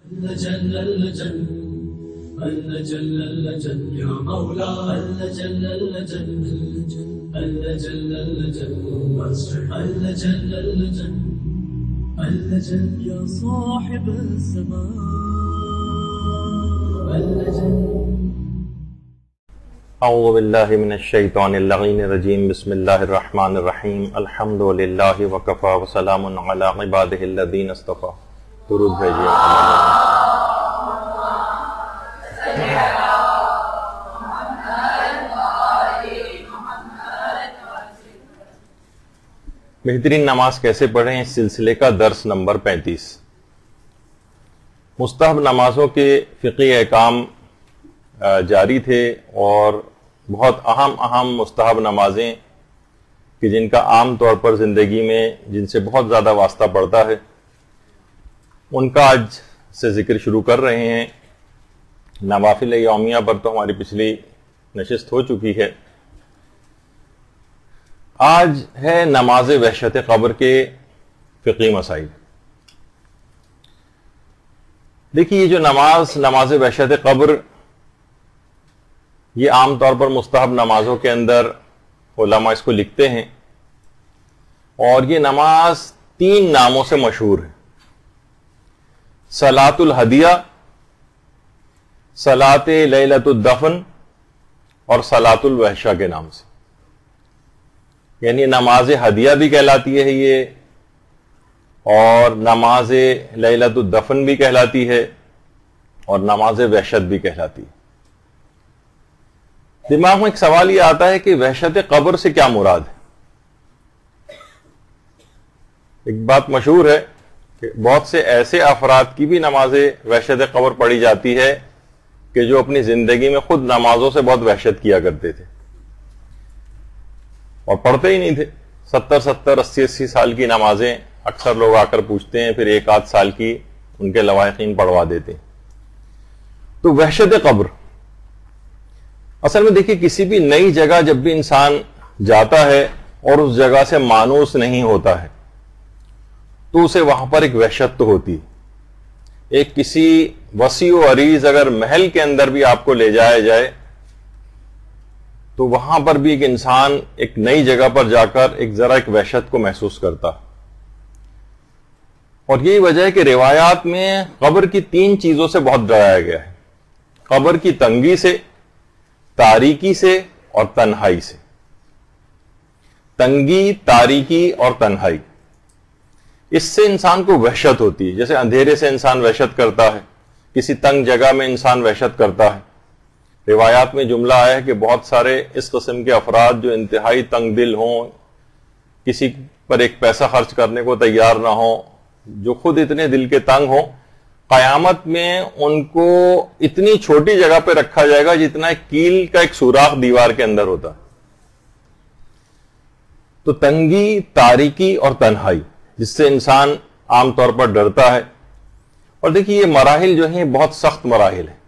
جل اللجل اللجل اللجل يا مولا اللجل اللجل اللجل اللجل اللجل اللجل اللجل يا صاحب الزمان اللجل. اعوذ باللہ من الشیطان اللعین الرجیم. بسم اللہ الرحمن الرحیم. الحمد للہ وکفا وسلام علی عبادہ الذین اصطفیٰ. درود بھیجیے. بہترین نماز کیسے پڑھیں، اس سلسلے کا درس نمبر 35. مستحب نمازوں کے فقہی احکام جاری تھے اور بہت اہم مستحب نمازیں کہ جن کا عام طور پر زندگی میں جن سے بہت زیادہ واسطہ پڑتا ہے ان کا آج سے ذکر شروع کر رہے ہیں. نوافل یومیہ پر تو ہماری پچھلی نشست ہو چکی ہے. آج ہے نماز وحشت قبر کے فقہی مسائل. دیکھیے، یہ جو نماز وحشت قبر، یہ عام طور پر مستحب نمازوں کے اندر علماء اس کو لکھتے ہیں، اور یہ نماز 3 ناموں سے مشہور ہے: صلاۃ الہدیہ، صلاۃ لیلۃ الدفن اور صلاۃ الوحشہ کے نام سے. یعنی نماز ہدیہ بھی کہلاتی ہے یہ، اور نماز لیلۃ الدفن بھی کہلاتی ہے، اور نماز وحشت بھی کہلاتی ہے. دماغ میں ایک سوال یہ آتا ہے کہ وحشت قبر سے کیا مراد ہے؟ ایک بات مشہور ہے کہ بہت سے ایسے افراد کی بھی نماز وحشت قبر پڑھی جاتی ہے کہ جو اپنی زندگی میں خود نمازوں سے بہت وحشت کیا کرتے تھے اور پڑھتے ہی نہیں تھے. 70 80 سال کی نمازیں اکثر لوگ آ کر پوچھتے ہیں، پھر 1 سال کی ان کے لواحقین پڑھوا دیتے ہیں. تو وحشت قبر اصل میں دیکھیے، کسی بھی نئی جگہ جب بھی انسان جاتا ہے اور اس جگہ سے مانوس نہیں ہوتا ہے تو اسے وہاں پر ایک وحشت تو ہوتی ہے. ایک کسی وسیع و عریض اگر محل کے اندر بھی آپ کو لے جایا جائے تو وہاں پر بھی ایک انسان ایک نئی جگہ پر جا کر ایک وحشت کو محسوس کرتا. اور یہی وجہ ہے کہ روایات میں قبر کی 3 چیزوں سے بہت ڈرایا گیا ہے: قبر کی تنگی سے، تاریکی سے اور تنہائی سے. تنگی، تاریکی اور تنہائی، اس سے انسان کو وحشت ہوتی ہے. جیسے اندھیرے سے انسان وحشت کرتا ہے، کسی تنگ جگہ میں انسان وحشت کرتا ہے. روایات میں جملہ آیا ہے کہ بہت سارے اس قسم کے افراد جو انتہائی تنگ دل ہوں، کسی پر ایک پیسہ خرچ کرنے کو تیار نہ ہوں، جو خود اتنے دل کے تنگ ہوں، قیامت میں ان کو اتنی چھوٹی جگہ پہ رکھا جائے گا جتنا ایک کیل کا ایک سوراخ دیوار کے اندر ہوتا ہے. تو تنگی، تاریکی اور تنہائی، جس سے انسان عام طور پر ڈرتا ہے. اور دیکھیے، یہ مراحل جو ہیں بہت سخت مراحل ہیں،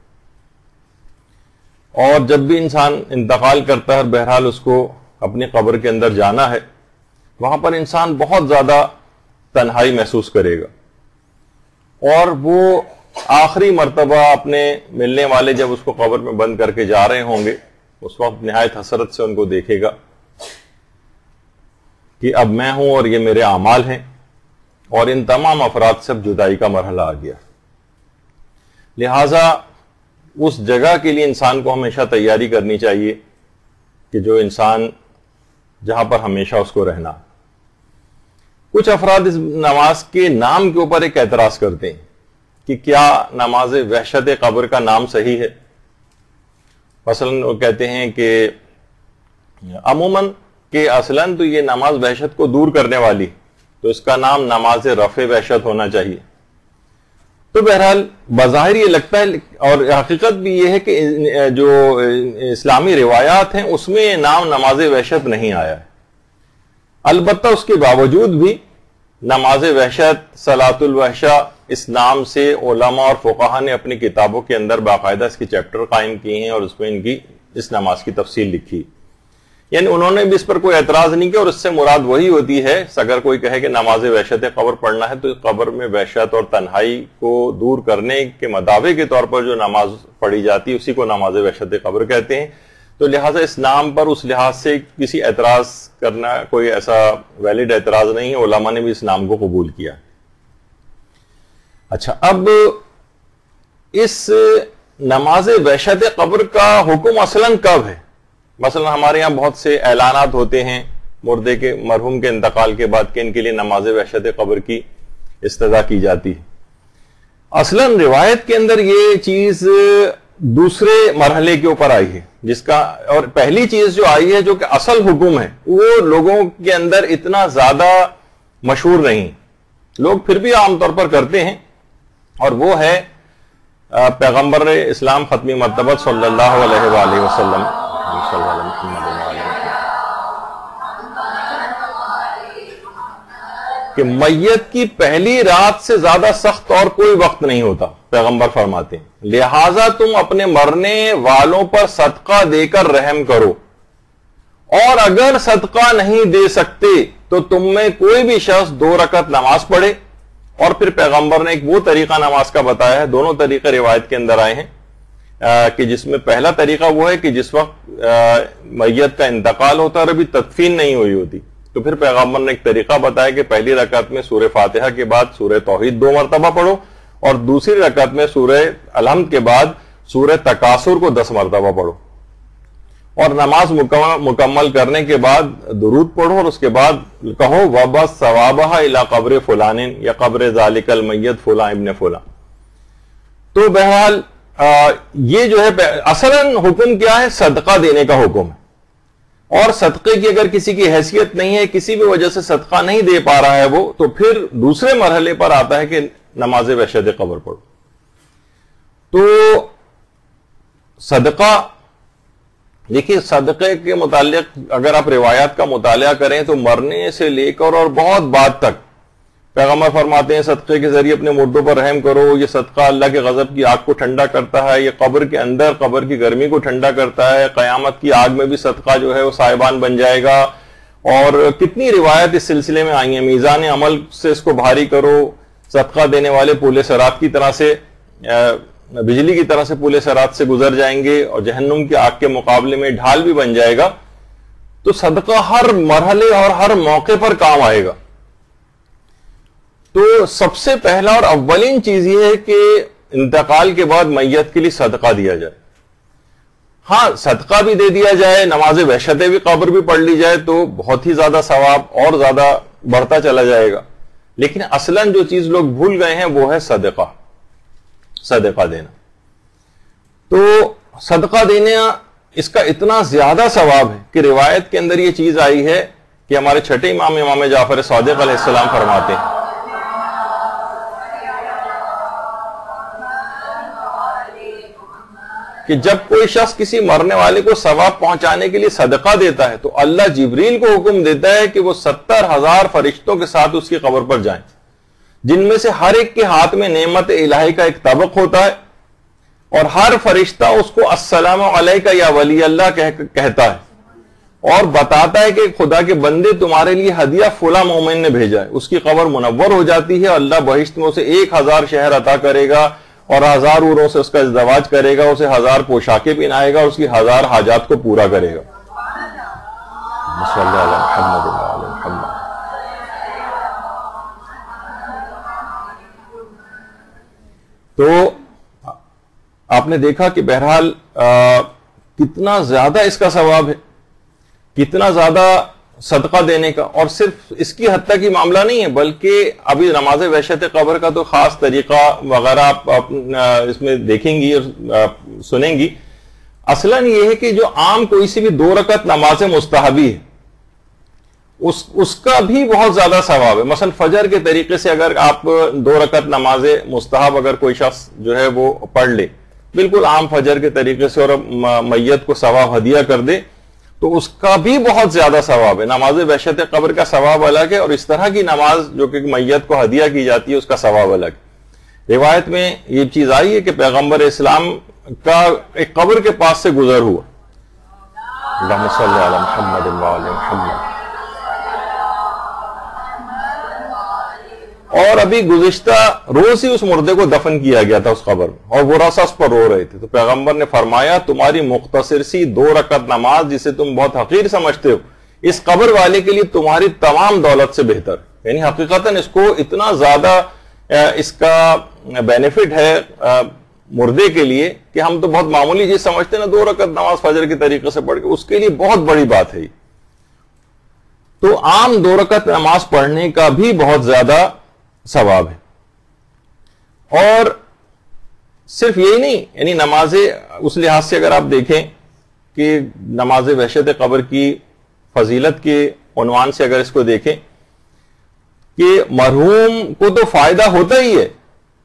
اور جب بھی انسان انتقال کرتا ہے، بہرحال اس کو اپنی قبر کے اندر جانا ہے، وہاں پر انسان بہت زیادہ تنہائی محسوس کرے گا. اور وہ آخری مرتبہ اپنے ملنے والے جب اس کو قبر میں بند کر کے جا رہے ہوں گے، اس وقت نہایت حسرت سے ان کو دیکھے گا کہ اب میں ہوں اور یہ میرے اعمال ہیں، اور ان تمام افراد سے اب جدائی کا مرحلہ آ گیا. لہذا اس جگہ کے لیے انسان کو ہمیشہ تیاری کرنی چاہیے کہ جو انسان جہاں پر ہمیشہ اس کو رہنا. کچھ افراد اس نماز کے نام کے اوپر ایک اعتراض کرتے ہیں کہ کیا نماز وحشت قبر کا نام صحیح ہے. مثلاً وہ کہتے ہیں کہ عموماً کہ اصلاً تو یہ نماز وحشت کو دور کرنے والی، تو اس کا نام نماز رفع وحشت ہونا چاہیے. تو بہرحال بظاہر یہ لگتا ہے، اور حقیقت بھی یہ ہے کہ جو اسلامی روایات ہیں اس میں یہ نام نماز وحشت نہیں آیا ہے. البتہ اس کے باوجود بھی نماز وحشت، صلاۃ الوحشہ، اس نام سے علماء اور فقہا نے اپنی کتابوں کے اندر باقاعدہ اس کی چیپٹر قائم کیے ہیں اور اس میں ان کی اس نماز کی تفصیل لکھی. یعنی انہوں نے بھی اس پر کوئی اعتراض نہیں کیا، اور اس سے مراد وہی ہوتی ہے اگر کوئی کہے کہ نماز وحشت قبر پڑھنا ہے تو قبر میں وحشت اور تنہائی کو دور کرنے کے مداوع کے طور پر جو نماز پڑھی جاتی ہے اسی کو نماز وحشت قبر کہتے ہیں. تو لہٰذا اس نام پر اس لحاظ سے کسی اعتراض کرنا کوئی ایسا ویلڈ اعتراض نہیں ہے، علماء نے بھی اس نام کو قبول کیا. اچھا، اب اس نماز وحشت قبر کا حکم اصلاً کب ہے؟ مثلا ہمارے یہاں بہت سے اعلانات ہوتے ہیں مردے کے مرحوم کے انتقال کے بعد کہ ان کے لیے نماز وحشت قبر کی استدعا کی جاتی ہے. اصلاً روایت کے اندر یہ چیز دوسرے مرحلے کے اوپر آئی ہے، جس کا اور پہلی چیز جو آئی ہے جو کہ اصل حکم ہے وہ لوگوں کے اندر اتنا زیادہ مشہور نہیں، لوگ پھر بھی عام طور پر کرتے ہیں، اور وہ ہے پیغمبر اسلام ختمی مرتبہ صلی اللہ علیہ وآلہ وسلم کہ میت کی پہلی رات سے زیادہ سخت اور کوئی وقت نہیں ہوتا. پیغمبر فرماتے ہیں لہذا تم اپنے مرنے والوں پر صدقہ دے کر رحم کرو، اور اگر صدقہ نہیں دے سکتے تو تم میں کوئی بھی شخص 2 رکعت نماز پڑھے. اور پھر پیغمبر نے ایک وہ طریقہ نماز کا بتایا ہے، دونوں طریقے روایت کے اندر آئے ہیں، کہ جس میں پہلا طریقہ وہ ہے کہ جس وقت میت کا انتقال ہوتا ہے اور ابھی تدفین نہیں ہوئی ہوتی، تو پھر پیغمبر نے ایک طریقہ بتایا کہ پہلی رکعت میں سورہ فاتحہ کے بعد سورہ توحید 2 مرتبہ پڑھو، اور دوسری رکعت میں سورہ الحمد کے بعد سورہ تکاثر کو 10 مرتبہ پڑھو، اور نماز مکمل کرنے کے بعد درود پڑھو، اور اس کے بعد کہو وَبَسْ ثَوَابَهَا إِلَىٰ قَبْرِ فُلَانٍ یا قبر ذَلِكَ الْمَيِّتِ فُلان ابن فلان. تو بہرحال یہ جو ہے اصلاً حکم کیا ہے؟ صدقہ دینے کا حکم ہے، اور صدقے کی اگر کسی کی حیثیت نہیں ہے، کسی بھی وجہ سے صدقہ نہیں دے پا رہا ہے وہ، تو پھر دوسرے مرحلے پر آتا ہے کہ نماز وحشت قبر پڑھو. تو صدقہ، دیکھیے صدقے کے متعلق اگر آپ روایات کا مطالعہ کریں تو مرنے سے لے کر اور بہت بعد تک پیغمبر فرماتے ہیں صدقے کے ذریعے اپنے مردوں پر رحم کرو، یہ صدقہ اللہ کے غضب کی آگ کو ٹھنڈا کرتا ہے، یہ قبر کے اندر قبر کی گرمی کو ٹھنڈا کرتا ہے، قیامت کی آگ میں بھی صدقہ جو ہے وہ سائبان بن جائے گا. اور کتنی روایت اس سلسلے میں آئی ہیں، میزان عمل سے اس کو بھاری کرو، صدقہ دینے والے پولے سرات کی طرح سے بجلی کی طرح سے پولے سرات سے گزر جائیں گے، اور جہنم کی آگ کے مقابلے میں ڈھال بھی بن جائے گا. تو صدقہ ہر مرحلے اور ہر موقع پر کام آئے گا. تو سب سے پہلا اور اولین چیز یہ ہے کہ انتقال کے بعد میت کے لیے صدقہ دیا جائے. ہاں صدقہ بھی دے دیا جائے، نماز وحشت بھی قبر بھی پڑھ لی جائے تو بہت ہی زیادہ ثواب اور زیادہ بڑھتا چلا جائے گا. لیکن اصلاً جو چیز لوگ بھول گئے ہیں وہ ہے صدقہ دینا. تو صدقہ دینا اس کا اتنا زیادہ ثواب ہے کہ روایت کے اندر یہ چیز آئی ہے کہ ہمارے چھٹے امام جعفر صادق علیہ السلام فرماتے ہیں کہ جب کوئی شخص کسی مرنے والے کو ثواب پہنچانے کے لیے صدقہ دیتا ہے تو اللہ جبریل کو حکم دیتا ہے کہ وہ 70,000 فرشتوں کے ساتھ اس کی قبر پر جائیں، جن میں سے ہر ایک کے ہاتھ میں نعمت الہی کا ایک طبق ہوتا ہے، اور ہر فرشتہ اس کو السلام علیکہ یا ولی اللہ کہتا ہے، اور بتاتا ہے کہ خدا کے بندے تمہارے لیے ہدیہ فلاں مومن نے بھیجا ہے. اس کی قبر منور ہو جاتی ہے، اللہ بہشت میں اسے 1000 شہر عطا کرے گا، اور 1000 عوروں سے اس کا ازدواج کرے گا، اسے 1000 پوشاکیں پہنائے گا، اس کی 1000 حاجات کو پورا کرے گا. صلی اللہ علیہ محمد. تو آپ نے دیکھا کہ بہرحال کتنا زیادہ اس کا ثواب ہے، کتنا زیادہ صدقہ دینے کا. اور صرف اس کی حد تک ہی معاملہ نہیں ہے، بلکہ ابھی نماز وحشت قبر کا تو خاص طریقہ وغیرہ آپ اس میں دیکھیں گی اور سنیں گی. اصلاً یہ ہے کہ جو عام کوئی سی بھی 2 رکعت نماز مستحبی ہے اس کا بھی بہت زیادہ ثواب ہے. مثلا فجر کے طریقے سے اگر آپ 2 رکعت نماز مستحب اگر کوئی شخص جو ہے وہ پڑھ لے بالکل عام فجر کے طریقے سے، اور میت کو ثواب ہدیہ کر دے تو اس کا بھی بہت زیادہ ثواب ہے. نماز وحشت قبر کا ثواب الگ ہے، اور اس طرح کی نماز جو کہ میت کو ہدیہ کی جاتی ہے اس کا ثواب الگ. روایت میں یہ چیز آئی ہے کہ پیغمبر اسلام کا ایک قبر کے پاس سے گزر ہوا، اللہم صلی علی محمد وآل محمد. اور ابھی گزشتہ روز ہی اس مردے کو دفن کیا گیا تھا اس قبر میں, اور وہ رسس پر رو رہے تھے. تو پیغمبر نے فرمایا تمہاری مختصر سی 2 رکعت نماز جسے تم بہت حقیر سمجھتے ہو, اس قبر والے کے لیے تمہاری تمام دولت سے بہتر. یعنی حقیقتاً اس کو اتنا زیادہ اس کا بینیفٹ ہے مردے کے لیے کہ ہم تو بہت معمولی چیز سمجھتے ہیں نا, 2 رکعت نماز فجر کے طریقے سے پڑھ کے, اس کے لیے بہت بڑی بات ہے. تو عام 2 رکعت نماز پڑھنے کا بھی بہت زیادہ ثواب ہے. اور صرف یہی نہیں, یعنی نماز اس لحاظ سے اگر آپ دیکھیں کہ نماز وحشت قبر کی فضیلت کے عنوان سے اگر اس کو دیکھیں کہ مرحوم کو تو فائدہ ہوتا ہی ہے.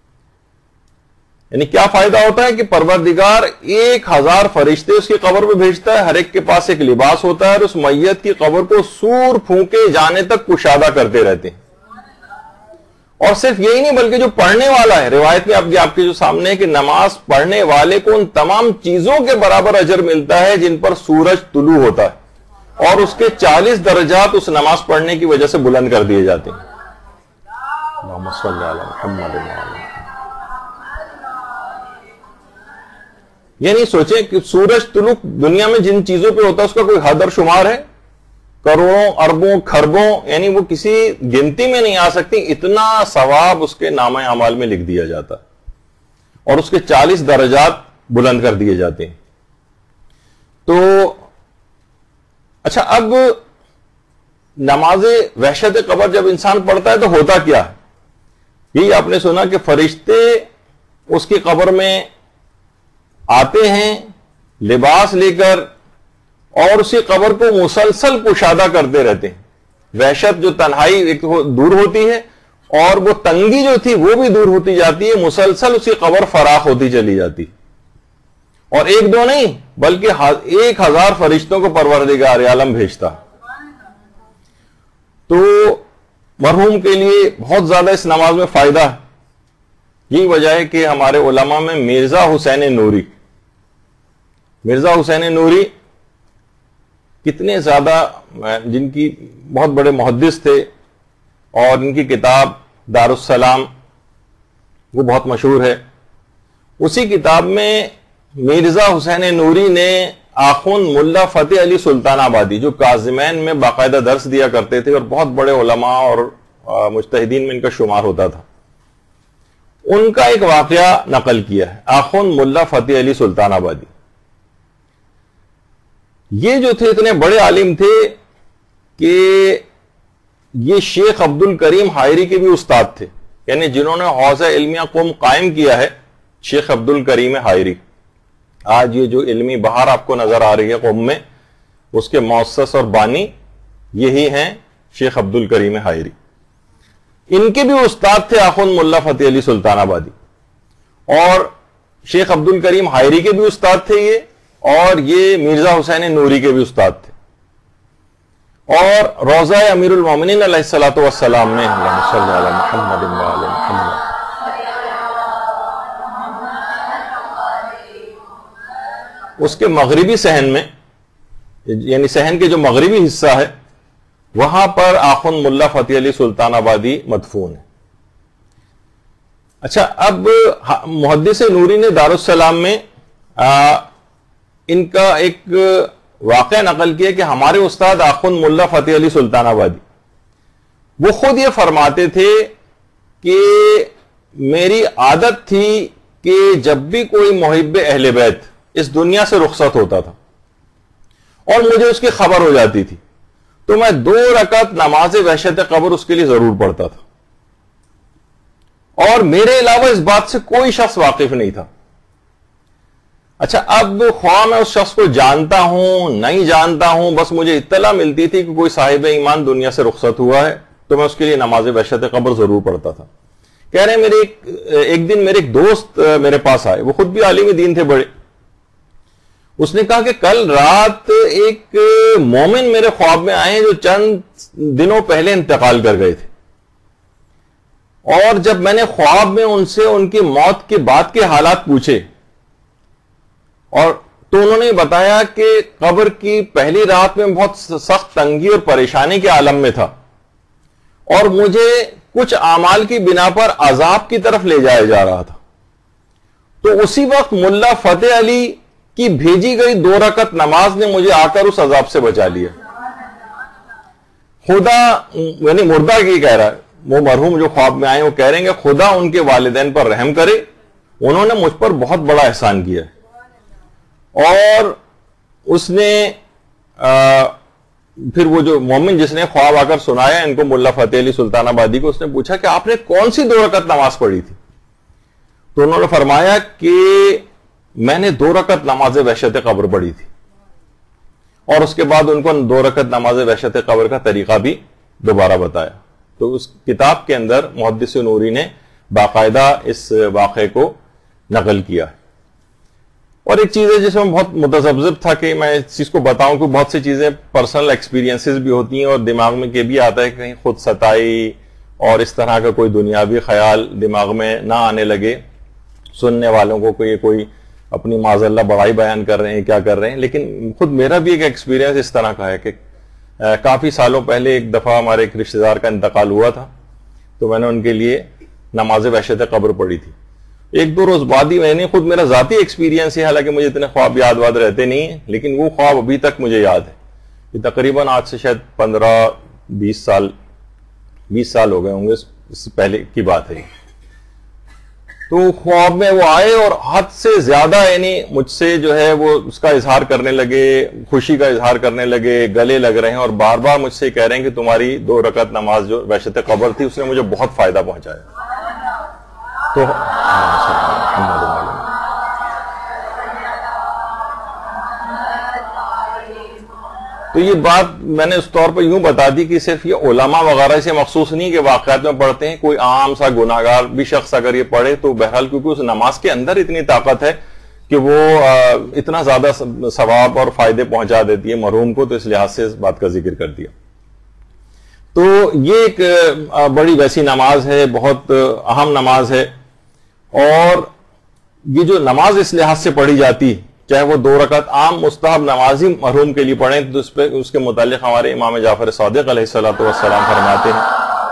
یعنی کیا فائدہ ہوتا ہے کہ پروردگار 1000 فرشتے اس کی قبر پہ بھیجتا ہے, ہر ایک کے پاس ایک لباس ہوتا ہے, اور اس میت کی قبر کو سور پھونکے جانے تک کشادہ کرتے رہتے ہیں. اور صرف یہی نہیں بلکہ جو پڑھنے والا ہے, روایت میں آپ کے جو سامنے ہے کہ نماز پڑھنے والے کو ان تمام چیزوں کے برابر اجر ملتا ہے جن پر سورج طلوع ہوتا ہے, اور اس کے 40 درجات اس نماز پڑھنے کی وجہ سے بلند کر دیے جاتے ہیں. اللہم صلی علی محمد وآل محمد. یعنی سوچیں کہ سورج طلوع دنیا میں جن چیزوں پہ ہوتا ہے اس کا کوئی حد اور شمار ہے, کروڑوں اربوں کھربوں, یعنی وہ کسی گنتی میں نہیں آ سکتی. اتنا ثواب اس کے نامہ اعمال میں لکھ دیا جاتا ہے, اور اس کے 40 درجات بلند کر دیے جاتے ہیں. تو اچھا, اب نماز وحشت قبر جب انسان پڑھتا ہے تو ہوتا کیا ہے؟ یہی آپ نے سنا کہ فرشتے اس کی قبر میں آتے ہیں لباس لے کر, اور اسی قبر کو مسلسل کشادہ کرتے رہتے ہیں. وحشت جو تنہائی ایک دور ہوتی ہے, اور وہ تنگی جو تھی وہ بھی دور ہوتی جاتی ہے, مسلسل اسی قبر فراخ ہوتی چلی جاتی. اور 1-2 نہیں بلکہ 1000 فرشتوں کو پروردگار عالم بھیجتا. تو مرحوم کے لیے بہت زیادہ اس نماز میں فائدہ ہے. یہی وجہ ہے کہ ہمارے علماء میں مرزا حسین نوری کتنے زیادہ, جن کی بہت بڑے محدث تھے, اور ان کی کتاب دارالسلام وہ بہت مشہور ہے. اسی کتاب میں مرزا حسین نوری نے آخوند ملا فتح علی سلطان آبادی, جو کاظمین میں باقاعدہ درس دیا کرتے تھے اور بہت بڑے علماء اور مجتہدین میں ان کا شمار ہوتا تھا, ان کا ایک واقعہ نقل کیا ہے. آخوند ملا فتح علی سلطان آبادی یہ جو تھے اتنے بڑے عالم تھے کہ یہ شیخ عبد الکریم حائری کے بھی استاد تھے. یعنی جنہوں نے حوزہ علمیہ قم قائم کیا ہے, شیخ عبد الکریم حائری. آج یہ جو علمی بہار آپ کو نظر آ رہی ہے قم میں, اس کے مؤسس اور بانی یہی ہیں شیخ عبد الکریم حائری. ان کے بھی استاد تھے آخوند ملا فتح علی سلطان آبادی, اور شیخ عبد الکریم حائری کے بھی استاد تھے یہ, اور یہ مرزا حسین نوری کے بھی استاد تھے. اور روضہ امیر المومنین علیہ الصلوۃ والسلام میں, اللہم صلی علی محمد وآل محمد, اس کے مغربی صحن میں, یعنی صحن کے جو مغربی حصہ ہے وہاں پر آخوند ملا فتح علی سلطان آبادی مدفون ہے. اچھا, اب محدث نوری نے دارالسلام میں ان کا ایک واقعہ نقل کیا کہ ہمارے استاد آخوند ملا فتح علی سلطان آبادی وہ خود یہ فرماتے تھے کہ میری عادت تھی کہ جب بھی کوئی محب اہل بیت اس دنیا سے رخصت ہوتا تھا اور مجھے اس کی خبر ہو جاتی تھی, تو میں 2 رکعت نماز وحشت قبر اس کے لیے ضرور پڑھتا تھا, اور میرے علاوہ اس بات سے کوئی شخص واقف نہیں تھا. اچھا, اب خواہ میں اس شخص کو جانتا ہوں نہیں جانتا ہوں, بس مجھے اطلاع ملتی تھی کہ کوئی صاحب ایمان دنیا سے رخصت ہوا ہے, تو میں اس کے لیے نماز وحشت قبر ضرور پڑھتا تھا. کہہ رہے ہیں ایک دن میرے ایک دوست میرے پاس آئے, وہ خود بھی عالم دین تھے بڑے. اس نے کہا کہ کل رات ایک مومن میرے خواب میں آئے جو چند دنوں پہلے انتقال کر گئے تھے, اور جب میں نے خواب میں ان سے ان کی موت کے بعد کے حالات پوچھے اور تو انہوں نے بتایا کہ قبر کی پہلی رات میں بہت سخت تنگی اور پریشانی کے عالم میں تھا، اور مجھے کچھ اعمال کی بنا پر عذاب کی طرف لے جایا جا رہا تھا، تو اسی وقت ملا فتح علی کی بھیجی گئی 2 رکعت نماز نے مجھے آ کر اس عذاب سے بچا لیا۔ خدا یعنی مردہ کی کہہ رہا ہے، وہ مرحوم جو خواب میں آئے وہ کہہ رہے ہیں کہ خدا ان کے والدین پر رحم کرے، انہوں نے مجھ پر بہت بڑا احسان کیا ہے۔ اور اس نے پھر وہ جو مومن جس نے خواب آ کر سنایا ان کو، ملا فتح علی سلطان آبادی کو، اس نے پوچھا کہ آپ نے کون سی 2 رکعت نماز پڑھی تھی؟ تو انہوں نے فرمایا کہ میں نے 2 رکعت نماز وحشت قبر پڑھی تھی، اور اس کے بعد ان کو 2 رکعت نماز وحشت قبر کا طریقہ بھی دوبارہ بتایا۔ تو اس کتاب کے اندر محدث نوری نے باقاعدہ اس واقعے کو نقل کیا ہے۔ اور ایک چیز ہے جس میں بہت متذبذب تھا کہ میں اس چیز کو بتاؤں کہ بہت سی چیزیں پرسنل ایکسپیرینسز بھی ہوتی ہیں، اور دماغ میں یہ بھی آتا ہے کہ کہیں خود ستائی اور اس طرح کا کوئی دنیاوی خیال دماغ میں نہ آنے لگے، سننے والوں کو کوئی اپنی معاذ اللہ بڑائی بیان کر رہے ہیں، کیا کر رہے ہیں۔ لیکن خود میرا بھی ایک ایکسپیرینس اس طرح کا ہے کہ کافی سالوں پہلے ایک دفعہ ہمارے ایک رشتہ دار کا انتقال ہوا تھا، تو میں نے ان کے لیے نماز وحشت قبر پڑھی تھی۔ 1-2 روز بعد ہی میں نے خود، میرا ذاتی ایکسپیرینس ہے، حالانکہ مجھے اتنے خواب یاد رہتے نہیں ہیں، لیکن وہ خواب ابھی تک مجھے یاد ہے۔ یہ تقریباً آج سے شاید 15-20 سال ہو گئے ہوں گے، اس سے پہلے کی بات ہے۔ تو خواب میں وہ آئے اور حد سے زیادہ یعنی مجھ سے جو ہے وہ اس کا اظہار کرنے لگے، خوشی کا اظہار کرنے لگے، گلے لگ رہے ہیں، اور بار بار مجھ سے کہہ رہے ہیں کہ تمہاری 2 رکعت نماز جو وحشت قبر تھی اس نے مجھے بہت فائدہ پہنچایا۔ تو یہ بات میں نے اس طور پر یوں بتا دی کہ صرف یہ علماء وغیرہ سے مخصوص نہیں کہ واقعات میں پڑھتے ہیں، کوئی عام سا گناہگار بھی شخص اگر یہ پڑھے تو بہرحال، کیونکہ اس نماز کے اندر اتنی طاقت ہے کہ وہ اتنا زیادہ ثواب اور فائدے پہنچا دیتی ہے مرحوم کو، تو اس لحاظ سے اس بات کا ذکر کر دیا۔ تو یہ ایک بڑی ویسی نماز ہے، بہت اہم نماز ہے، اور یہ جو نماز اس لحاظ سے پڑھی جاتی، چاہے وہ 2 رکعت عام مستحب نماز ہی مرحوم کے لیے پڑھیں، تو اس کے متعلق ہمارے امام جعفر صادق علیہ الصلوۃ والسلام فرماتے ہیں،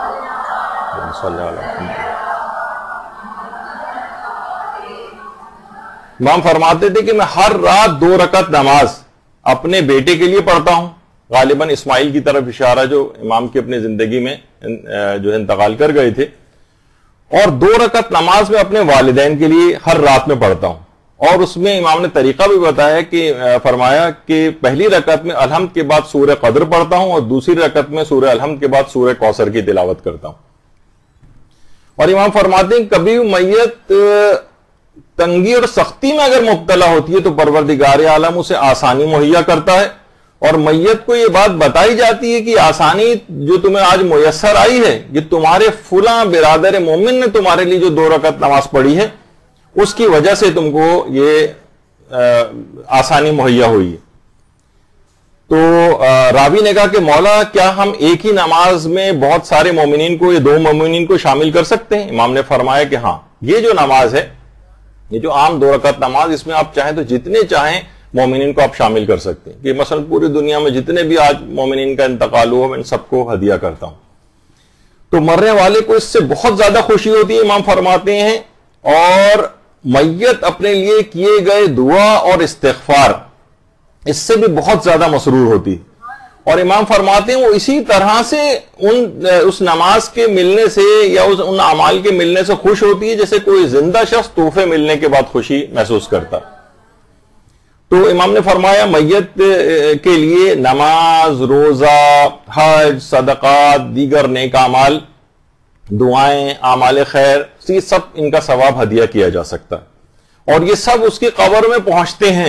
امام فرماتے تھے کہ میں ہر رات 2 رکعت نماز اپنے بیٹے کے لیے پڑھتا ہوں، غالباً اسماعیل کی طرف اشارہ، جو امام کی اپنی زندگی میں جو انتقال کر گئے تھے، اور 2 رکعت نماز میں اپنے والدین کے لیے ہر رات میں پڑھتا ہوں۔ اور اس میں امام نے طریقہ بھی بتایا کہ فرمایا کہ پہلی رکعت میں الحمد کے بعد سورہ قدر پڑھتا ہوں، اور دوسری رکعت میں سورہ الحمد کے بعد سورہ کوثر کی تلاوت کرتا ہوں۔ اور امام فرماتے ہیں کبھی میت تنگی اور سختی میں اگر مبتلا ہوتی ہے تو پروردگار عالم اسے آسانی مہیا کرتا ہے، اور میت کو یہ بات بتائی جاتی ہے کہ آسانی جو تمہیں آج میسر آئی ہے یہ تمہارے فلاں برادر مومن نے تمہارے لیے جو 2 رکعت نماز پڑھی ہے اس کی وجہ سے تم کو یہ آسانی مہیا ہوئی ہے۔ تو راوی نے کہا کہ مولا کیا ہم ایک ہی نماز میں بہت سارے مومنین کو، یہ 2 مومنین کو شامل کر سکتے ہیں؟ امام نے فرمایا کہ ہاں، یہ جو نماز ہے، یہ جو عام 2 رکعت نماز، اس میں آپ چاہیں تو جتنے چاہیں مومنین کو آپ شامل کر سکتے ہیں، کہ مثلا پوری دنیا میں جتنے بھی آج مومنین کا انتقال ہوا میں ان سب کو ہدیہ کرتا ہوں۔ تو مرنے والے کو اس سے بہت زیادہ خوشی ہوتی ہے، امام فرماتے ہیں، اور میت اپنے لیے کیے گئے دعا اور استغفار اس سے بھی بہت زیادہ مسرور ہوتی ہے۔ اور امام فرماتے ہیں وہ اسی طرح سے اس نماز کے ملنے سے یا ان اعمال کے ملنے سے خوش ہوتی ہے جیسے کوئی زندہ شخص تحفے ملنے کے بعد خوشی محسوس کرتا۔ تو امام نے فرمایا میت کے لیے نماز، روزہ، حج، صدقات، دیگر نیک اعمال، دعائیں، اعمال خیر، یہ سب ان کا ثواب ہدیہ کیا جا سکتا ہے، اور یہ سب اس کی قبر میں پہنچتے ہیں،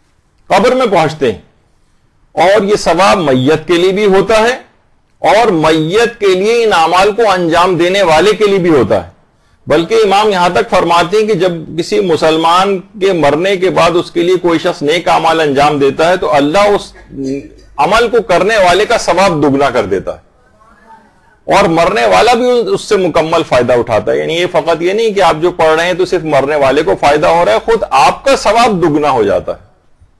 اور یہ ثواب میت کے لیے بھی ہوتا ہے اور میت کے لیے ان اعمال کو انجام دینے والے کے لیے بھی ہوتا ہے۔ بلکہ امام یہاں تک فرماتے ہیں کہ جب کسی مسلمان کے مرنے کے بعد اس کے لیے کوئی شخص نیک اعمال انجام دیتا ہے تو اللہ اس عمل کو کرنے والے کا ثواب دگنا کر دیتا ہے، اور مرنے والا بھی اس سے مکمل فائدہ اٹھاتا ہے۔ یعنی یہ فقط یہ نہیں کہ آپ جو پڑھ رہے ہیں تو صرف مرنے والے کو فائدہ ہو رہا ہے، خود آپ کا ثواب دگنا ہو جاتا ہے۔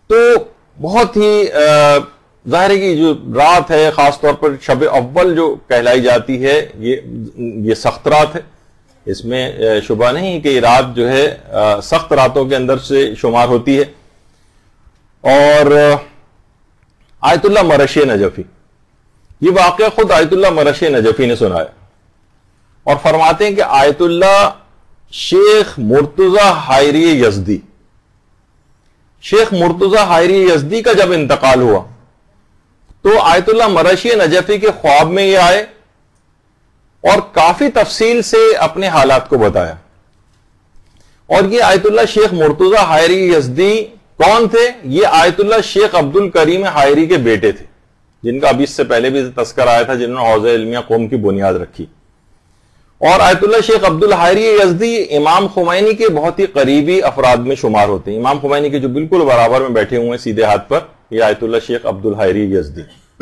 تو بہت ہی ظاہر ہے کہ جو رات ہے خاص طور پر شب اول جو کہلائی جاتی ہے یہ سخت رات ہے، اس میں شبہ نہیں کہ یہ رات جو ہے سخت راتوں کے اندر سے شمار ہوتی ہے. اور آیت اللہ مرشی نجفی، یہ واقعہ خود آیت اللہ مرشی نجفی نے سنایا اور فرماتے ہیں کہ آیت اللہ شیخ مرتضی حائری یزدی، شیخ مرتضی حائری یزدی کا جب انتقال ہوا تو آیت اللہ مرشی نجفی کے خواب میں یہ آئے اور کافی تفصیل سے اپنے حالات کو بتایا. اور یہ آیت اللہ شیخ مرتضی حائری یزدی کون تھے؟ یہ آیت اللہ شیخ عبد الکریم حائری کے بیٹے تھے، جن کا ابھی اس سے پہلے بھی تذکر آیا تھا، جنہوں نے حوزہ علمیہ قوم کی بنیاد رکھی. اور آیت اللہ شیخ عبد الحائری یزدی امام خمینی کے بہت ہی قریبی افراد میں شمار ہوتے ہیں. امام خمینی کے جو بالکل برابر میں بیٹھے ہوئے ہیں سیدھے ہاتھ پر، یہ آیت اللہ شیخ عبد الحائری یزدی.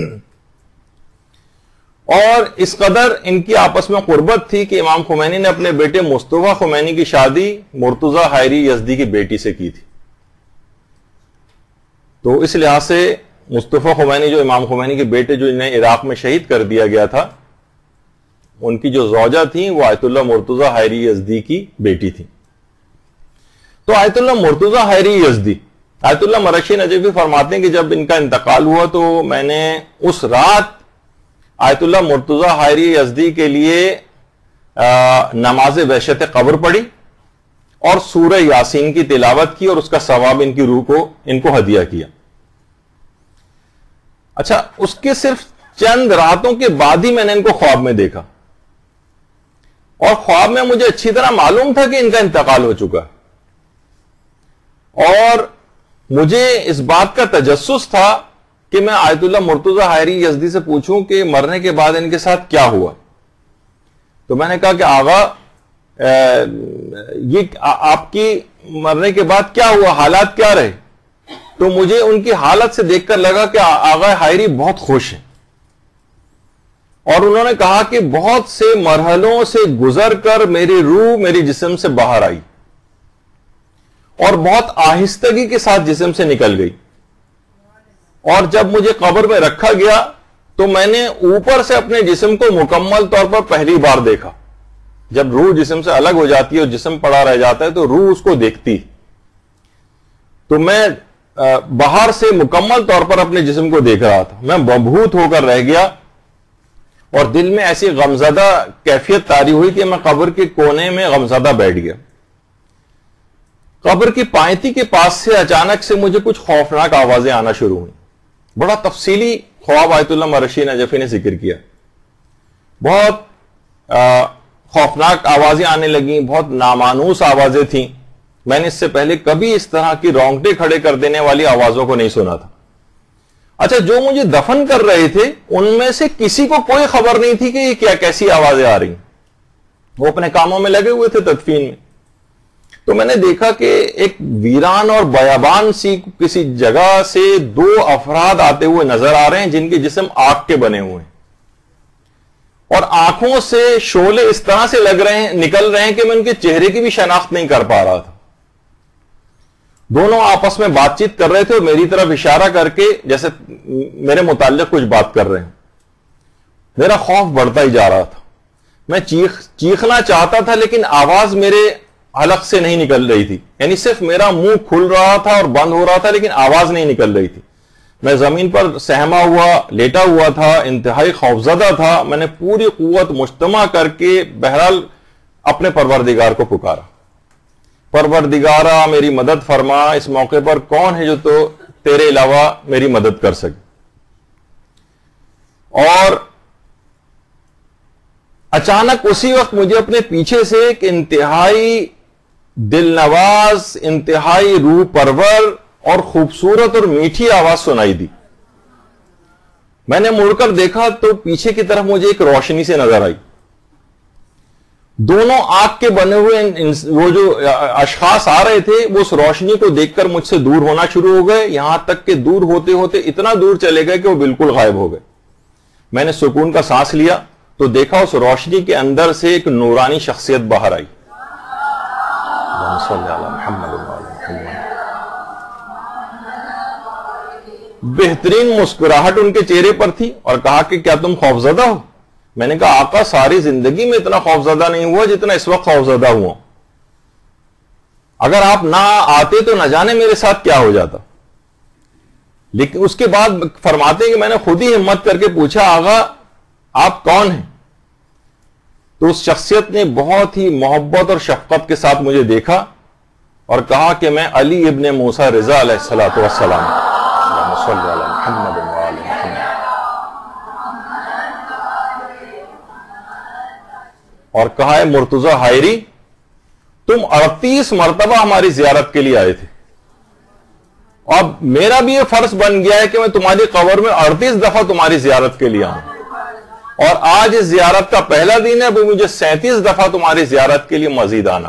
اور اس قدر ان کی آپس میں قربت تھی کہ امام خمینی نے اپنے بیٹے مصطفیٰ خمینی کی شادی مرتضی حائری یزدی کی بیٹی سے کی تھی. تو اس لحاظ سے مصطفیٰ خمینی جو امام خمینی کے بیٹے جو انہیں عراق میں شہید کر دیا گیا تھا، ان کی جو زوجہ تھیں وہ آیت اللہ مرتضی حائری یزدی کی بیٹی تھی. تو آیت اللہ مرتضی حائری یزدی، آیت اللہ مرشی نجفی فرماتے ہیں کہ جب ان کا انتقال ہوا تو میں نے اس رات آیت اللہ مرتضی حائری یزدی کے لیے نماز وحشت قبر پڑھی اور سورہ یاسین کی تلاوت کی اور اس کا ثواب ان کی روح کو ان کو ہدیہ کیا. اچھا، اس کے صرف چند راتوں کے بعد ہی میں نے ان کو خواب میں دیکھا اور خواب میں مجھے اچھی طرح معلوم تھا کہ ان کا انتقال ہو چکا ہے، اور مجھے اس بات کا تجسس تھا کہ میں آیت اللہ مرتضی حائری یزدی سے پوچھوں کہ مرنے کے بعد ان کے ساتھ کیا ہوا. تو میں نے کہا کہ آغا یہ آپ کی مرنے کے بعد کیا ہوا، حالات کیا رہے؟ تو مجھے ان کی حالت سے دیکھ کر لگا کہ آغا حائری بہت خوش ہیں، اور انہوں نے کہا کہ بہت سے مرحلوں سے گزر کر میری روح میری جسم سے باہر آئی اور بہت آہستگی کے ساتھ جسم سے نکل گئی، اور جب مجھے قبر میں رکھا گیا تو میں نے اوپر سے اپنے جسم کو مکمل طور پر پہلی بار دیکھا. جب روح جسم سے الگ ہو جاتی ہے اور جسم پڑا رہ جاتا ہے تو روح اس کو دیکھتی، تو میں باہر سے مکمل طور پر اپنے جسم کو دیکھ رہا تھا. میں مبہوت ہو کر رہ گیا اور دل میں ایسی غمزدہ کیفیت طاری ہوئی کہ میں قبر کے کونے میں غمزدہ بیٹھ گیا. قبر کی پائنتی کے پاس سے اچانک سے مجھے کچھ خوفناک آوازیں آنا شروع ہوئیں. بڑا تفصیلی خواب آیت اللہ مرشی نجفی نے ذکر کیا. بہت خوفناک آوازیں آنے لگیں، بہت نامانوس آوازیں تھیں. میں نے اس سے پہلے کبھی اس طرح کی رونگٹے کھڑے کر دینے والی آوازوں کو نہیں سنا تھا. اچھا، جو مجھے دفن کر رہے تھے ان میں سے کسی کو کوئی خبر نہیں تھی کہ یہ کیا کیسی آوازیں آ رہی ہیں. وہ اپنے کاموں میں لگے ہوئے تھے تدفین میں. تو میں نے دیکھا کہ ایک ویران اور بیابان سی کسی جگہ سے دو افراد آتے ہوئے نظر آ رہے ہیں جن کے جسم آگ کے بنے ہوئے ہیں، اور آنکھوں سے شعلے اس طرح سے نکل رہے ہیں کہ میں ان کے چہرے کی بھی شناخت نہیں کر پا رہا تھا. دونوں آپس میں بات چیت کر رہے تھے اور میری طرف اشارہ کر کے جیسے میرے متعلق کچھ بات کر رہے ہیں. میرا خوف بڑھتا ہی جا رہا تھا. میں چیخنا چاہتا تھا لیکن آواز میرے حلق سے نہیں نکل رہی تھی، یعنی صرف میرا منہ کھل رہا تھا اور بند ہو رہا تھا لیکن آواز نہیں نکل رہی تھی. میں زمین پر سہما ہوا لیٹا ہوا تھا، انتہائی خوفزدہ تھا. میں نے پوری قوت مجتمع کر کے بہرحال اپنے پروردگار کو پکارا، پروردگارا میری مدد فرما، اس موقع پر کون ہے جو تو تیرے علاوہ میری مدد کر سکے. اور اچانک اسی وقت مجھے اپنے پیچھے سے ایک انتہائی دل نواز، انتہائی روح پرور اور خوبصورت اور میٹھی آواز سنائی دی. میں نے مڑ کر دیکھا تو پیچھے کی طرف مجھے ایک روشنی سے نظر آئی. دونوں آگ کے بنے ہوئے وہ جو اشخاص آ رہے تھے وہ اس روشنی کو دیکھ کر مجھ سے دور ہونا شروع ہو گئے، یہاں تک کہ دور ہوتے ہوتے اتنا دور چلے گئے کہ وہ بالکل غائب ہو گئے. میں نے سکون کا سانس لیا تو دیکھا اس روشنی کے اندر سے ایک نورانی شخصیت باہر آئی. بہترین مسکراہٹ ان کے چہرے پر تھی اور کہا کہ کیا تم خوفزدہ ہو؟ میں نے کہا آقا ساری زندگی میں اتنا خوفزدہ نہیں ہوا جتنا اس وقت خوفزدہ ہوا، اگر آپ نہ آتے تو نہ جانے میرے ساتھ کیا ہو جاتا۔ لیکن اس کے بعد فرماتے ہیں کہ میں نے خود ہی ہمت کر کے پوچھا آقا آپ کون ہیں؟ تو اس شخصیت نے بہت ہی محبت اور شفقت کے ساتھ مجھے دیکھا اور کہا کہ میں علی ابن موسیٰ رضا علیہ الصلوۃ والسلام، اللہم صلی علی محمد وآل محمد، اور کہا ہے مرتضی حائری تم 38 مرتبہ ہماری زیارت کے لیے آئے تھے، اب میرا بھی یہ فرض بن گیا ہے کہ میں تمہاری قبر میں 38 دفعہ تمہاری زیارت کے لیے آؤں، اور آج اس زیارت کا پہلا دن ہے، ابھی مجھے 37 دفعہ تمہاری زیارت کے لیے مزید آنا۔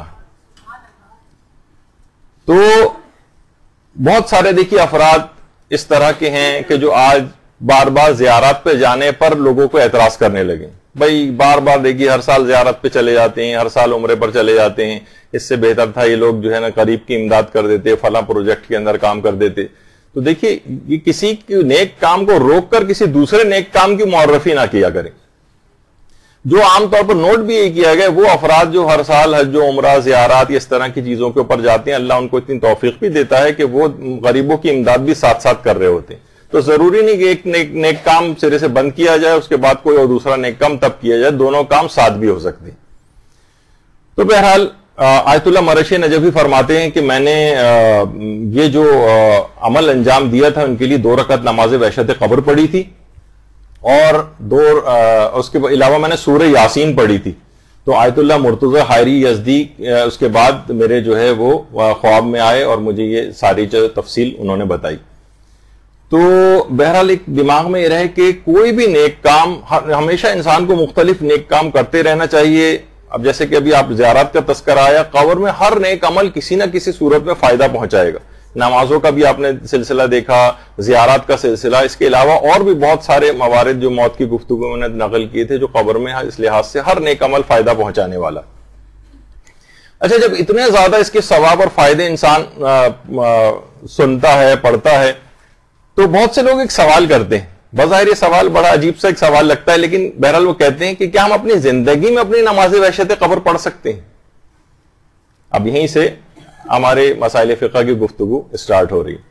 تو بہت سارے دیکھیے افراد اس طرح کے ہیں کہ جو آج بار بار زیارت پہ جانے پر لوگوں کو اعتراض کرنے لگے، بھائی بار بار دیکھیے ہر سال زیارت پہ چلے جاتے ہیں، ہر سال عمرے پر چلے جاتے ہیں، اس سے بہتر تھا یہ لوگ جو ہے نا قریب کی امداد کر دیتے، فلاں پروجیکٹ کے اندر کام کر دیتے۔ تو دیکھیے یہ کسی نیک کام کو روک کر کسی دوسرے نیک کام کی معرفی نہ کیا کریں۔ جو عام طور پر نوٹ بھی یہ کیا گیا وہ افراد جو ہر سال حج و عمرہ زیارات اس طرح کی چیزوں کے اوپر جاتے ہیں، اللہ ان کو اتنی توفیق بھی دیتا ہے کہ وہ غریبوں کی امداد بھی ساتھ ساتھ کر رہے ہوتے ہیں۔ تو ضروری نہیں کہ ایک نیک کام سرے سے بند کیا جائے اس کے بعد کوئی اور دوسرا نیک کام تب کیا جائے، دونوں کام ساتھ بھی ہو سکتے ہیں۔ تو بہرحال آیت اللہ مرشی نجفی فرماتے ہیں کہ میں نے یہ جو عمل انجام دیا تھا ان کے لیے 2 رکعت نماز وحشت قبر پڑھی تھی، اور اس کے علاوہ میں نے سورہ یاسین پڑھی تھی۔ تو آیت اللہ مرتضی حائری یزدی اس کے بعد میرے جو ہے وہ خواب میں آئے اور مجھے یہ ساری جو تفصیل انہوں نے بتائی۔ تو بہرحال ایک دماغ میں یہ رہے کہ کوئی بھی نیک کام، ہمیشہ انسان کو مختلف نیک کام کرتے رہنا چاہیے۔ اب جیسے کہ ابھی آپ زیارت کا تذکرہ آیا، قبر میں ہر نیک عمل کسی نہ کسی صورت میں فائدہ پہنچائے گا۔ نمازوں کا بھی آپ نے سلسلہ دیکھا، زیارات کا سلسلہ، اس کے علاوہ اور بھی بہت سارے موارد جو موت کی گفتگو میں نے نقل کیے تھے جو قبر میں اس لحاظ سے ہر نیک عمل فائدہ پہنچانے والا۔ اچھا، جب اتنے زیادہ اس کے ثواب اور فائدے انسان سنتا ہے، پڑھتا ہے، تو بہت سے لوگ ایک سوال کرتے ہیں، بظاہر یہ سوال بڑا عجیب سا ایک سوال لگتا ہے، لیکن بہرحال وہ کہتے ہیں کہ کیا ہم اپنی زندگی میں اپنی نماز وحشت قبر پڑھ سکتے ہیں؟ اب یہیں سے ہمارے مسائل فقہ کی گفتگو اسٹارٹ ہو رہی۔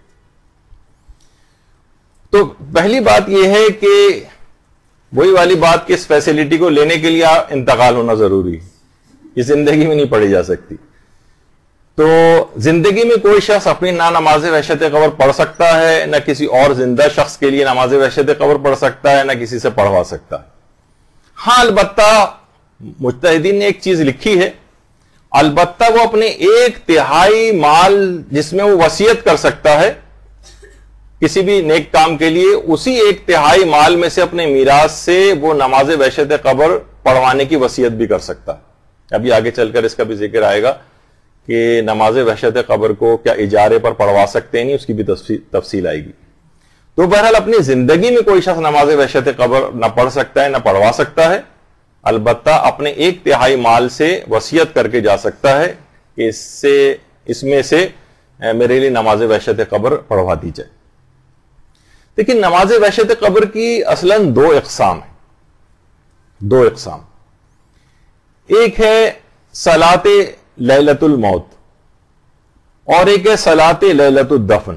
تو پہلی بات یہ ہے کہ وہی والی بات کہ اس فیسلٹی کو لینے کے لیے انتقال ہونا ضروری ہے، یہ زندگی میں نہیں پڑھی جا سکتی۔ تو زندگی میں کوئی شخص اپنی نہ نماز وحشت قبر پڑھ سکتا ہے، نہ کسی اور زندہ شخص کے لیے نماز وحشت قبر پڑھ سکتا ہے، نہ کسی سے پڑھوا سکتا ہے۔ ہاں البتہ مجتہدین نے ایک چیز لکھی ہے، البتہ وہ اپنے 1/3 مال جس میں وہ وصیت کر سکتا ہے کسی بھی نیک کام کے لیے، اسی 1/3 مال میں سے اپنے میراث سے وہ نماز وحشت قبر پڑھوانے کی وصیت بھی کر سکتا ہے۔ ابھی آگے چل کر اس کا بھی ذکر آئے گا کہ نماز وحشت قبر کو کیا اجارے پر پڑھوا سکتے ہیں، نہیں، اس کی بھی تفصیل آئے گی۔ تو بہرحال اپنی زندگی میں کوئی شخص نماز وحشت قبر نہ پڑھ سکتا ہے نہ پڑھوا سکتا ہے، البتہ اپنے 1/3 مال سے وصیت کر کے جا سکتا ہے کہ اس میں سے میرے لیے نماز وحشت قبر پڑھوا دی جائے۔ لیکن نماز وحشت قبر کی اصلاً 2 اقسام ہیں، 2 اقسام۔ ایک ہے صلاۃ لیلۃ الموت اور ایک ہے صلاۃ لیلۃ الدفن،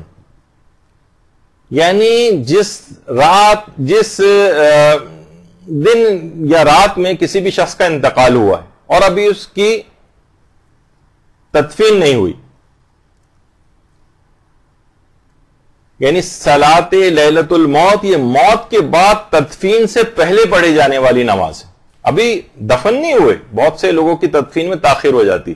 یعنی جس دن یا رات میں کسی بھی شخص کا انتقال ہوا ہے اور ابھی اس کی تدفین نہیں ہوئی، یعنی صلاۃ لیلۃ الموت یہ موت کے بعد تدفین سے پہلے پڑھی جانے والی نماز ہے۔ ابھی دفن نہیں ہوئے، بہت سے لوگوں کی تدفین میں تاخیر ہو جاتی،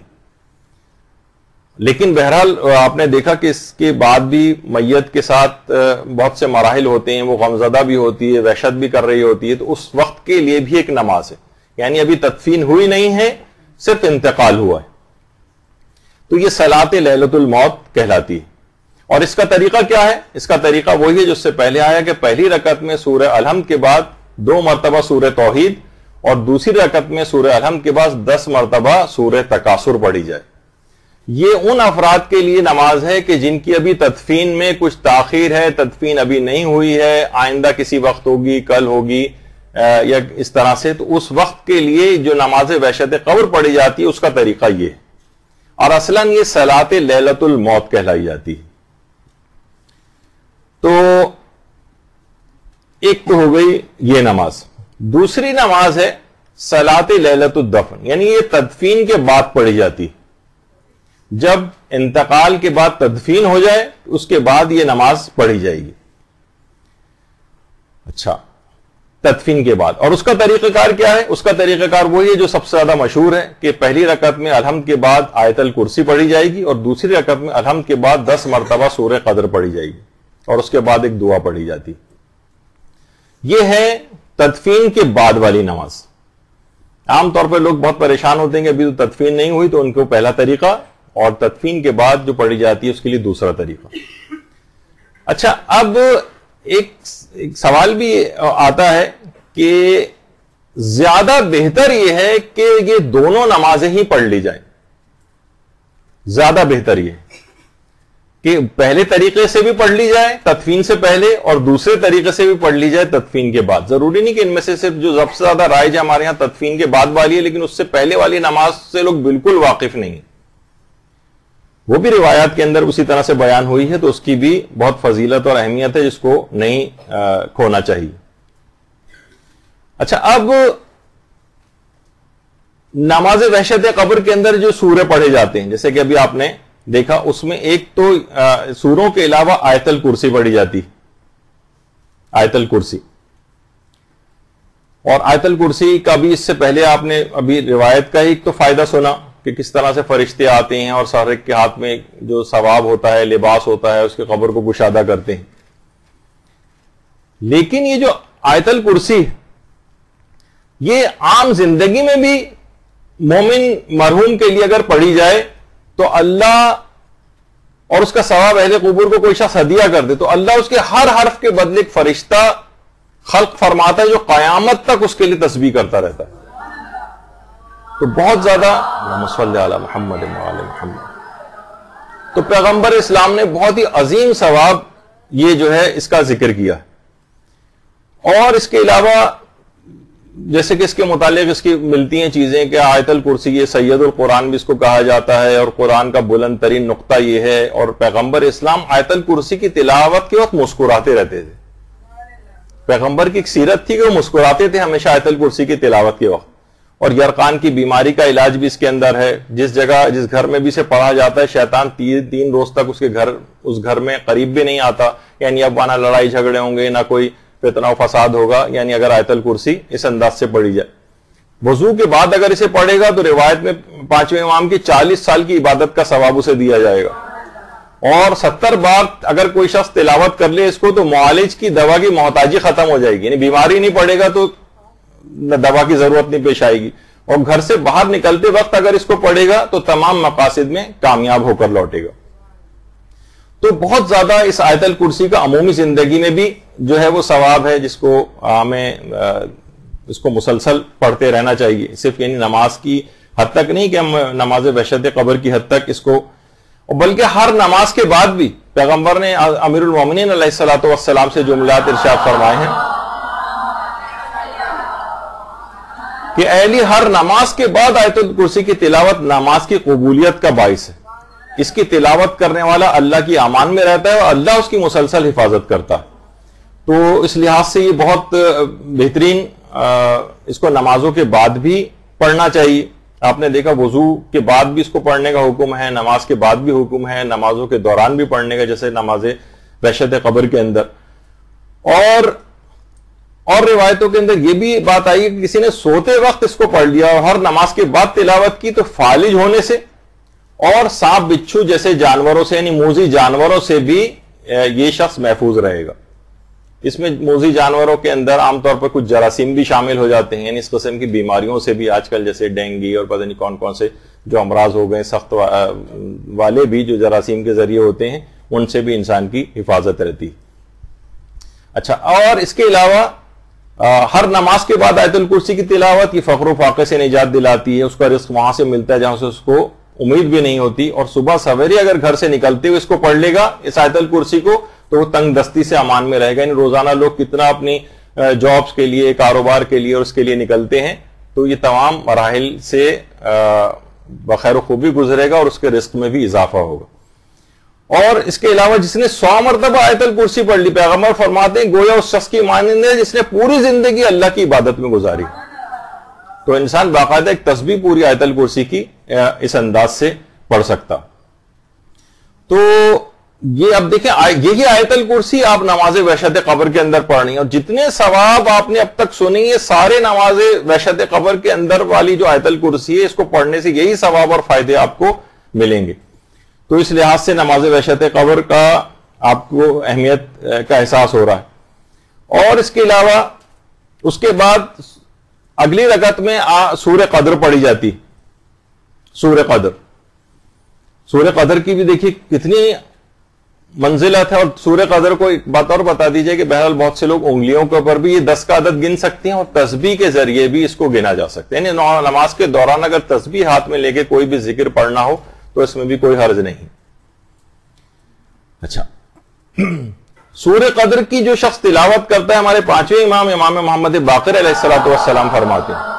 لیکن بہرحال آپ نے دیکھا کہ اس کے بعد بھی میت کے ساتھ بہت سے مراحل ہوتے ہیں، وہ غمزدہ بھی ہوتی ہے، وحشت بھی کر رہی ہوتی ہے، تو اس وقت کے لیے بھی ایک نماز ہے، یعنی ابھی تدفین ہوئی نہیں ہے، صرف انتقال ہوا ہے، تو یہ صلاۃ لیلۃ الموت کہلاتی ہے۔ اور اس کا طریقہ کیا ہے؟ اس کا طریقہ وہی ہے جو اس سے پہلے آیا کہ پہلی رکعت میں سورہ الحمد کے بعد 2 مرتبہ سورہ توحید اور دوسری رکعت میں سورہ الحمد کے بعد 10 مرتبہ سورہ تکاثر پڑھی جائے۔ یہ ان افراد کے لیے نماز ہے کہ جن کی ابھی تدفین میں کچھ تاخیر ہے، تدفین ابھی نہیں ہوئی ہے، آئندہ کسی وقت ہوگی، کل ہوگی یا اس طرح سے، تو اس وقت کے لیے جو نماز وحشت قبر پڑھی جاتی ہے اس کا طریقہ یہ ہے، اور اصلاً یہ صلاۃ لیلۃ الموت کہلائی جاتی ہے۔ تو ایک تو ہو گئی یہ نماز، دوسری نماز ہے صلاۃ لیلۃ الدفن، یعنی یہ تدفین کے بعد پڑھی جاتی، جب انتقال کے بعد تدفین ہو جائے اس کے بعد یہ نماز پڑھی جائے گی۔ اچھا، تدفین کے بعد، اور اس کا طریقہ کار کیا ہے؟ اس کا طریقہ کار وہی ہے جو سب سے زیادہ مشہور ہے کہ پہلی رکعت میں الحمد کے بعد آیت الکرسی پڑھی جائے گی، اور دوسری رکعت میں الحمد کے بعد 10 مرتبہ سورہ قدر پڑھی جائے گی، اور اس کے بعد ایک دعا پڑھی جاتی۔ یہ ہے تدفین کے بعد والی نماز۔ عام طور پہ لوگ بہت پریشان ہوتے ہیں کہ ابھی تو تدفین نہیں ہوئی، تو ان کو پہلا طریقہ، اور تدفین کے بعد جو پڑھی جاتی ہے اس کے لیے دوسرا طریقہ۔ اچھا، اب ایک سوال بھی آتا ہے کہ زیادہ بہتر یہ ہے کہ یہ دونوں نمازیں ہی پڑھ لی جائیں، زیادہ بہتر یہ کہ پہلے طریقے سے بھی پڑھ لی جائے تدفین سے پہلے، اور دوسرے طریقے سے بھی پڑھ لی جائے تدفین کے بعد۔ ضروری نہیں کہ ان میں سے صرف جو سب سے زیادہ رائج ہے ہمارے ہاں تدفین کے بعد والی ہے، لیکن اس سے پہلے والی نماز سے لوگ بالکل واقف نہیں ہیں، وہ بھی روایات کے اندر اسی طرح سے بیان ہوئی ہے، تو اس کی بھی بہت فضیلت اور اہمیت ہے جس کو نہیں کھونا چاہیے۔ اچھا، اب نماز وحشت قبر کے اندر جو سورے پڑھے جاتے ہیں، جیسے کہ ابھی آپ نے دیکھا، اس میں ایک تو سوروں کے علاوہ آیت الکرسی پڑھی جاتی، آیت الکرسی، اور آیت الکرسی کا بھی اس سے پہلے آپ نے ابھی روایت کا ایک تو فائدہ سنا کہ کس طرح سے فرشتے آتے ہیں اور سارے کے ہاتھ میں جو ثواب ہوتا ہے، لباس ہوتا ہے، اس کے قبر کو گشادہ کرتے ہیں۔ لیکن یہ جو آیت الکرسی، یہ عام زندگی میں بھی مومن مرحوم کے لیے اگر پڑھی جائے تو اللہ، اور اس کا ثواب اہل قبور کو کوئی شخص ہدیہ کر دے تو اللہ اس کے ہر حرف کے بدلے ایک فرشتہ خلق فرماتا ہے جو قیامت تک اس کے لیے تسبیح کرتا رہتا ہے۔ تو بہت زیادہ اللہم صلی علی محمد وعلی محمد، تو پیغمبر اسلام نے بہت ہی عظیم ثواب یہ جو ہے اس کا ذکر کیا۔ اور اس کے علاوہ جیسے کہ اس کے متعلق اس کی ملتی ہیں چیزیں کہ آیت الکرسی، یہ سید القرآن بھی اس کو کہا جاتا ہے، اور قرآن کا بلند ترین نقطہ یہ ہے، اور پیغمبر اسلام آیت الکرسی کی تلاوت کے وقت مسکراتے رہتے تھے۔ پیغمبر کی ایک سیرت تھی کہ وہ مسکراتے تھے ہمیشہ آیت الکرسی کی تلاوت کے وقت۔ اور یرقان کی بیماری کا علاج بھی اس کے اندر ہے، جس جگہ جس گھر میں بھی اسے پڑھا جاتا ہے شیطان 3 روز تک اس گھر میں قریب بھی نہیں آتا، یعنی اب نہ لڑائی جھگڑے ہوں گے، نہ کوئی فتنہ و فساد ہوگا، یعنی اگر آیت الکرسی اس انداز سے پڑھی جائے۔ وضو کے بعد اگر اسے پڑھے گا تو روایت میں 5ویں امام کی 40 سال کی عبادت کا ثواب اسے دیا جائے گا، اور 70 بار اگر کوئی شخص تلاوت کر لے اس کو تو معالج کی دوا کی محتاجی ختم ہو جائے گی، یعنی بیماری نہیں پڑے گا تو دوا کی ضرورت نہیں پیش آئے گی، اور گھر سے باہر نکلتے وقت اگر اس کو پڑھے گا تو تمام مقاصد میں کامیاب ہو کر لوٹے گا۔ تو بہت زیادہ اس آیت الکرسی کا عمومی زندگی میں بھی جو ہے وہ ثواب ہے، جس کو ہمیں اس کو مسلسل پڑھتے رہنا چاہیے، صرف یعنی نماز کی حد تک نہیں کہ ہم نماز وحشت قبر کی حد تک اس کو، بلکہ ہر نماز کے بعد بھی پیغمبر نے امیر المومنین علیہ الصلوۃ والسلام سے جملات ارشاد فرمائے ہیں کہ اہلی ہر نماز کے بعد آیت الکرسی کی تلاوت نماز کی قبولیت کا باعث ہے، اس کی تلاوت کرنے والا اللہ کی امان میں رہتا ہے اور اللہ اس کی مسلسل حفاظت کرتا ہے۔ تو اس لحاظ سے یہ بہت بہترین، اس کو نمازوں کے بعد بھی پڑھنا چاہیے۔ آپ نے دیکھا وضو کے بعد بھی اس کو پڑھنے کا حکم ہے، نماز کے بعد بھی حکم ہے، نمازوں کے دوران بھی پڑھنے کا، جیسے نماز وحشت قبر کے اندر۔ اور روایتوں کے اندر یہ بھی بات آئی کہ کسی نے سوتے وقت اس کو پڑھ لیا اور ہر نماز کے بعد تلاوت کی تو فالج ہونے سے اور سانپ بچھو جیسے جانوروں سے، یعنی موذی جانوروں سے بھی یہ شخص محفوظ رہے گا۔ اس میں موذی جانوروں کے اندر عام طور پر کچھ جراثیم بھی شامل ہو جاتے ہیں، یعنی اس قسم کی بیماریوں سے بھی آج کل جیسے ڈینگی اور پتہ نہیں کون کون سے جو امراض ہو گئے سخت والے بھی جو جراثیم کے ذریعے ہوتے ہیں، ان سے بھی انسان کی حفاظت رہتی۔ اچھا، اور اس کے علاوہ ہر نماز کے بعد آیت الکرسی کی تلاوت یہ فقر و فاقے سے نجات دلاتی ہے، اس کا رزق وہاں سے ملتا ہے جہاں سے اس کو امید بھی نہیں ہوتی، اور صبح سویرے اگر گھر سے نکلتے ہوئے اس کو پڑھ لے گا اس آیت الکرسی کو تو وہ تنگ دستی سے امان میں رہے گا. یعنی روزانہ لوگ کتنا اپنی جابس کے لیے، کاروبار کے لیے اور اس کے لیے نکلتے ہیں، تو یہ تمام مراحل سے بخیر و خوبی گزرے گا اور اس کے رزق میں بھی اضافہ ہوگا. اور اس کے علاوہ جس نے 100 مرتبہ آیت الکرسی پڑھ لی، پیغمبر فرماتے ہیں گویا اس شخص کی مانند ہے جس نے پوری زندگی اللہ کی عبادت میں گزاری. تو انسان باقاعدہ ایک تسبیح پوری آیت الکرسی کی اس انداز سے پڑھ سکتا. تو یہ اب دیکھیں، یہی آیت الکرسی آپ نماز وحشت قبر کے اندر پڑھنی ہے، اور جتنے ثواب آپ نے اب تک سنی ہے سارے نماز وحشت قبر کے اندر والی جو آیت الکرسی ہے اس کو پڑھنے سے یہی ثواب اور فائدے آپ کو ملیں گے. تو اس لحاظ سے نماز وحشت قبر کا آپ کو اہمیت کا احساس ہو رہا ہے. اور اس کے علاوہ اس کے بعد اگلی رکعت میں سورہ قدر پڑھی جاتی. سورہ قدر کی بھی دیکھیے کتنی منزلت ہے. اور سورہ قدر کو ایک بات اور بتا دیجئے کہ بہرحال بہت سے لوگ انگلیوں کے اوپر بھی یہ 10 کا عدد گن سکتے ہیں اور تسبیح کے ذریعے بھی اس کو گنا جا سکتے ہیں. یعنی نماز کے دوران اگر تسبیح ہاتھ میں لے کے کوئی بھی ذکر پڑھنا ہو تو اس میں بھی کوئی حرج نہیں. اچھا، سورہ قدر کی جو شخص تلاوت کرتا ہے، ہمارے 5ویں امام محمد باقر علیہ الصلوۃ والسلام فرماتے ہیں،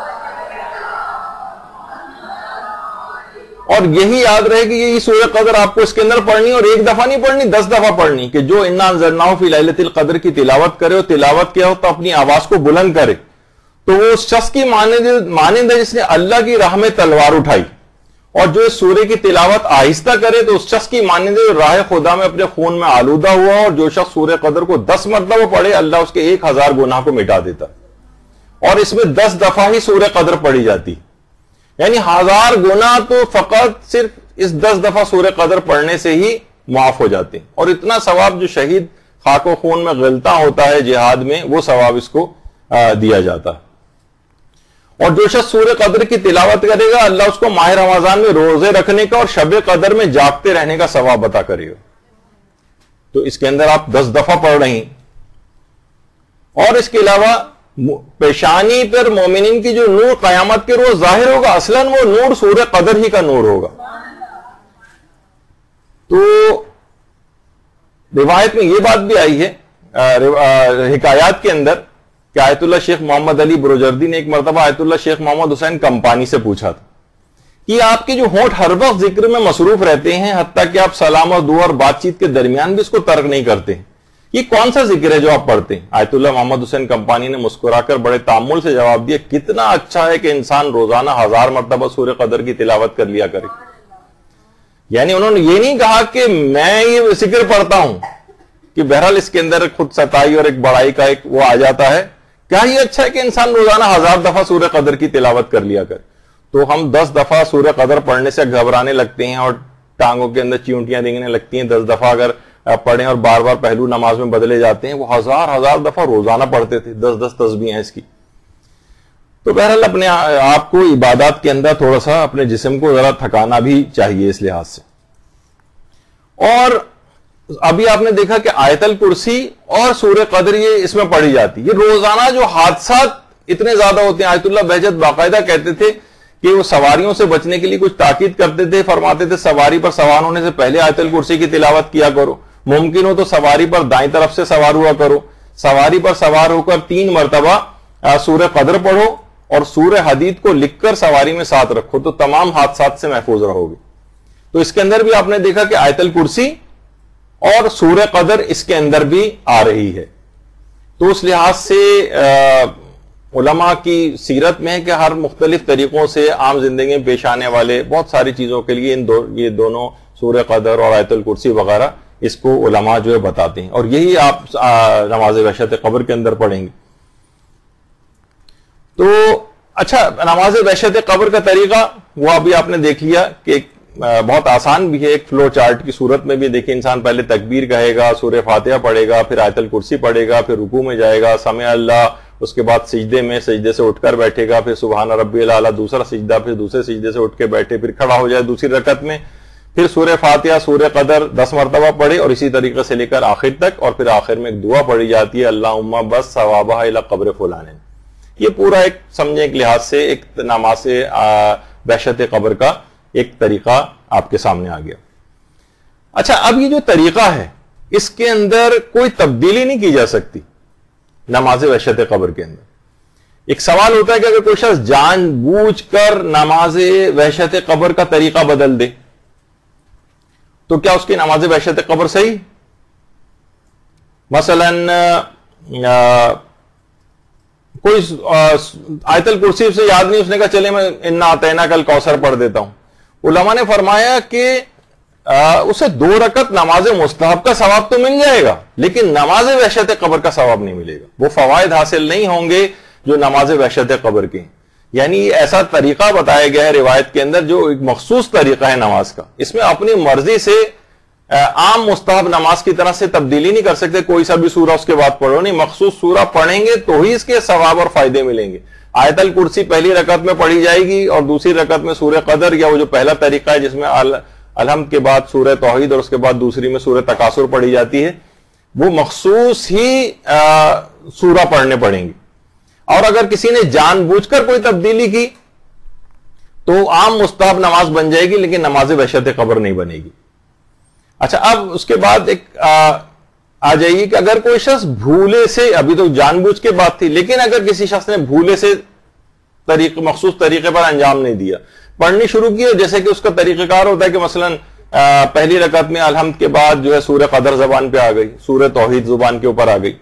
اور یہی یاد رہے کہ یہ سورہ قدر آپ کو اس کے اندر پڑھنی، اور ایک دفعہ نہیں پڑھنی، 10 دفعہ پڑھنی، کہ جو انا انزلناہ فی لیلۃ القدر کی تلاوت کرے اور تلاوت کیا ہو تو اپنی آواز کو بلند کرے تو وہ اس شخص کی مانند ہے جس نے اللہ کی راہ میں تلوار اٹھائی. اور جو اس سورے کی تلاوت آہستہ کرے تو اس شخص کی مانند ہے راہ خدا میں اپنے خون میں آلودہ ہوا. اور جو شخص سورہ قدر کو 10 مرتبہ پڑھے اللہ اس کے 1000 گناہ کو مٹا دیتا. اور اس میں 10 دفعہ ہی سورہ قدر پڑھی جاتی، یعنی 1000 گناہ تو فقط صرف اس 10 دفعہ سورہ قدر پڑھنے سے ہی معاف ہو جاتے ہیں. اور اتنا ثواب جو شہید خاک و خون میں غلطہ ہوتا ہے جہاد میں، وہ ثواب اس کو دیا جاتا ہے. اور جو شخص سورہ قدر کی تلاوت کرے گا اللہ اس کو ماہ رمضان میں روزے رکھنے کا اور شب قدر میں جاگتے رہنے کا ثواب عطا کرے گا. تو اس کے اندر آپ 10 دفعہ پڑھ رہی ہیں. اور اس کے علاوہ پیشانی پر مومنین کی جو نور قیامت کے روز ظاہر ہوگا، اصلاً وہ نور سورہ قدر ہی کا نور ہوگا. تو روایت میں یہ بات بھی آئی ہے حکایات کے اندر کہ آیت اللہ شیخ محمد علی بروجردی نے ایک مرتبہ آیت اللہ شیخ محمد حسین کمپانی سے پوچھا تھا کہ آپ کے جو ہونٹ ہر وقت ذکر میں مصروف رہتے ہیں، حتیٰ کہ آپ سلام اور دعا اور بات چیت کے درمیان بھی اس کو ترک نہیں کرتے، یہ کون سا ذکر ہے جو آپ پڑھتے ہیں؟ آیت اللہ محمد حسین کمپانی نے مسکرا کر بڑے تامل سے جواب دیا، کتنا اچھا ہے کہ انسان روزانہ 1000 مرتبہ سورہ قدر کی تلاوت کر لیا کرے. یعنی انہوں نے یہ نہیں کہا کہ میں یہ ذکر پڑھتا ہوں، کہ بہرحال اس کے اندر خود ستائی اور ایک بڑائی کا ایک وہ آ جاتا ہے. کیا یہ اچھا ہے کہ انسان روزانہ 1000 دفعہ سورہ قدر کی تلاوت کر لیا کرے؟ تو ہم 10 دفعہ سورہ قدر پڑھنے سے گھبرانے لگتے ہیں اور ٹانگوں کے اندر چیونٹیاں دینگنے لگتی ہیں. 10 دفعہ اگر پڑھیں اور بار بار پہلو نماز میں بدلے جاتے ہیں. وہ 1000 دفعہ روزانہ پڑھتے تھے، 10 تسبیح ہیں اس کی. تو بہرحال اپنے آپ کو عبادات کے اندر تھوڑا سا اپنے جسم کو ذرا تھکانا بھی چاہیے اس لحاظ سے. اور ابھی آپ نے دیکھا کہ آیت الکرسی اور سورہ قدر یہ اس میں پڑھی جاتی. یہ روزانہ جو حادثات اتنے زیادہ ہوتے ہیں، آیت اللہ بہجت باقاعدہ کہتے تھے کہ وہ سواریوں سے بچنے کے لیے کچھ تاکید کرتے تھے، فرماتے تھے سواری پر سوار ہونے سے پہلے آیت الکرسی کی تلاوت کیا کرو، ممکن ہو تو سواری پر دائیں طرف سے سوار ہوا کرو، سواری پر سوار ہو کر 3 مرتبہ سورہ قدر پڑھو اور سورہ حدید کو لکھ کر سواری میں ساتھ رکھو تو تمام حادثات سے محفوظ رہو گے. تو اس کے اندر بھی آپ نے دیکھا کہ آیت الکرسی اور سورہ قدر اس کے اندر بھی آ رہی ہے. تو اس لحاظ سے علماء کی سیرت میں ہے کہ ہر مختلف طریقوں سے عام زندگی میں پیش آنے والے بہت ساری چیزوں کے لیے یہ دونوں سورہ قدر اور آیت الکرسی وغیرہ اس کو علماء جو ہے بتاتے ہیں. اور یہی آپ نماز وحشت قبر کے اندر پڑھیں گے. تو اچھا، نماز وحشت قبر کا طریقہ وہ ابھی آپ نے دیکھ لیا کہ بہت آسان بھی ہے. ایک فلو چارٹ کی صورت میں بھی دیکھیں، انسان پہلے تکبیر کہے گا، سورہ فاتحہ پڑھے گا، پھر آیت الکرسی پڑھے گا، پھر رکوع میں جائے گا، سمع اللہ، اس کے بعد سجدے میں سجدے سے اٹھ کر بیٹھے گا، پھر سبحان ربی الاعلیٰ دوسرا سجدہ، پھر دوسرے سجدے سے اٹھ کے بیٹھے، پھر کھڑا ہو جائے دوسری رکعت میں، پھر سورہ فاتحہ سورہ قدر 10 مرتبہ پڑھے اور اسی طریقے سے لے کر آخر تک. اور پھر آخر میں ایک دعا پڑھی جاتی ہے، اللہم بس ثوابہ الی قبر فلان. یہ پورا ایک سمجھیں ایک لحاظ سے ایک نماز وحشت قبر کا ایک طریقہ آپ کے سامنے آ گیا. اچھا اب یہ جو طریقہ ہے اس کے اندر کوئی تبدیلی نہیں کی جا سکتی نماز وحشت قبر کے اندر. ایک سوال ہوتا ہے کہ اگر کوئی شخص جان بوجھ کر نماز وحشت قبر کا طریقہ بدل دے تو کیا اس کی نماز وحشت قبر صحیح؟ مثلا کوئی آیت الکرسی سے یاد نہیں، اس نے کہا چلے میں انا اعطیناک الکوثر پڑھ دیتا ہوں. علماء نے فرمایا کہ اسے 2 رکعت نماز مستحب کا ثواب تو مل جائے گا لیکن نماز وحشت قبر کا ثواب نہیں ملے گا، وہ فوائد حاصل نہیں ہوں گے جو نماز وحشت قبر کے ہیں. یعنی ایسا طریقہ بتایا گیا ہے روایت کے اندر جو ایک مخصوص طریقہ ہے نماز کا، اس میں اپنی مرضی سے عام مستحب نماز کی طرح سے تبدیلی نہیں کر سکتے. کوئی سا بھی سورہ اس کے بعد پڑھو نہیں، مخصوص سورہ پڑھیں گے تو ہی اس کے ثواب اور فائدے ملیں گے. آیت الکرسی پہلی رکعت میں پڑھی جائے گی اور دوسری رکعت میں سورہ قدر یا وہ جو پہلا طریقہ ہے جس میں الحمد کے بعد سورہ توحید اور اس کے بعد دوسری میں سورہ تکاثر پڑھی جاتی ہے، وہ مخصوص ہی سورہ پڑھنے پڑیں گی. اور اگر کسی نے جان بوجھ کر کوئی تبدیلی کی تو عام مستحب نماز بن جائے گی لیکن نماز وحشت قبر نہیں بنے گی. اچھا اب اس کے بعد ایک آ جائیے کہ اگر کوئی شخص بھولے سے، ابھی تو جان بوجھ کے بات تھی، لیکن اگر کسی شخص نے بھولے سے مخصوص طریقے پر انجام نہیں دیا، پڑھنی شروع کی، جیسے کہ اس کا طریقہ کار ہوتا ہے کہ مثلا پہلی رکعت میں الحمد کے بعد جو ہے سورہ قدر زبان پہ آ گئی، سورہ توحید زبان کے اوپر آ گئی.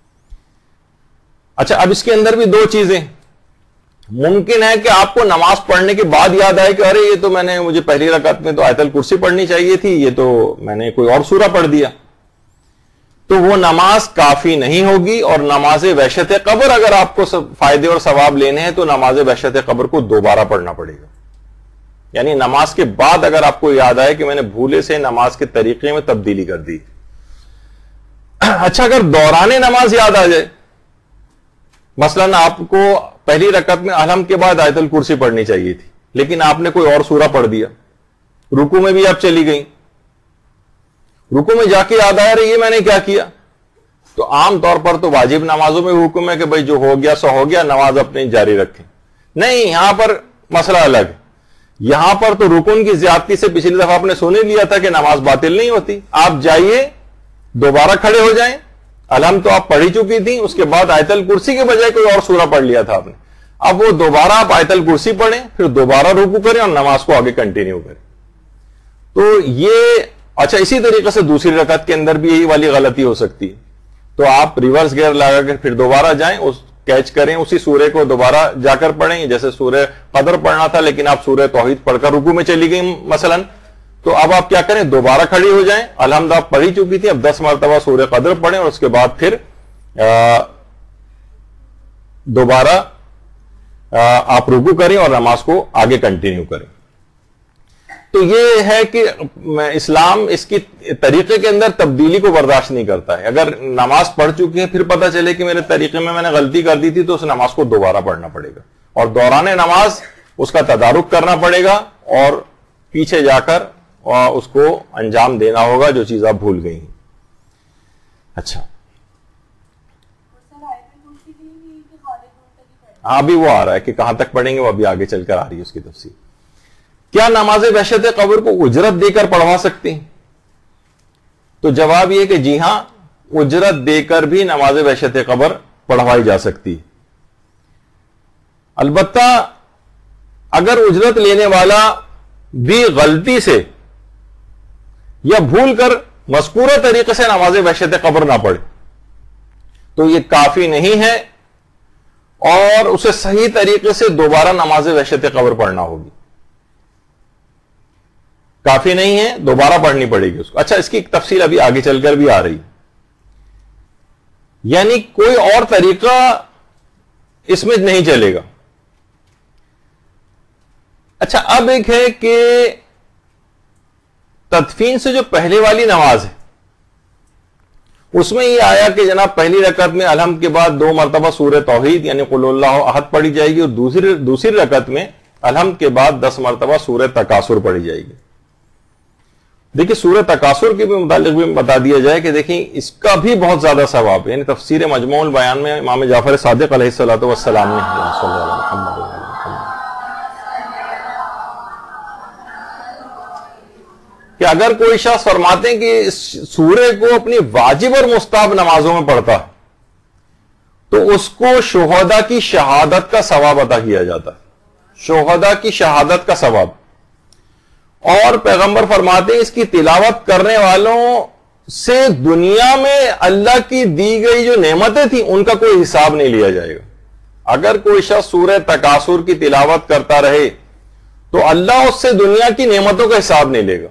اچھا اب اس کے اندر بھی 2 چیزیں ممکن ہے کہ آپ کو نماز پڑھنے کے بعد یاد آئے کہ ارے یہ تو مجھے پہلی رکعت میں تو آیت الکرسی پڑھنی چاہیے تھی، یہ تو میں نے کوئی اور سورہ پڑھ دیا. تو وہ نماز کافی نہیں ہوگی اور نماز وحشت قبر اگر آپ کو فائدے اور ثواب لینے ہیں تو نماز وحشت قبر کو دوبارہ پڑھنا پڑے گا. یعنی نماز کے بعد اگر آپ کو یاد آئے کہ میں نے بھولے سے نماز کے طریقے میں تبدیلی کر دی. اچھا اگر دوران نماز یاد آ جائے، مثلا آپ کو پہلی رکعت میں الحمد کے بعد آیت الکرسی پڑھنی چاہیے تھی لیکن آپ نے کوئی اور سورہ پڑھ دیا، رکوع میں بھی آپ چلی گئیں، رکوع میں جا کے یاد آیا رہی ہے میں نے کیا کیا، تو عام طور پر تو واجب نمازوں میں حکم ہے کہ بھائی جو ہو گیا سو ہو گیا، نماز اپنی جاری رکھیں. نہیں، یہاں پر مسئلہ الگ ہے. یہاں پر تو رکن کی زیادتی سے پچھلی دفعہ آپ نے سن لیا تھا کہ نماز باطل نہیں ہوتی. آپ جائیے دوبارہ کھڑے ہو جائیں، الحمد تو آپ پڑھی چکی تھی، اس کے بعد آیت الکرسی کے بجائے کوئی اور سورہ پڑھ لیا تھا آپ نے، اب وہ دوبارہ آپ آیت الکرسی پڑھیں، پھر دوبارہ رکوع کریں اور نماز کو آگے کنٹینیو کریں. تو یہ اچھا اسی طریقے سے دوسری رکعت کے اندر بھی یہی والی غلطی ہو سکتی ہے. تو آپ ریورس گیئر لگا کر پھر دوبارہ جائیں، کیچ کریں اسی سورے کو دوبارہ جا کر پڑھیں. جیسے سورہ قدر پڑھنا تھا لیکن آپ سورہ توحید پڑھ کر رکوع میں چلی گئی مثلا، تو اب آپ کیا کریں، دوبارہ کھڑی ہو جائیں، الحمد آپ پڑھی چکی تھی، اب 10 مرتبہ سورہ قدر پڑھیں اور اس کے بعد پھر دوبارہ آپ رکوع کریں اور نماز کو آگے کنٹینیو کریں. تو یہ ہے کہ اسلام اس کی طریقے کے اندر تبدیلی کو برداشت نہیں کرتا ہے. اگر نماز پڑھ چکی ہے پھر پتہ چلے کہ میرے طریقے میں نے غلطی کر دی تھی تو اس نماز کو دوبارہ پڑھنا پڑے گا اور دوران نماز اس کا تدارک کرنا پڑے گا اور پیچھے جا کر اس کو انجام دینا ہوگا جو چیز آپ بھول گئی ہیں. اچھا ہاں ابھی وہ آ رہا ہے کہ کہاں تک پڑھیں گے، وہ ابھی آگے چل کر آ رہی ہے اس کی تفصیل. کیا نماز وحشت قبر کو اجرت دے کر پڑھوا سکتے ہیں؟ تو جواب یہ کہ جی ہاں، اجرت دے کر بھی نماز وحشت قبر پڑھوائی جا سکتی ہے. البتہ اگر اجرت لینے والا بھی غلطی سے یا بھول کر مذکورہ طریقے سے نماز وحشت قبر نہ پڑھے تو یہ کافی نہیں ہے اور اسے صحیح طریقے سے دوبارہ نماز وحشت قبر پڑھنا ہوگی. کافی نہیں ہے، دوبارہ پڑھنی پڑے گی اس کو. اچھا اس کی تفصیل ابھی آگے چل کر بھی آ رہی، یعنی کوئی اور طریقہ اس میں نہیں چلے گا. اچھا اب ایک ہے کہ تدفین سے جو پہلے والی نماز ہے اس میں یہ آیا کہ جناب پہلی رکعت میں الحمد کے بعد 2 مرتبہ سورہ توحید یعنی قل اللہ احد پڑھی جائے گی اور دوسری رکعت میں الحمد کے بعد 10 مرتبہ سورہ تکاثر پڑھی جائے گی. دیکھیں سورہ تکاثر کے بھی متعلق بھی بتا دیا جائے کہ دیکھیں اس کا بھی بہت زیادہ ثواب ہے. یعنی تفسیر مجموع البیان میں امام جعفر صادق علیہ الصلوۃ والسلام نے کہ اگر کوئی شخص فرماتے ہیں کہ اس سورے کو اپنی واجب اور مستحب نمازوں میں پڑھتا ہے تو اس کو شہداء کی شہادت کا ثواب عطا کیا جاتا ہے، شہداء کی شہادت کا ثواب. اور پیغمبر فرماتے ہیں اس کی تلاوت کرنے والوں سے دنیا میں اللہ کی دی گئی جو نعمتیں تھیں ان کا کوئی حساب نہیں لیا جائے گا. اگر کوئی شخص سورہ تکاثر کی تلاوت کرتا رہے تو اللہ اس سے دنیا کی نعمتوں کا حساب نہیں لے گا.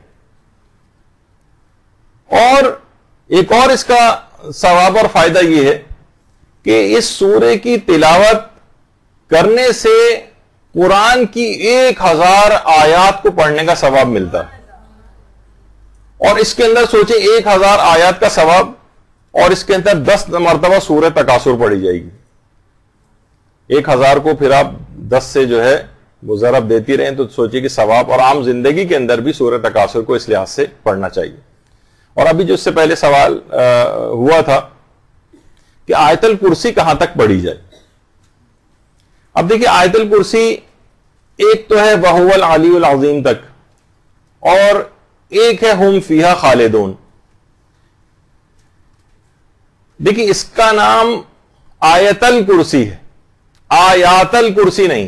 اور ایک اور اس کا ثواب اور فائدہ یہ ہے کہ اس سورے کی تلاوت کرنے سے قرآن کی 1000 آیات کو پڑھنے کا ثواب ملتا ہے. اور اس کے اندر سوچیں 1000 آیات کا ثواب، اور اس کے اندر 10 مرتبہ سورہ تکاثر پڑھی جائے گی. 1000 کو پھر آپ 10 سے جو ہے وہ ضرب دیتی رہیں تو سوچیں کہ ثواب، اور عام زندگی کے اندر بھی سورہ تکاثر کو اس لحاظ سے پڑھنا چاہیے. اور ابھی جو اس سے پہلے سوال ہوا تھا کہ آیت الکرسی کہاں تک پڑھی جائے. اب دیکھیں آیت الکرسی ایک تو ہے وَهُوَ الْعَلِيُّ الْعَظِيمُ تک، اور ایک ہے ہم فیہا خالدون. دیکھیں اس کا نام آیت الکرسی ہے، آیات الکرسی نہیں.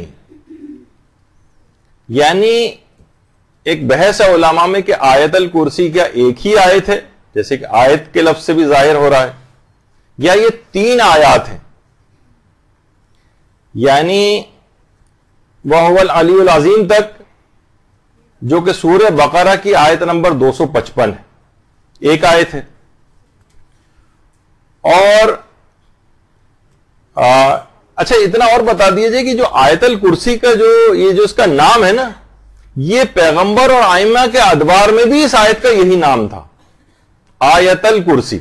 یعنی ایک بحث ہے علماء میں کہ آیت الکرسی کیا ایک ہی آیت ہے جیسے کہ آیت کے لفظ سے بھی ظاہر ہو رہا ہے، یا یہ 3 آیات ہیں. یعنی وَهُوَ الْعَلِيُّ الْعَظِيمُ تک جو کہ سورہ بقرہ کی آیت نمبر 255 ہے، ایک آیت ہے. اور اچھا اتنا اور بتا دیجئے کہ جو آیت الکرسی کا جو اس کا نام ہے نا، یہ پیغمبر اور ائمہ کے ادوار میں بھی اس آیت کا یہی نام تھا، آیت الکرسی.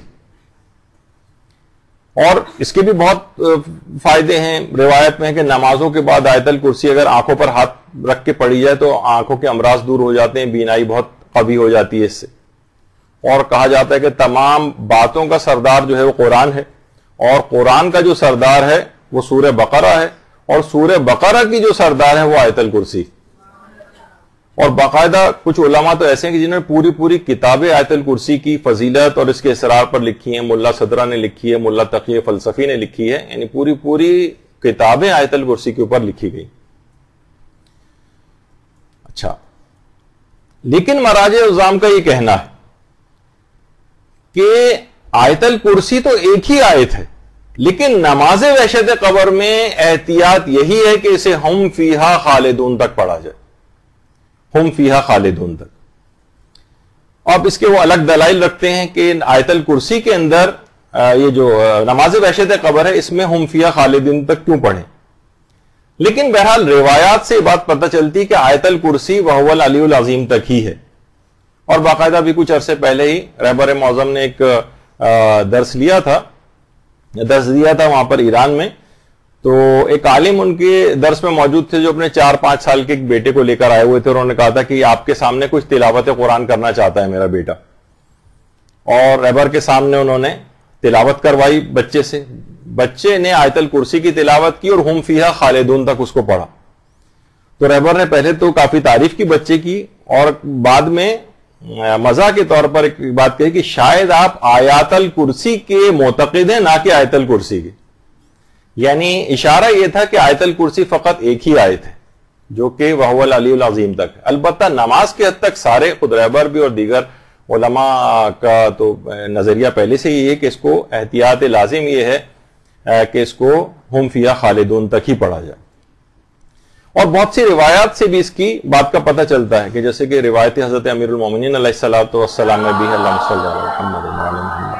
اور اس کے بھی بہت فائدے ہیں. روایت میں ہے کہ نمازوں کے بعد آیت الکرسی اگر آنکھوں پر ہاتھ رکھ کے پڑھی جائے تو آنکھوں کے امراض دور ہو جاتے ہیں، بینائی بہت قوی ہو جاتی ہے اس سے. اور کہا جاتا ہے کہ تمام باتوں کا سردار جو ہے وہ قرآن ہے، اور قرآن کا جو سردار ہے وہ سورہ بقرہ ہے، اور سورہ بقرہ کی جو سردار ہے وہ آیت الکرسی. اور باقاعدہ کچھ علماء تو ایسے ہیں کہ جنہوں نے پوری پوری کتابیں آیت الکرسی کی فضیلت اور اس کے اسرار پر لکھی ہیں. ملا صدرہ نے لکھی ہے، ملا تقی فلسفی نے لکھی ہے، یعنی پوری پوری کتابیں آیت الکرسی کے اوپر لکھی گئی. اچھا، لیکن مراجع عظام کا یہ کہنا ہے کہ آیت الکرسی تو ایک ہی آیت ہے، لیکن نماز وحشت قبر میں احتیاط یہی ہے کہ اسے ہم فیہا خالدون تک پڑھا جائے، ہم فیہا خالدون تک. اب اس کے وہ الگ دلائل رکھتے ہیں کہ آیت الکرسی کے اندر یہ جو نماز وحشت قبر ہے اس میں ہم فیہا خالدون تک کیوں پڑھیں. لیکن بہرحال روایات سے یہ بات پتہ چلتی کہ آیت الکرسی وَهُوَ الْعَلِيُّ الْعَظِيمُ تک ہی ہے. اور باقاعدہ بھی کچھ عرصے پہلے ہی رہبر معظم نے ایک درس دیا تھا وہاں پر ایران میں. تو ایک عالم ان کے درس میں موجود تھے جو اپنے 4-5 سال کے ایک بیٹے کو لے کر آئے ہوئے تھے، اور انہوں نے کہا تھا کہ آپ کے سامنے کچھ تلاوت قرآن کرنا چاہتا ہے میرا بیٹا. اور رہبر کے سامنے انہوں نے تلاوت کروائی بچے سے. بچے نے آیت الکرسی کی تلاوت کی اور ہم فیہا خالدون تک اس کو پڑھا. تو رہبر نے پہلے تو کافی تعریف کی بچے کی، اور بعد میں مزاح کے طور پر ایک بات کہی کہ شاید آپ آیات الکرسی کے معتقد ہیں نہ کہ آیت الکرسی کے. یعنی اشارہ یہ تھا کہ آیت الکرسی فقط ایک ہی آیت ہے جو کہ وَهُوَ الْعَلِيُّ الْعَظِيمُ تک ہے. البتہ نماز کے حد تک سارے خود رہبر بھی اور دیگر علماء کا تو نظریہ پہلے سے یہ ہے کہ اس کو احتیاط لازم یہ ہے کہ اس کو ہم فیہا خالدون تک ہی پڑھا جائے. اور بہت سی روایات سے بھی اس کی بات کا پتہ چلتا ہے، کہ جیسے کہ روایت حضرت امیر المومنین علیہ الصلوۃ والسلام میں بھی اللہم صلی علی محمد وعلی محمد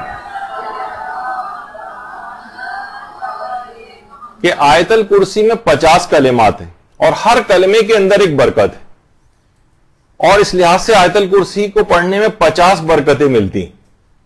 کہ آیت الکرسی میں 50 کلمات ہیں اور ہر کلمے کے اندر ایک برکت ہے، اور اس لحاظ سے آیت الکرسی کو پڑھنے میں 50 برکتیں ملتی ہیں.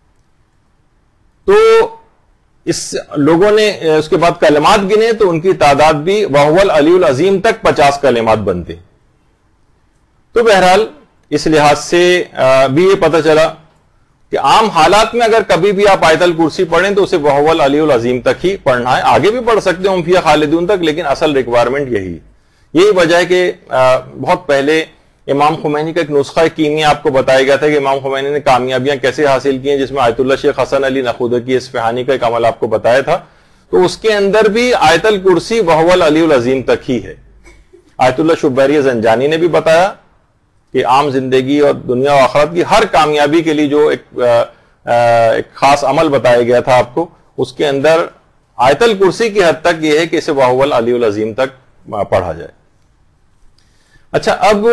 تو اس لوگوں نے اس کے بعد کلمات گنے تو ان کی تعداد بھی وَهُوَ الْعَلِيُّ الْعَظِيمُ تک 50 کلمات بنتے. تو بہرحال اس لحاظ سے بھی یہ پتہ چلا کہ عام حالات میں اگر کبھی بھی آپ آیت الکرسی پڑھیں تو اسے وَهُوَ الْعَلِيُّ الْعَظِيمُ تک ہی پڑھنا ہے. آگے بھی پڑھ سکتے ہیں ہم فیہا خالدون تک، لیکن اصل ریکوائرمنٹ یہی. یہی وجہ ہے کہ بہت پہلے امام خمینی کا ایک نسخہ کیمیا آپ کو بتایا گیا تھا کہ امام خمینی نے کامیابیاں کیسے حاصل کی ہیں، جس میں آیت اللہ شیخ حسن علی نخودکی اصفہانی کا ایک عمل آپ کو بتایا تھا، تو اس کے اندر بھی آیت الکرسی وہو العلی العظیم تک ہی ہے۔ آیت اللہ شبیری زنجانی نے بھی بتایا کہ عام زندگی اور دنیا و آخرت کی ہر کامیابی کے لیے جو ایک خاص عمل بتایا گیا تھا آپ کو، اس کے اندر آیت الکرسی کی حد تک یہ ہے کہ اسے وہو العلی العظیم تک پڑھا جائے۔ اچھا، اب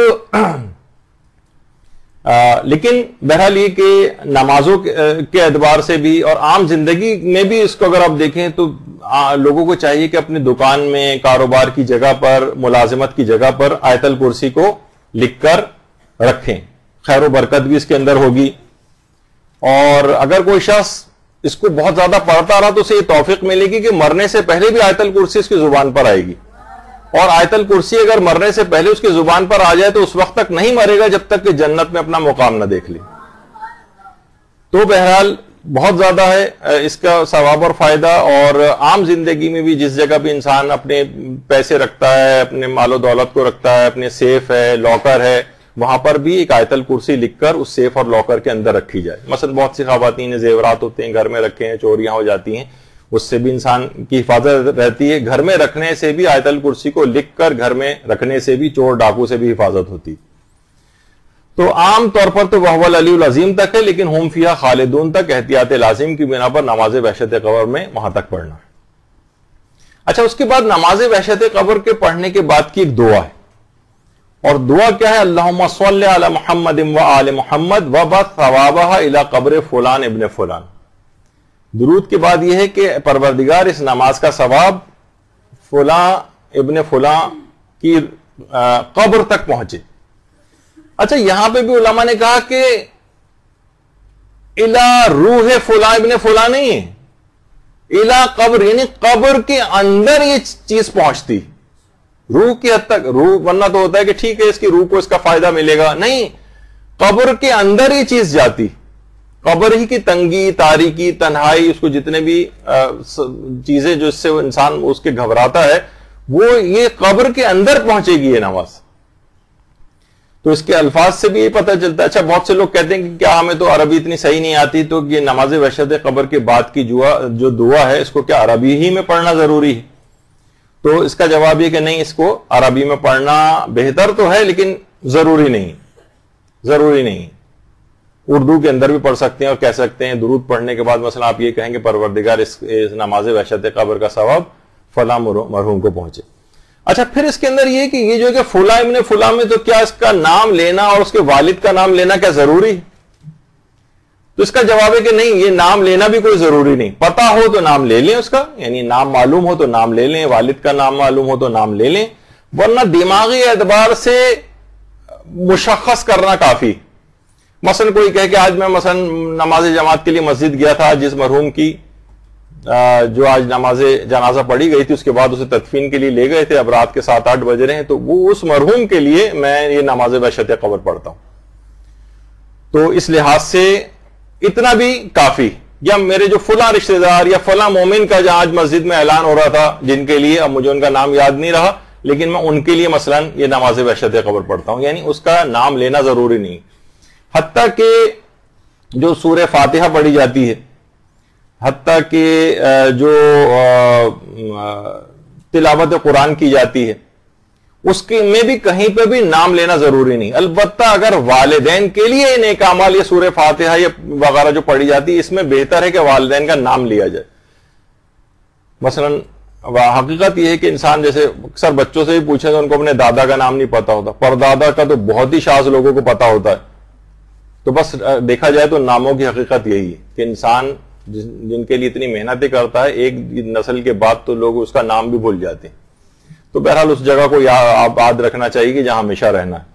لیکن بہرحال یہ کہ نمازوں کے اعتبار سے بھی اور عام زندگی میں بھی اس کو اگر آپ دیکھیں تو لوگوں کو چاہیے کہ اپنی دکان میں، کاروبار کی جگہ پر، ملازمت کی جگہ پر آیت الکرسی کو لکھ کر رکھیں، خیر و برکت بھی اس کے اندر ہوگی۔ اور اگر کوئی شخص اس کو بہت زیادہ پڑھتا رہا تو اسے یہ توفیق ملے گی کہ مرنے سے پہلے بھی آیت الکرسی اس کی زبان پر آئے گی، اور آیت الکرسی اگر مرنے سے پہلے اس کی زبان پر آ جائے تو اس وقت تک نہیں مرے گا جب تک کہ جنت میں اپنا مقام نہ دیکھ لے۔ تو بہرحال بہت زیادہ ہے اس کا ثواب اور فائدہ، اور عام زندگی میں بھی جس جگہ بھی انسان اپنے پیسے رکھتا ہے، اپنے مال و دولت کو رکھتا ہے، اپنے سیف ہے، لاکر ہے، وہاں پر بھی ایک آیت الکرسی لکھ کر اس سیف اور لاکر کے اندر رکھی جائے۔ مثلا بہت سی خواتین زیورات ہوتے ہیں، گھر میں رکھے ہیں، چوریاں ہو جاتی ہیں، اس سے بھی انسان کی حفاظت رہتی ہے۔ گھر میں رکھنے سے بھی آیت الکرسی کو لکھ کر گھر میں رکھنے سے بھی چور ڈاکو سے بھی حفاظت ہوتی۔ تو عام طور پر تو وہو العلی العظیم تک ہے، لیکن ہم فیہا خالدون تک احتیاط لازم کی بنا پر نماز وحشت قبر میں وہاں تک پڑھنا ہے۔ اچھا، اس کے بعد نماز وحشت قبر کے پڑھنے کے بعد کی ایک دعا ہے، اور دعا کیا ہے؟ اللہم صلی علی محمد و آل محمد وبعث ثوابہا الی قبر فلان ابن فلان۔ درود کے بعد یہ ہے کہ پروردگار اس نماز کا ثواب فلاں ابن فلاں کی قبر تک پہنچے۔ اچھا، یہاں پہ بھی علماء نے کہا کہ الی روح فلاں ابن فلاں نہیں ہے، الی قبر، یعنی قبر کے اندر یہ چیز پہنچتی، روح کی حد تک۔ روح ورنہ تو ہوتا ہے کہ ٹھیک ہے اس کی روح کو اس کا فائدہ ملے گا، نہیں، قبر کے اندر یہ چیز جاتی، قبر ہی کی تنگی، تاریکی، تنہائی، اس کو جتنے بھی چیزیں جو اس سے انسان اس کے گھبراتا ہے، وہ یہ قبر کے اندر پہنچے گی یہ نماز۔ تو اس کے الفاظ سے بھی یہ پتہ چلتا ہے۔ اچھا، بہت سے لوگ کہتے ہیں کہ کیا ہمیں تو عربی اتنی صحیح نہیں آتی، تو یہ نماز وحشت قبر کے بعد کی جو دعا ہے اس کو کیا عربی ہی میں پڑھنا ضروری ہے؟ تو اس کا جواب یہ کہ نہیں، اس کو عربی میں پڑھنا بہتر تو ہے لیکن ضروری نہیں، ضروری نہیں۔ اردو کے اندر بھی پڑھ سکتے ہیں اور کہہ سکتے ہیں درود پڑھنے کے بعد مثلا آپ یہ کہیں کہ پروردگار اس نماز وحشت قبر کا ثواب فلاں مرحوم کو پہنچے۔ اچھا، پھر اس کے اندر یہ کہ یہ جو کہ فلاں ابن فلاں میں تو کیا اس کا نام لینا اور اس کے والد کا نام لینا کیا ضروری ہے؟ تو اس کا جواب ہے کہ نہیں، یہ نام لینا بھی کوئی ضروری نہیں، پتہ ہو تو نام لے لیں اس کا، یعنی نام معلوم ہو تو نام لے لیں، والد کا نام معلوم ہو تو نام لے لیں، ورنہ دماغی اعتبار سے مشخص کرنا کافی۔ مثلا کوئی کہے کہ آج میں مثلا نماز جماعت کے لیے مسجد گیا تھا، جس مرحوم کی جو آج نماز جنازہ پڑھی گئی تھی اس کے بعد اسے تدفین کے لیے لے گئے تھے، اب رات کے 7-8 بج رہے ہیں، تو وہ اس مرحوم کے لیے میں یہ نماز وحشت قبر پڑھتا ہوں، تو اس لحاظ سے اتنا بھی کافی۔ یا میرے جو فلاں رشتہ دار یا فلاں مومن کا جہاں آج مسجد میں اعلان ہو رہا تھا، جن کے لیے اب مجھے ان کا نام یاد نہیں رہا، لیکن میں ان کے لیے مثلا یہ نماز وحشت قبر پڑھتا ہوں، یعنی اس کا نام لینا ضروری نہیں۔ حتیٰ کہ جو سورہ فاتحہ پڑھی جاتی ہے، حتیٰ کہ جو تلاوت قرآن کی جاتی ہے، اس کے میں بھی کہیں پہ بھی نام لینا ضروری نہیں۔ البتہ اگر والدین کے لیے نیک اعمال یا سورہ فاتحہ یا وغیرہ جو پڑھی جاتی ہے، اس میں بہتر ہے کہ والدین کا نام لیا جائے۔ مثلا حقیقت یہ ہے کہ انسان جیسے اکثر بچوں سے بھی پوچھیں تو ان کو اپنے دادا کا نام نہیں پتا ہوتا، پردادا کا تو بہت ہی شاذ لوگوں کو پتا ہوتا ہے۔ تو بس دیکھا جائے تو ناموں کی حقیقت یہی ہے کہ انسان جن کے لیے اتنی محنتیں کرتا ہے، ایک نسل کے بعد تو لوگ اس کا نام بھی بھول جاتے ہیں۔ تو بہرحال اس جگہ کو یاد رکھنا چاہیے کہ جہاں ہمیشہ رہنا ہے۔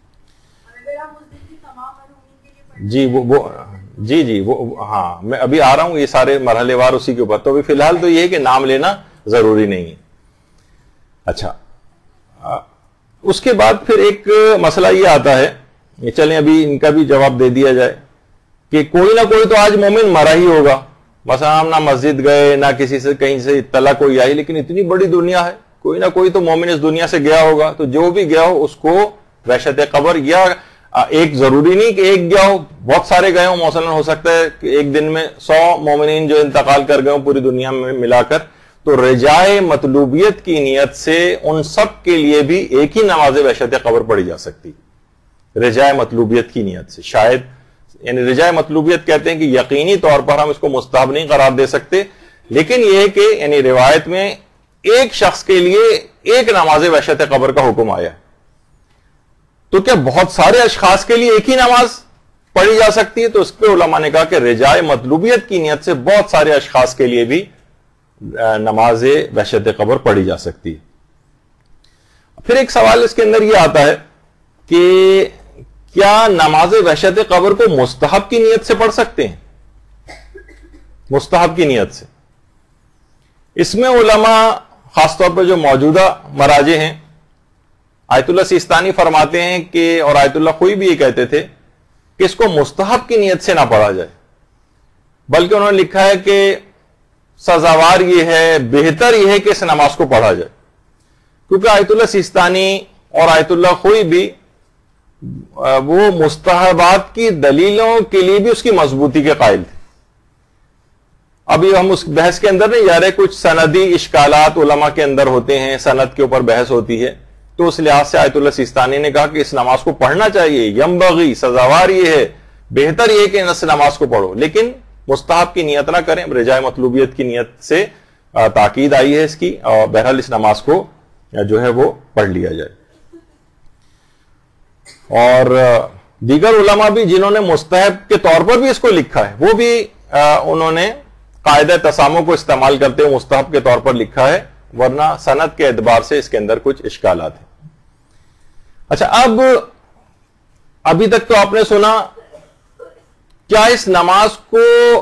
جی وہ ہاں، میں ابھی آ رہا ہوں، یہ سارے مرحلے وار اسی کے اوپر۔ تو ابھی فی الحال تو یہ ہے کہ نام لینا ضروری نہیں ہے۔ اچھا، اس کے بعد پھر ایک مسئلہ یہ آتا ہے، یہ چلیں ابھی ان کا بھی جواب دے دیا جائے کہ کوئی نہ کوئی تو آج مومن مرا ہی ہوگا۔ مثلا ہم نہ مسجد گئے، نہ کسی سے کہیں سے اطلاع کوئی آئی، لیکن اتنی بڑی دنیا ہے، کوئی نہ کوئی تو مومن اس دنیا سے گیا ہوگا۔ تو جو بھی گیا ہو اس کو وحشت قبر، یا ایک ضروری نہیں کہ ایک گیا ہو، بہت سارے گئے ہوں، مثلا ہو سکتا ہے کہ ایک دن میں 100 مومنین جو انتقال کر گئے ہوں پوری دنیا میں ملا کر، تو رجائے مطلوبیت کی نیت سے ان سب کے لیے بھی ایک ہی نماز وحشت قبر پڑھی جا سکتی، رجائے مطلوبیت کی نیت سے. شاید یعنی رجائے مطلوبیت کہتے ہیں کہ یقینی طور پر ہم اس کو مستحب نہیں قرار دے سکتے، لیکن یہ ہے کہ یعنی روایت میں ایک شخص کے لیے ایک نماز وحشت قبر کا حکم آیا ہے. تو کیا بہت سارے اشخاص کے لیے ایک ہی نماز پڑھی جا سکتی ہے؟ تو اس پہ علماء نے کہا کہ رجائے مطلوبیت کی نیت سے بہت سارے اشخاص کے لیے بھی نماز وحشت قبر پڑھی جا سکتی ہے. پھر ایک سوال اس کے اندر یہ آتا ہے کہ کیا نماز وحشت قبر کو مستحب کی نیت سے پڑھ سکتے ہیں؟ مستحب کی نیت سے اس میں علماء خاص طور پر جو موجودہ مراجع ہیں، آیت اللہ سیستانی فرماتے ہیں کہ، اور آیت اللہ خوئی بھی یہ کہتے تھے کہ اس کو مستحب کی نیت سے نہ پڑھا جائے، بلکہ انہوں نے لکھا ہے کہ سزاوار یہ ہے، بہتر یہ ہے کہ اس نماز کو پڑھا جائے، کیونکہ آیت اللہ سیستانی اور آیت اللہ خوئی بھی وہ مستحبات کی دلیلوں کے لیے بھی اس کی مضبوطی کے قائل تھے. ابھی ہم اس بحث کے اندر نہیں جا رہے، کچھ سندی اشکالات علماء کے اندر ہوتے ہیں، سند کے اوپر بحث ہوتی ہے، تو اس لحاظ سے آیت اللہ سیستانی نے کہا کہ اس نماز کو پڑھنا چاہیے، ینبغی، سزاوار یہ ہے، بہتر یہ کہ اس نماز کو پڑھو، لیکن مستحب کی نیت نہ کریں، رجائے مطلوبیت کی نیت سے تاکید آئی ہے اس کی، اور بہرحال اس نماز کو جو ہے وہ پڑھ لیا جائے. اور دیگر علماء بھی جنہوں نے مستحب کے طور پر بھی اس کو لکھا ہے، وہ بھی انہوں نے قاعدہ تسامح کو استعمال کرتے ہوئے مستحب کے طور پر لکھا ہے، ورنہ سند کے اعتبار سے اس کے اندر کچھ اشکالات ہیں. اچھا، اب ابھی تک تو آپ نے سنا، کیا اس نماز کو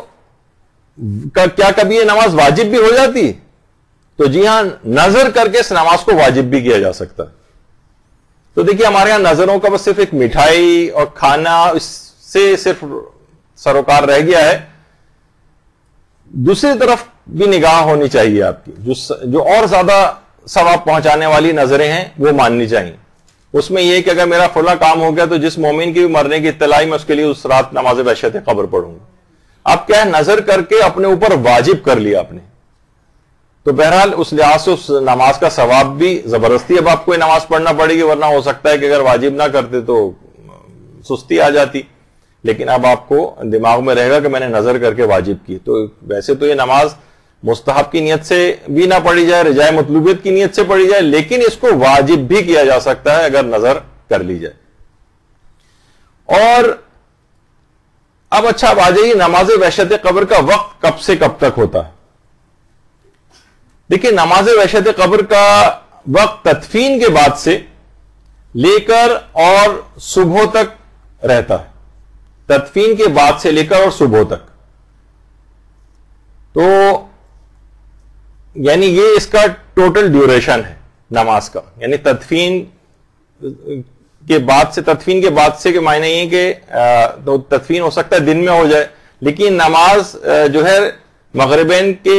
کیا کبھی یہ نماز واجب بھی ہو جاتی ہے؟ تو جی ہاں، نظر کر کے اس نماز کو واجب بھی کیا جا سکتا ہے. تو دیکھیے ہمارے یہاں نظروں کا بس صرف ایک مٹھائی اور کھانا اس سے صرف سروکار رہ گیا ہے، دوسری طرف بھی نگاہ ہونی چاہیے آپ کی، جو اور زیادہ ثواب پہنچانے والی نظریں ہیں وہ ماننی چاہیے. اس میں یہ کہ اگر میرا فلاں کام ہو گیا تو جس مومن کی بھی مرنے کی اطلاع میں اس کے لیے اس رات نماز وحشت قبر پڑھوں گا. اب کیا ہے، نظر کر کے اپنے اوپر واجب کر لیا آپ نے، تو بہرحال اس لحاظ سے اس نماز کا ثواب بھی زبردستی اب آپ کو یہ نماز پڑھنا پڑے گی، ورنہ ہو سکتا ہے کہ اگر واجب نہ کرتے تو سستی آ جاتی، لیکن اب آپ کو دماغ میں رہے گا کہ میں نے نظر کر کے واجب کی. تو ویسے تو یہ نماز مستحب کی نیت سے بھی نہ پڑھی جائے، رجائے مطلوبیت کی نیت سے پڑھی جائے، لیکن اس کو واجب بھی کیا جا سکتا ہے اگر نظر کر لی جائے. اور اب اچھا اب آ جائیے نماز وحشت قبر کا وقت کب سے کب تک ہوتا ہے. دیکھیے نماز وحشت قبر کا وقت تدفین کے بعد سے لے کر اور صبح تک رہتا ہے، تدفین کے بعد سے لے کر اور صبح تک. تو یعنی یہ اس کا ٹوٹل ڈیوریشن ہے نماز کا، یعنی تدفین کے بعد سے کہ معنی یہ کہ تو تدفین ہو سکتا ہے دن میں ہو جائے، لیکن نماز جو ہے مغربین کے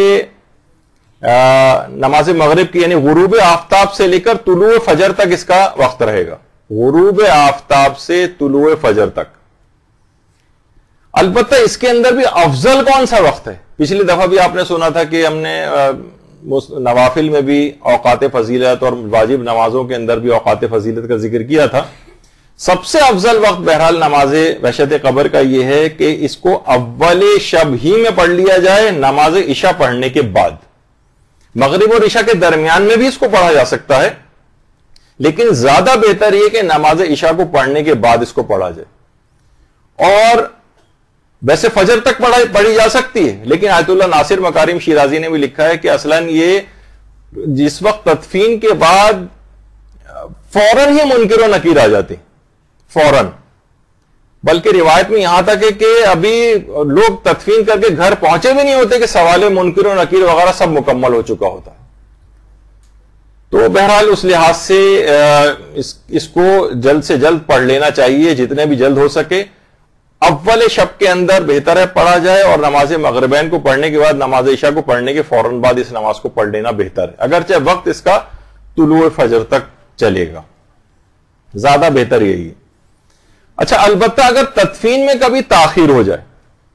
نماز مغرب کی یعنی غروب آفتاب سے لے کر طلوع فجر تک اس کا وقت رہے گا، غروب آفتاب سے طلوع فجر تک. البتہ اس کے اندر بھی افضل کون سا وقت ہے؟ پچھلی دفعہ بھی آپ نے سنا تھا کہ ہم نے نوافل میں بھی اوقات فضیلت اور واجب نمازوں کے اندر بھی اوقات فضیلت کا ذکر کیا تھا. سب سے افضل وقت بہرحال نماز وحشت قبر کا یہ ہے کہ اس کو اول شب ہی میں پڑھ لیا جائے، نماز عشاء پڑھنے کے بعد. مغرب اور عشاء کے درمیان میں بھی اس کو پڑھا جا سکتا ہے، لیکن زیادہ بہتر یہ کہ نماز عشاء کو پڑھنے کے بعد اس کو پڑھا جائے. اور ویسے فجر تک پڑھی جا سکتی ہے، لیکن آیت اللہ ناصر مکارم شیرازی نے بھی لکھا ہے کہ اصلاً یہ جس وقت تدفین کے بعد فوراً ہی منکر و نکیر آ جاتے، فوراً. بلکہ روایت میں یہاں تک ہے کہ ابھی لوگ تدفین کر کے گھر پہنچے بھی نہیں ہوتے کہ سوال منکر و نکیر وغیرہ سب مکمل ہو چکا ہوتا ہے. تو بہرحال اس لحاظ سے اس کو جلد سے جلد پڑھ لینا چاہیے، جتنے بھی جلد ہو سکے. اول شب کے اندر بہتر ہے پڑھا جائے، اور نماز مغربین کو پڑھنے کے بعد نماز عشاء کو پڑھنے کے فوراً بعد اس نماز کو پڑھ لینا بہتر ہے، اگرچہ وقت اس کا طلوع فجر تک چلے گا. زیادہ بہتر یہی ہے. اچھا البتہ اگر تدفین میں کبھی تاخیر ہو جائے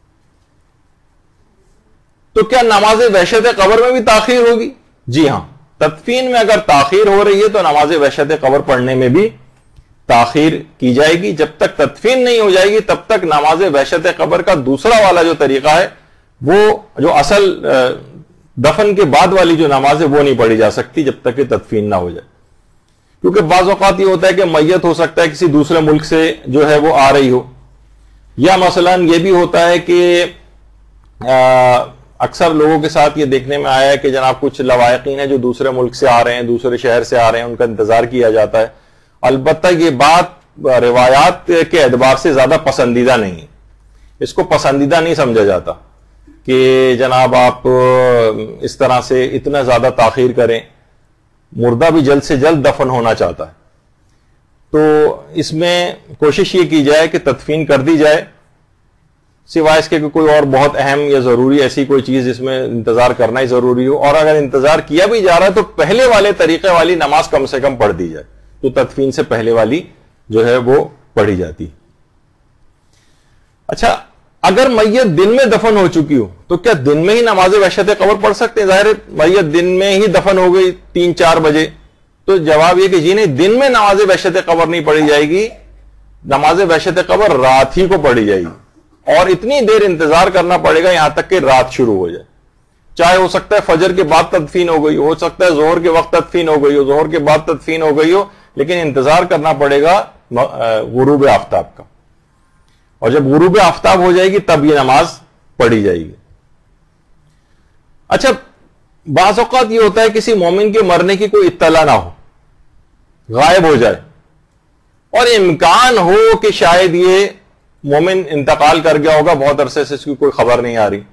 تو کیا نماز وحشت قبر میں بھی تاخیر ہوگی؟ جی ہاں، تدفین میں اگر تاخیر ہو رہی ہے تو نماز وحشت قبر پڑھنے میں بھی تاخیر کی جائے گی. جب تک تدفین نہیں ہو جائے گی تب تک نماز وحشت قبر کا دوسرا والا جو طریقہ ہے وہ جو اصل دفن کے بعد والی جو نماز ہے وہ نہیں پڑھی جا سکتی جب تک کہ تدفین نہ ہو جائے. کیونکہ بعض اوقات یہ ہوتا ہے کہ میت ہو سکتا ہے کسی دوسرے ملک سے جو ہے وہ آ رہی ہو، یا مثلا یہ بھی ہوتا ہے کہ اکثر لوگوں کے ساتھ یہ دیکھنے میں آیا ہے کہ جناب کچھ لوائقین ہیں جو دوسرے ملک سے آ رہے ہیں، دوسرے شہر سے آ رہے ہیں، ان کا انتظار کیا جاتا ہے. البتہ یہ بات روایات کے اعتبار سے زیادہ پسندیدہ نہیں ہے، اس کو پسندیدہ نہیں سمجھا جاتا کہ جناب آپ اس طرح سے اتنا زیادہ تاخیر کریں. مردہ بھی جلد سے جلد دفن ہونا چاہتا ہے، تو اس میں کوشش یہ کی جائے کہ تدفین کر دی جائے، سوائے اس کے کہ کوئی اور بہت اہم یا ضروری ایسی کوئی چیز جس میں انتظار کرنا ہی ضروری ہو. اور اگر انتظار کیا بھی جا رہا ہے تو پہلے والے طریقے والی نماز کم سے کم پڑھ دی جائے، تو تدفین سے پہلے والی جو ہے وہ پڑھی جاتی. اچھا اگر میت دن میں دفن ہو چکی ہو تو کیا دن میں ہی نماز وحشت قبر پڑھ سکتے ہیں؟ ظاہر ہے میت دن میں ہی دفن ہو گئی 3-4 بجے، تو جواب یہ کہ جی نہیں، دن میں نماز وحشت قبر نہیں پڑھی جائے گی، نماز وحشت قبر رات ہی کو پڑھی جائے گی، اور اتنی دیر انتظار کرنا پڑے گا یہاں تک کہ رات شروع ہو جائے. چاہے ہو سکتا ہے فجر کے بعد تدفین ہو گئی ہو سکتا ہے ظہر کے وقت تدفین ہو گئی ہو، ظہر کے بعد تدفین ہو گئی ہو، لیکن انتظار کرنا پڑے گا غروب آفتاب کا، اور جب غروب آفتاب ہو جائے گی تب یہ نماز پڑھی جائے گی. اچھا بعض اوقات یہ ہوتا ہے کسی مومن کے مرنے کی کوئی اطلاع نہ ہو، غائب ہو جائے، اور امکان ہو کہ شاید یہ مومن انتقال کر گیا ہوگا، بہت عرصے سے اس کی کوئی خبر نہیں آ رہی.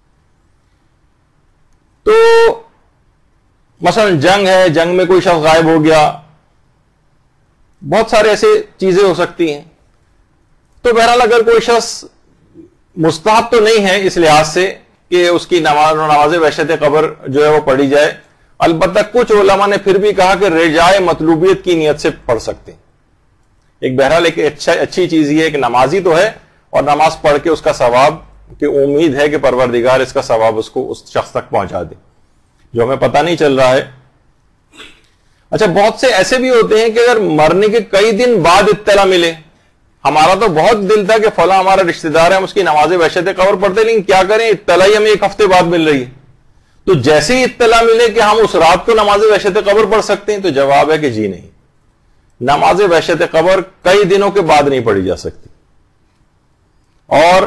تو مثلا جنگ ہے، جنگ میں کوئی شخص غائب ہو گیا، بہت سارے ایسے چیزیں ہو سکتی ہیں. تو بہرحال اگر کوئی شخص مستحب تو نہیں ہے اس لحاظ سے کہ اس کی نماز وحشت قبر جو ہے وہ پڑھی جائے، البتہ کچھ علماء نے پھر بھی کہا کہ رجائے مطلوبیت کی نیت سے پڑھ سکتے ہیں. ایک بہرحال ایک اچھی چیز یہ ہے کہ نمازی تو ہے، اور نماز پڑھ کے اس کا ثواب کہ امید ہے کہ پروردگار اس کا ثواب اس کو اس شخص تک پہنچا دے جو ہمیں پتہ نہیں چل رہا ہے. اچھا بہت سے ایسے بھی ہوتے ہیں کہ اگر مرنے کے کئی دن بعد اطلاع ملے، ہمارا تو بہت دل تھا کہ فلاں ہمارا رشتہ دار ہے، ہم اس کی نماز وحشت قبر پڑھتے، لیکن کیا کریں اطلاع ہی ہمیں 1 ہفتے بعد مل رہی ہے. تو جیسے ہی اطلاع ملے کہ ہم اس رات کو نماز وحشت قبر پڑھ سکتے ہیں، تو جواب ہے کہ جی نہیں، نماز وحشت قبر کئی دنوں کے بعد نہیں پڑھی جا سکتی، اور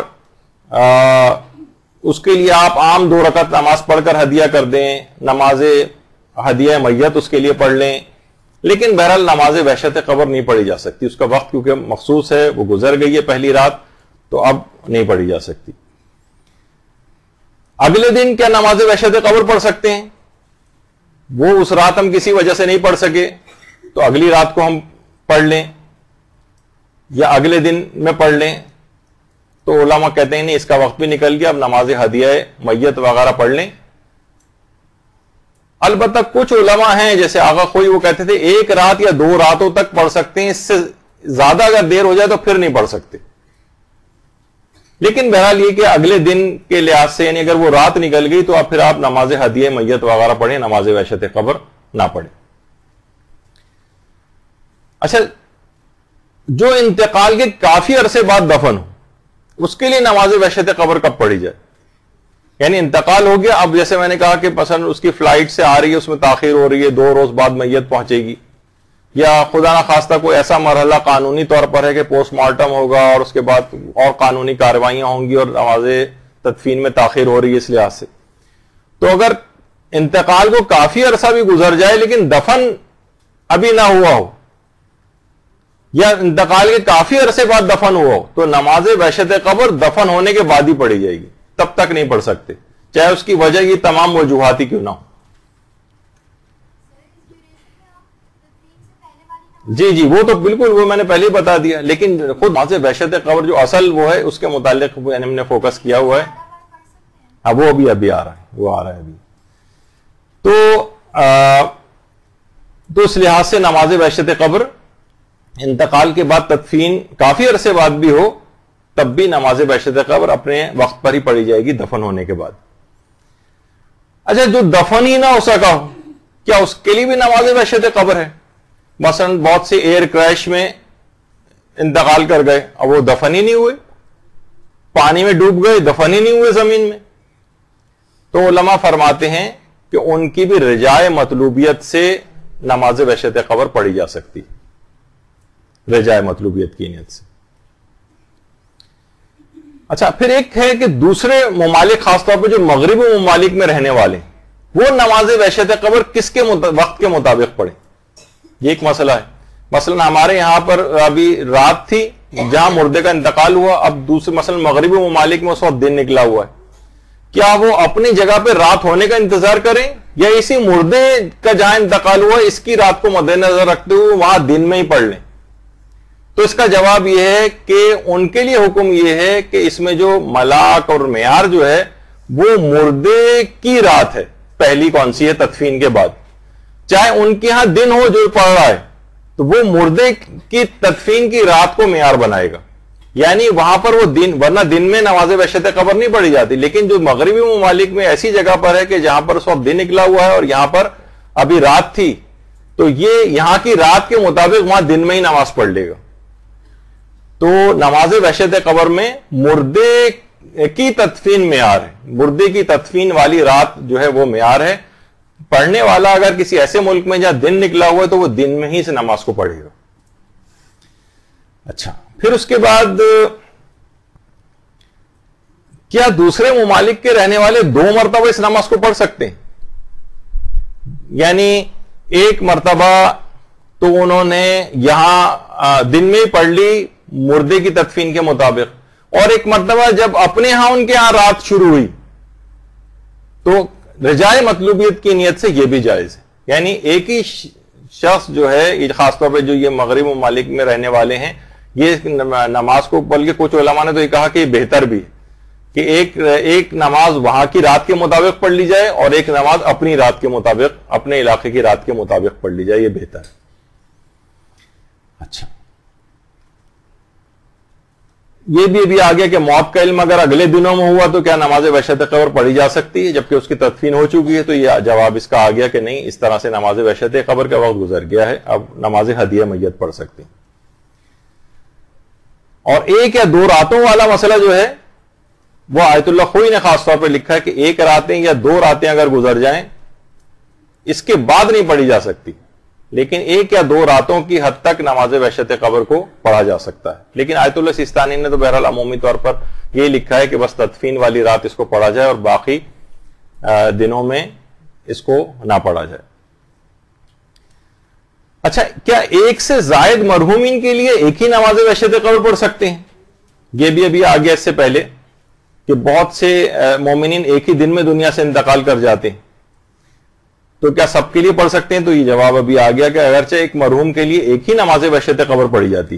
اس کے لیے آپ عام 2 رکعت نماز پڑھ کر ہدیہ کر دیں، نماز ہدیہ میت اس کے لیے پڑھ لیں، لیکن بہرحال نماز وحشت قبر نہیں پڑھی جا سکتی. اس کا وقت کیونکہ مخصوص ہے، وہ گزر گئی ہے پہلی رات، تو اب نہیں پڑھی جا سکتی. اگلے دن کیا نماز وحشت قبر پڑھ سکتے ہیں؟ وہ اس رات ہم کسی وجہ سے نہیں پڑھ سکے تو اگلی رات کو ہم پڑھ لیں یا اگلے دن میں پڑھ لیں. تو علماء کہتے ہیں نہیں، اس کا وقت بھی نکل گیا، اب نماز ہدیہ میت وغیرہ پڑھ لیں. البتہ کچھ علماء ہیں جیسے آغا خوئی، وہ کہتے تھے 1 رات یا 2 راتوں تک پڑھ سکتے ہیں، اس سے زیادہ اگر دیر ہو جائے تو پھر نہیں پڑھ سکتے. لیکن بہرحال یہ کہ اگلے دن کے لحاظ سے یعنی اگر وہ رات نکل گئی تو اب پھر آپ نماز ہدیہ میت وغیرہ پڑھیں، نماز وحشت قبر نہ پڑھیں. اچھا جو انتقال کے کافی عرصے بعد دفن ہو، اس کے لیے نماز وحشت قبر کب پڑھی جائے؟ یعنی انتقال ہو گیا، اب جیسے میں نے کہا کہ مثلا اس کی فلائٹ سے آ رہی ہے، اس میں تاخیر ہو رہی ہے، 2 روز بعد میت پہنچے گی، یا خدا نخواستہ کوئی ایسا مرحلہ قانونی طور پر ہے کہ پوسٹ مارٹم ہوگا اور اس کے بعد اور قانونی کارروائیاں ہوں گی اور نماز تدفین میں تاخیر ہو رہی ہے اس لحاظ سے. تو اگر انتقال کو کافی عرصہ بھی گزر جائے لیکن دفن ابھی نہ ہوا ہو، یا انتقال کے کافی عرصے بعد دفن ہوا ہو، تو نماز وحشت قبر دفن ہونے کے بعد ہی پڑھی جائے گی، تب تک نہیں پڑھ سکتے، چاہے اس کی وجہ یہ تمام وجوہات ہی کیوں نہ ہو. جی وہ تو بالکل، وہ میں نے پہلے ہی بتا دیا، لیکن خود نماز وحشت قبر جو اصل وہ ہے اس کے متعلق ہم نے فوکس کیا ہوا ہے. اب وہ ابھی آ رہا ہے، وہ آ رہا ہے ابھی. تو اس لحاظ سے نماز وحشت قبر انتقال کے بعد تدفین کافی عرصے بعد بھی ہو تب بھی نماز بحشت قبر اپنے وقت پر ہی پڑھی جائے گی دفن ہونے کے بعد. اچھا جو دفن ہی نہ ہو سکا ہو کیا اس کے لیے بھی نماز بحشت قبر ہے؟ مثلا بہت سے ایئر کریش میں انتقال کر گئے, اب وہ دفن ہی نہیں ہوئے, پانی میں ڈوب گئے, دفن ہی نہیں ہوئے زمین میں. تو علماء فرماتے ہیں کہ ان کی بھی رجائے مطلوبیت سے نماز بحشت قبر پڑھی جا سکتی, رجائے مطلوبیت کی نیت سے. اچھا پھر ایک ہے کہ دوسرے ممالک خاص طور پہ جو مغربی ممالک میں رہنے والے وہ نماز بحشت قبر کس کے وقت کے مطابق پڑھیں, یہ ایک مسئلہ ہے. مثلا ہمارے یہاں پر ابھی رات تھی جہاں مردے کا انتقال ہوا, اب دوسرے مثلا مغربی ممالک میں اس وقت دن نکلا ہوا ہے, کیا وہ اپنی جگہ پہ رات ہونے کا انتظار کریں یا اسی مردے کا جہاں انتقال ہوا اس کی رات کو مد نظر رکھتے ہوئے وہاں دن میں ہی پڑھ لیں؟ تو اس کا جواب یہ ہے کہ ان کے لیے حکم یہ ہے کہ اس میں جو ملاک اور معیار جو ہے وہ مردے کی رات ہے, پہلی کون سی ہے تدفین کے بعد, چاہے ان کے ہاں دن ہو جو پڑھ رہا ہے تو وہ مردے کی تدفین کی رات کو معیار بنائے گا. یعنی وہاں پر وہ دن, ورنہ دن میں نماز بحشت قبر نہیں پڑھی جاتی, لیکن جو مغربی ممالک میں ایسی جگہ پر ہے کہ جہاں پر اس وقت دن نکلا ہوا ہے اور یہاں پر ابھی رات تھی تو یہ یہاں کی رات کے مطابق وہاں دن میں ہی نماز پڑھ لے گا. تو نماز بحشت قبر میں مردے کی تدفین معیار ہے, مردے کی تدفین والی رات جو ہے وہ معیار ہے. پڑھنے والا اگر کسی ایسے ملک میں جہاں دن نکلا ہوا ہے تو وہ دن میں ہی سے نماز کو پڑھے گا. اچھا پھر اس کے بعد کیا دوسرے ممالک کے رہنے والے 2 مرتبہ اس نماز کو پڑھ سکتے ہیں؟ یعنی ایک مرتبہ تو انہوں نے یہاں دن میں ہی پڑھ لی مردے کی تدفین کے مطابق, اور ایک مرتبہ جب اپنے ہاں ان کے ہاں رات شروع ہوئی تو رجائے مطلوبیت کی نیت سے یہ بھی جائز ہے. یعنی ایک ہی شخص جو ہے خاص طور پہ جو یہ مغربی ممالک میں رہنے والے ہیں یہ نماز کو, بلکہ کچھ علماء نے تو یہ کہا کہ یہ بہتر بھی ہے کہ ایک نماز وہاں کی رات کے مطابق پڑھ لی جائے اور ایک نماز اپنی رات کے مطابق, اپنے علاقے کی رات کے مطابق پڑھ لی جائے, یہ بہتر ہے. اچھا یہ بھی ابھی آگے کہ موت کا علم اگر اگلے دنوں میں ہوا تو کیا نماز بحشت قبر پڑھی جا سکتی ہے جبکہ اس کی تدفین ہو چکی ہے؟ تو یہ جواب اس کا آ گیا کہ نہیں, اس طرح سے نماز بحشت قبر کا وقت گزر گیا ہے, اب نماز ہدیہ میت پڑھ سکتے ہیں. اور 1 یا 2 راتوں والا مسئلہ جو ہے وہ آیت اللہ خوئی نے خاص طور پہ لکھا ہے کہ 1 راتیں یا 2 راتیں اگر گزر جائیں اس کے بعد نہیں پڑھی جا سکتی, لیکن 1 یا 2 راتوں کی حد تک نماز بحشت قبر کو پڑھا جا سکتا ہے. لیکن آیت اللہ سیستانی نے تو بہرحال عمومی طور پر یہ لکھا ہے کہ بس تدفین والی رات اس کو پڑھا جائے اور باقی دنوں میں اس کو نہ پڑھا جائے. اچھا کیا 1 سے زائد مرحومین کے لیے ایک ہی نماز بحشت قبر پڑھ سکتے ہیں؟ یہ بھی ابھی آ گیا اس سے پہلے کہ بہت سے مومنین ایک ہی دن میں دنیا سے انتقال کر جاتے ہیں, تو کیا سب کے لیے پڑھ سکتے ہیں؟ تو یہ جواب ابھی آ گیا کہ اگرچہ ایک مرحوم کے لیے ایک ہی نماز بحشت قبر پڑھی جاتی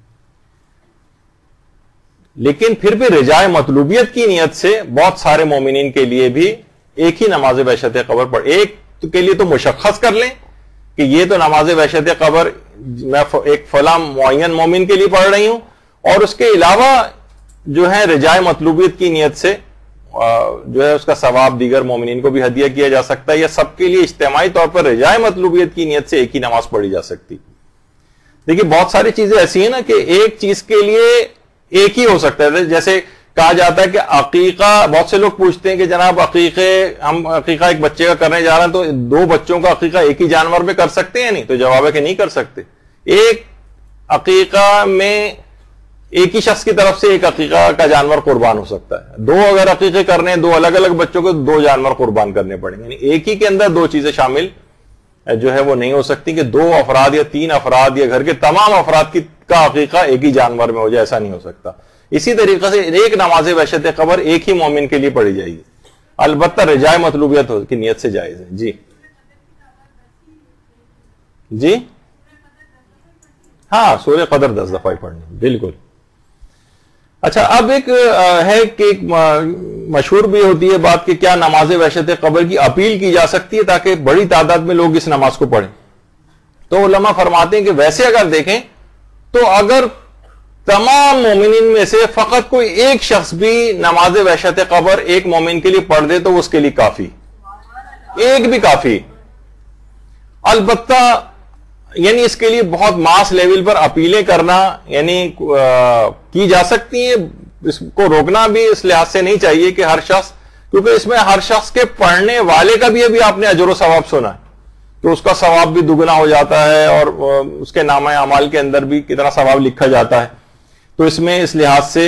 لیکن پھر بھی رجائے مطلوبیت کی نیت سے بہت سارے مومنین کے لیے بھی ایک ہی نماز بحشت قبر پڑھ, ایک کے لیے تو مشخص کر لیں کہ یہ تو نماز بحشت قبر میں ایک فلاں معین مومن کے لیے پڑھ رہی ہوں, اور اس کے علاوہ جو ہے رجائے مطلوبیت کی نیت سے جو ہے اس کا ثواب دیگر مومنین کو بھی ہدیہ کیا جا سکتا ہے, یا سب کے لیے اجتماعی طور پر رجائے مطلوبیت کی نیت سے ایک ہی نماز پڑھی جا سکتی. دیکھیے بہت ساری چیزیں ایسی ہیں نا کہ ایک چیز کے لیے ایک ہی ہو سکتا ہے. جیسے کہا جاتا ہے کہ عقیقہ, بہت سے لوگ پوچھتے ہیں کہ جناب ہم عقیقہ ایک بچے کا کرنے جا رہے ہیں تو 2 بچوں کا عقیقہ ایک ہی جانور میں کر سکتے ہیں؟ نہیں, تو جواب ہے کہ نہیں کر سکتے. ایک عقیقہ میں ایک ہی شخص کی طرف سے ایک عقیقہ کا جانور قربان ہو سکتا ہے. 2 اگر عقیقے کرنے ہیں 2 الگ الگ بچوں کو 2 جانور قربان کرنے پڑیں گے. یعنی ایک ہی کے اندر 2 چیزیں شامل جو ہے وہ نہیں ہو سکتی کہ 2 افراد یا 3 افراد یا گھر کے تمام افراد کا عقیقہ ایک ہی جانور میں ہو جائے, ایسا نہیں ہو سکتا. اسی طریقے سے ایک نماز بحشت قبر ایک ہی مومن کے لیے پڑھی جائے گی, البتہ رجائے مطلوبیت کی نیت سے جائز ہے. جی جی ہاں سورہ قدر 10 دفعہ پڑھنی, بالکل. اچھا اب ایک ہے کہ ایک مشہور بھی ہوتی ہے بات کہ کیا نماز بحشت قبر کی اپیل کی جا سکتی ہے تاکہ بڑی تعداد میں لوگ اس نماز کو پڑھیں؟ تو علماء فرماتے ہیں کہ ویسے اگر دیکھیں تو اگر تمام مومنین میں سے فقط کوئی ایک شخص بھی نماز وحشت قبر ایک مومن کے لیے پڑھ دے تو اس کے لیے کافی، ایک بھی کافی. البتہ یعنی اس کے لیے بہت ماس لیول پر اپیلیں کرنا یعنی کی جا سکتی ہیں، اس کو روکنا بھی اس لحاظ سے نہیں چاہیے کہ ہر شخص، کیونکہ اس میں ہر شخص کے پڑھنے والے کا بھی ابھی آپ نے اجر و ثواب سنا ہے تو اس کا ثواب بھی دگنا ہو جاتا ہے اور اس کے نامہ اعمال کے اندر بھی کتنا ثواب لکھا جاتا ہے. تو اس میں اس لحاظ سے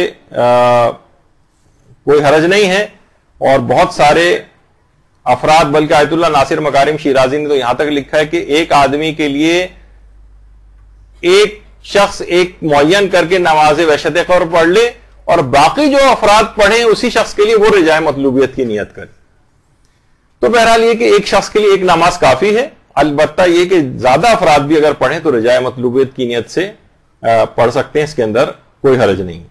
کوئی حرج نہیں ہے. اور بہت سارے افراد، بلکہ آیت اللہ ناصر مکارم شیرازی نے تو یہاں تک لکھا ہے کہ ایک آدمی کے لیے ایک شخص ایک معین کر کے نماز وحشت قبر پڑھ لے اور باقی جو افراد پڑھیں اسی شخص کے لیے وہ رجاء مطلوبیت کی نیت کرے. تو بہرحال یہ کہ ایک شخص کے لیے ایک نماز کافی ہے. البتہ یہ کہ زیادہ افراد بھی اگر پڑھیں تو رجاء مطلوبیت کی نیت سے پڑھ سکتے ہیں، اس کے اندر کوئی حرج نہیں.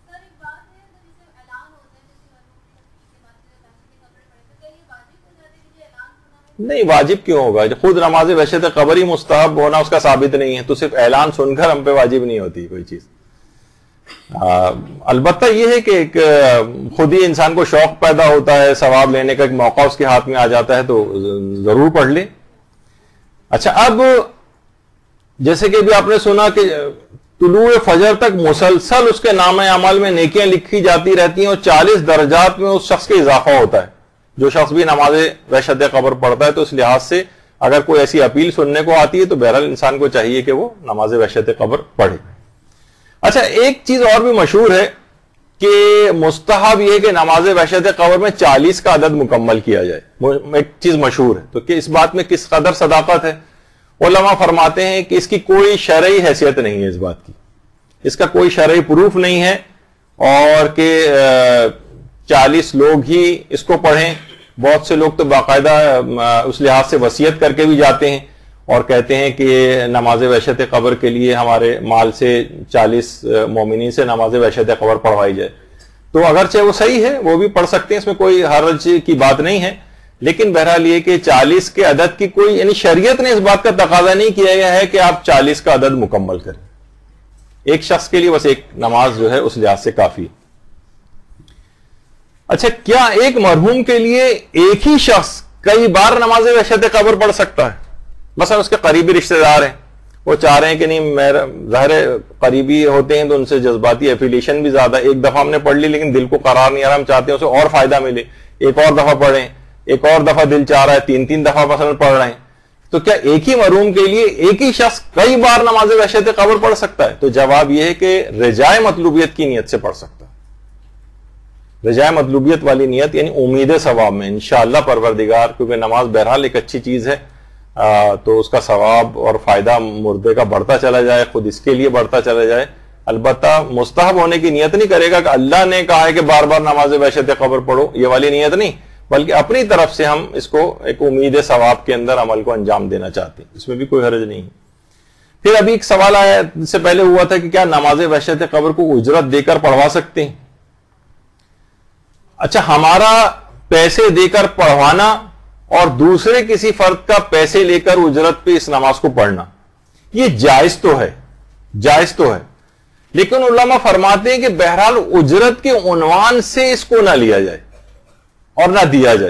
نہیں، واجب کیوں ہوگا؟ خود نماز وحشت قبر ہی مستحب ہونا اس کا ثابت نہیں ہے تو صرف اعلان سن کر ہم پہ واجب نہیں ہوتی کوئی چیز. البتہ یہ ہے کہ خود ہی انسان کو شوق پیدا ہوتا ہے، ثواب لینے کا ایک موقع اس کے ہاتھ میں آ جاتا ہے تو ضرور پڑھ لے. اچھا، اب جیسے کہ بھی آپ نے سنا کہ طلوع فجر تک مسلسل اس کے نامہ اعمال میں نیکیاں لکھی جاتی رہتی ہیں اور 40 درجات میں اس شخص کے اضافہ ہوتا ہے جو شخص بھی نماز وحشت قبر پڑھتا ہے. تو اس لحاظ سے اگر کوئی ایسی اپیل سننے کو آتی ہے تو بہرحال انسان کو چاہیے کہ وہ نماز وحشت قبر پڑھے. اچھا، ایک چیز اور بھی مشہور ہے کہ مستحب یہ کہ نماز وحشت قبر میں 40 کا عدد مکمل کیا جائے. ایک چیز مشہور ہے تو کہ اس بات میں کس قدر صداقت ہے؟ علماء فرماتے ہیں کہ اس کی کوئی شرعی حیثیت نہیں ہے، اس بات کی اس کا کوئی شرعی پروف نہیں ہے اور کہ 40 لوگ ہی اس کو پڑھیں. بہت سے لوگ تو باقاعدہ اس لحاظ سے وصیت کر کے بھی جاتے ہیں اور کہتے ہیں کہ نماز وحشت قبر کے لیے ہمارے مال سے 40 مومنین سے نماز وحشت قبر پڑھوائی جائے. تو اگرچہ وہ صحیح ہے، وہ بھی پڑھ سکتے ہیں، اس میں کوئی حرج کی بات نہیں ہے. لیکن بہرحال یہ کہ 40 کے عدد کی کوئی یعنی شریعت نے اس بات کا تقاضا نہیں کیا گیا ہے کہ آپ 40 کا عدد مکمل کریں. ایک شخص کے لیے بس ایک نماز جو ہے اس لحاظ سے کافی ہے. اچھا، کیا ایک مرحوم کے لیے ایک ہی شخص کئی بار نماز وحشت قبر پڑھ سکتا ہے؟ مثلا اس کے قریبی رشتہ دار ہیں، وہ چاہ رہے ہیں کہ نہیں، میرا ظاہر قریبی ہوتے ہیں تو ان سے جذباتی ایفیلیشن بھی زیادہ، ایک دفعہ ہم نے پڑھ لی لیکن دل کو قرار نہیں آ رہا، ہم چاہتے ہیں اسے اور فائدہ ملے، ایک اور دفعہ پڑھیں، ایک اور دفعہ دل چاہ رہا ہے، 3 دفعہ مثلا پڑھ رہے ہیں. تو کیا ایک ہی مرحوم کے لیے ایک ہی شخص کئی بار نماز وحشت قبر پڑھ سکتا ہے؟ تو جواب یہ ہے کہ رجاء مطلوبیت کی نیت سے پڑھ سکتا ہے. رجاء مطلوبیت والی نیت یعنی امید ثواب میں انشاءاللہ پروردگار، کیونکہ نماز بہرحال ایک اچھی چیز ہے تو اس کا ثواب اور فائدہ مردے کا بڑھتا چلا جائے، خود اس کے لیے بڑھتا چلا جائے. البتہ مستحب ہونے کی نیت نہیں کرے گا کہ اللہ نے کہا ہے کہ بار بار نماز وحشت قبر پڑھو، یہ والی نیت نہیں، بلکہ اپنی طرف سے ہم اس کو ایک امید ثواب کے اندر عمل کو انجام دینا چاہتے ہیں. اس میں بھی کوئی حرج نہیں ہے. پھر ابھی ایک سوال آیا، اس سے پہلے ہوا تھا کہ کیا نماز وحشت قبر کو اجرت دے کر پڑھوا سکتے ہیں؟ اچھا، ہمارا پیسے دے کر پڑھوانا اور دوسرے کسی فرد کا پیسے لے کر اجرت پہ اس نماز کو پڑھنا یہ جائز تو ہے، جائز تو ہے، لیکن علماء فرماتے ہیں کہ بہرحال اجرت کے عنوان سے اس کو نہ لیا جائے اور نہ دیا جائے،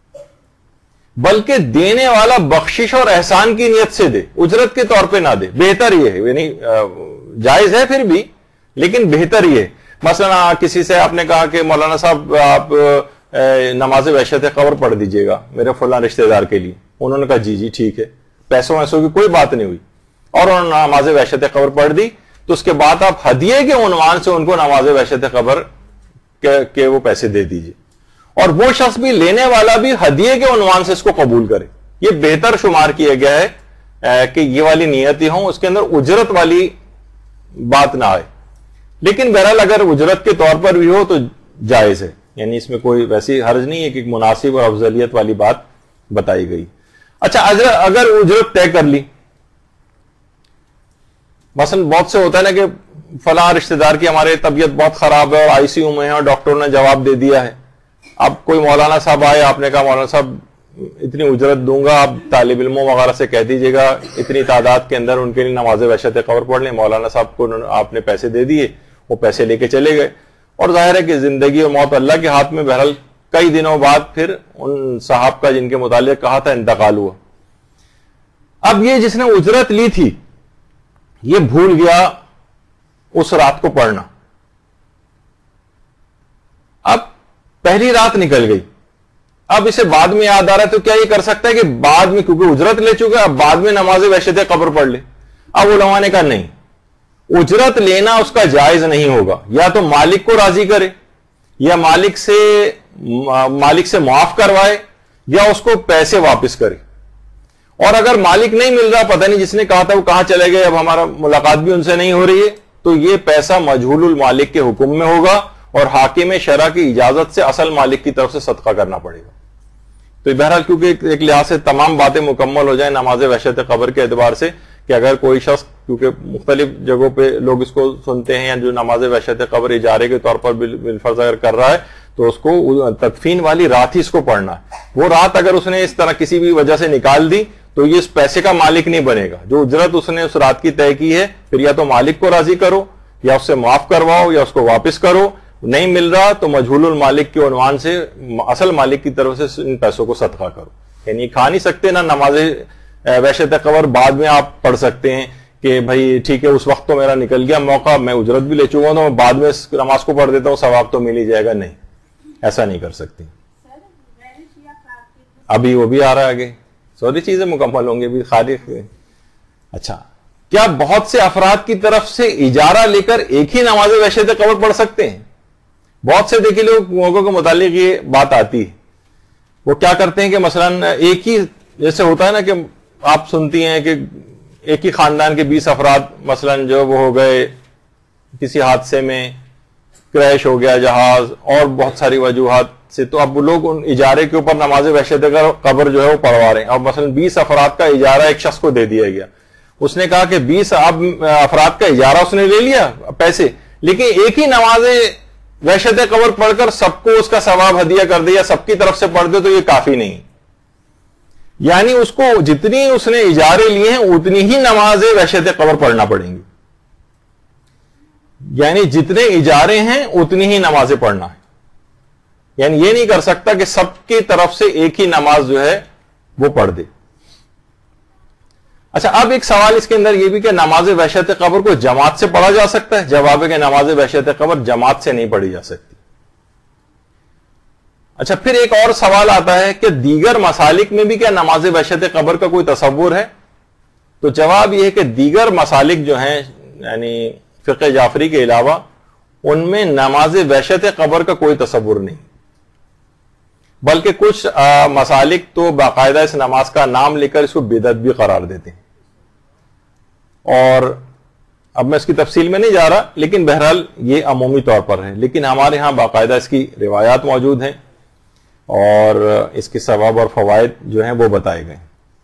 بلکہ دینے والا بخشش اور احسان کی نیت سے دے، اجرت کے طور پہ نہ دے. بہتر یہ ہے، یعنی جائز ہے پھر بھی لیکن بہتر یہ ہے. مثلا کسی سے آپ نے کہا کہ مولانا صاحب آپ نماز وحشت قبر پڑھ دیجئے گا میرے فلاں رشتہ دار کے لیے. انہوں نے کہا جی جی ٹھیک ہے، پیسوں ویسوں کی کوئی بات نہیں ہوئی اور انہوں نے نماز وحشت قبر پڑھ دی. تو اس کے بعد آپ ہدیے کے عنوان سے ان کو نماز وحشت قبر کے وہ پیسے دے دیجئے اور وہ شخص بھی، لینے والا بھی ہدیے کے عنوان سے اس کو قبول کرے. یہ بہتر شمار کیا گیا ہے کہ یہ والی نیتیں ہوں، اس کے اندر اجرت والی بات نہ آئے. لیکن بہرحال اگر اجرت کے طور پر بھی ہو تو جائز ہے، یعنی اس میں کوئی ویسی حرج نہیں ہے کہ ایک مناسب اور افضلیت والی بات بتائی گئی. اچھا، اگر اجرت طے کر لی، مثلا بہت سے ہوتا ہے نا کہ فلاں رشتہ دار کی ہمارے طبیعت بہت خراب ہے اور آئی سی یو میں ہے اور ڈاکٹر نے جواب دے دیا ہے. اب کوئی مولانا صاحب آئے، آپ نے کہا مولانا صاحب اتنی اجرت دوں گا, آپ طالب علموں وغیرہ سے کہہ دیجیے گا اتنی تعداد کے اندر ان کے لیے نماز وحشت قبر پڑھ لیں. مولانا صاحب کو آپ نے پیسے دے دیے, وہ پیسے لے کے چلے گئے, اور ظاہر ہے کہ زندگی اور موت اللہ کے ہاتھ میں. بہرحال کئی دنوں بعد پھر ان صاحب کا جن کے متعلق کہا تھا انتقال ہوا. اب یہ جس نے اجرت لی تھی یہ بھول گیا اس رات کو پڑھنا. اب پہلی رات نکل گئی, اب اسے بعد میں یاد آ رہا ہے, تو کیا یہ کر سکتا ہے کہ بعد میں, کیونکہ اجرت لے چکا, اب بعد میں نماز وحشت قبر پڑھ لے؟ اب علماء نے کہا نہیں, اجرت لینا اس کا جائز نہیں ہوگا. یا تو مالک کو راضی کرے, یا مالک سے معاف کروائے, یا اس کو پیسے واپس کرے. اور اگر مالک نہیں مل رہا, پتہ نہیں جس نے کہا تھا وہ کہاں چلے گئے, اب ہمارا ملاقات بھی ان سے نہیں ہو رہی ہے, تو یہ پیسہ مجہول المالک کے حکم میں ہوگا, اور حاکم شرع کی اجازت سے اصل مالک کی طرف سے صدقہ کرنا پڑے گا. تو بہرحال کیونکہ ایک لحاظ سے تمام باتیں مکمل ہو جائیں نماز وحشت قبر کے اعتبار سے, کہ اگر کوئی شخص, کیونکہ مختلف جگہوں پہ لوگ اس کو سنتے ہیں, یا جو نماز وحشت قبر اجارے کے طور پر بالفرض اگر کر رہا ہے, تو اس کو تدفین والی رات ہی اس کو پڑھنا ہے. وہ رات اگر اس نے اس طرح کسی بھی وجہ سے نکال دی تو یہ اس پیسے کا مالک نہیں بنے گا. جو اجرت اس نے اس رات کی طے کی ہے, پھر یا تو مالک کو راضی کرو, یا اس سے معاف کرواؤ, یا اس کو واپس کرو. نہیں مل رہا تو مجہول المالک کے عنوان سے اصل مالک کی طرف سے ان پیسوں کو صدقہ کرو. یعنی کھا نہیں سکتے نا نماز وحشت قبر, بعد میں آپ پڑھ سکتے ہیں کہ بھائی ٹھیک ہے اس وقت تو میرا نکل گیا موقع, میں اجرت بھی لے چکا ہوں, تو میں بعد میں نماز کو پڑھ دیتا ہوں, ثواب تو مل ہی جائے گا. نہیں, ایسا نہیں کر سکتی. ابھی وہ بھی آ رہا ہے آگے, ساری چیزیں مکمل ہوں گی ابھی خارج. اچھا, کیا بہت سے افراد کی طرف سے اجارہ لے کر ایک ہی نماز وحشت قبر پڑھ سکتے ہیں؟ بہت سے دیکھیے لوگوں کے متعلق یہ بات آتی ہے, وہ کیا کرتے ہیں کہ مثلا ایک ہی, جیسے ہوتا ہے نا کہ آپ سنتی ہیں کہ ایک ہی خاندان کے 20 افراد مثلا جو وہ ہو گئے کسی حادثے میں, کریش ہو گیا جہاز, اور بہت ساری وجوہات سے, تو اب وہ لوگ ان اجارے کے اوپر نماز وحشت قبر جو ہے وہ پڑھوا رہے ہیں. اور مثلا 20 افراد کا اجارہ ایک شخص کو دے دیا گیا, اس نے کہا کہ 20 افراد کا اجارہ اس نے لے لیا پیسے, لیکن ایک ہی نماز وحشت قبر پڑھ کر سب کو اس کا ثواب ہدیہ کر دیا, سب کی طرف سے پڑھ دے, تو یہ کافی نہیں. یعنی اس کو جتنی اس نے اجارے لیے ہیں اتنی ہی نماز وحشت قبر پڑھنا پڑیں گی. یعنی جتنے اجارے ہیں اتنی ہی نمازیں پڑھنا ہے. یعنی یہ نہیں کر سکتا کہ سب کی طرف سے ایک ہی نماز جو ہے وہ پڑھ دے. اچھا, اب ایک سوال اس کے اندر یہ بھی کہ نماز وحشت قبر کو جماعت سے پڑھا جا سکتا ہے؟ جواب ہے کہ نماز وحشت قبر جماعت سے نہیں پڑھی جا سکتی. اچھا, پھر ایک اور سوال آتا ہے کہ دیگر مسالک میں بھی کیا نماز وحشت قبر کا کوئی تصور ہے؟ تو جواب یہ ہے کہ دیگر مسالک جو ہیں, یعنی فقہ جعفری کے علاوہ, ان میں نماز وحشت قبر کا کوئی تصور نہیں, بلکہ کچھ مسالک تو باقاعدہ اس نماز کا نام لے کر اس کو بدعت بھی قرار دیتے ہیں. اور اب میں اس کی تفصیل میں نہیں جا رہا, لیکن بہرحال یہ عمومی طور پر ہے, لیکن ہمارے ہاں باقاعدہ اس کی روایات موجود ہیں, اور اس کے ثواب اور فوائد جو ہیں وہ بتائے گئے.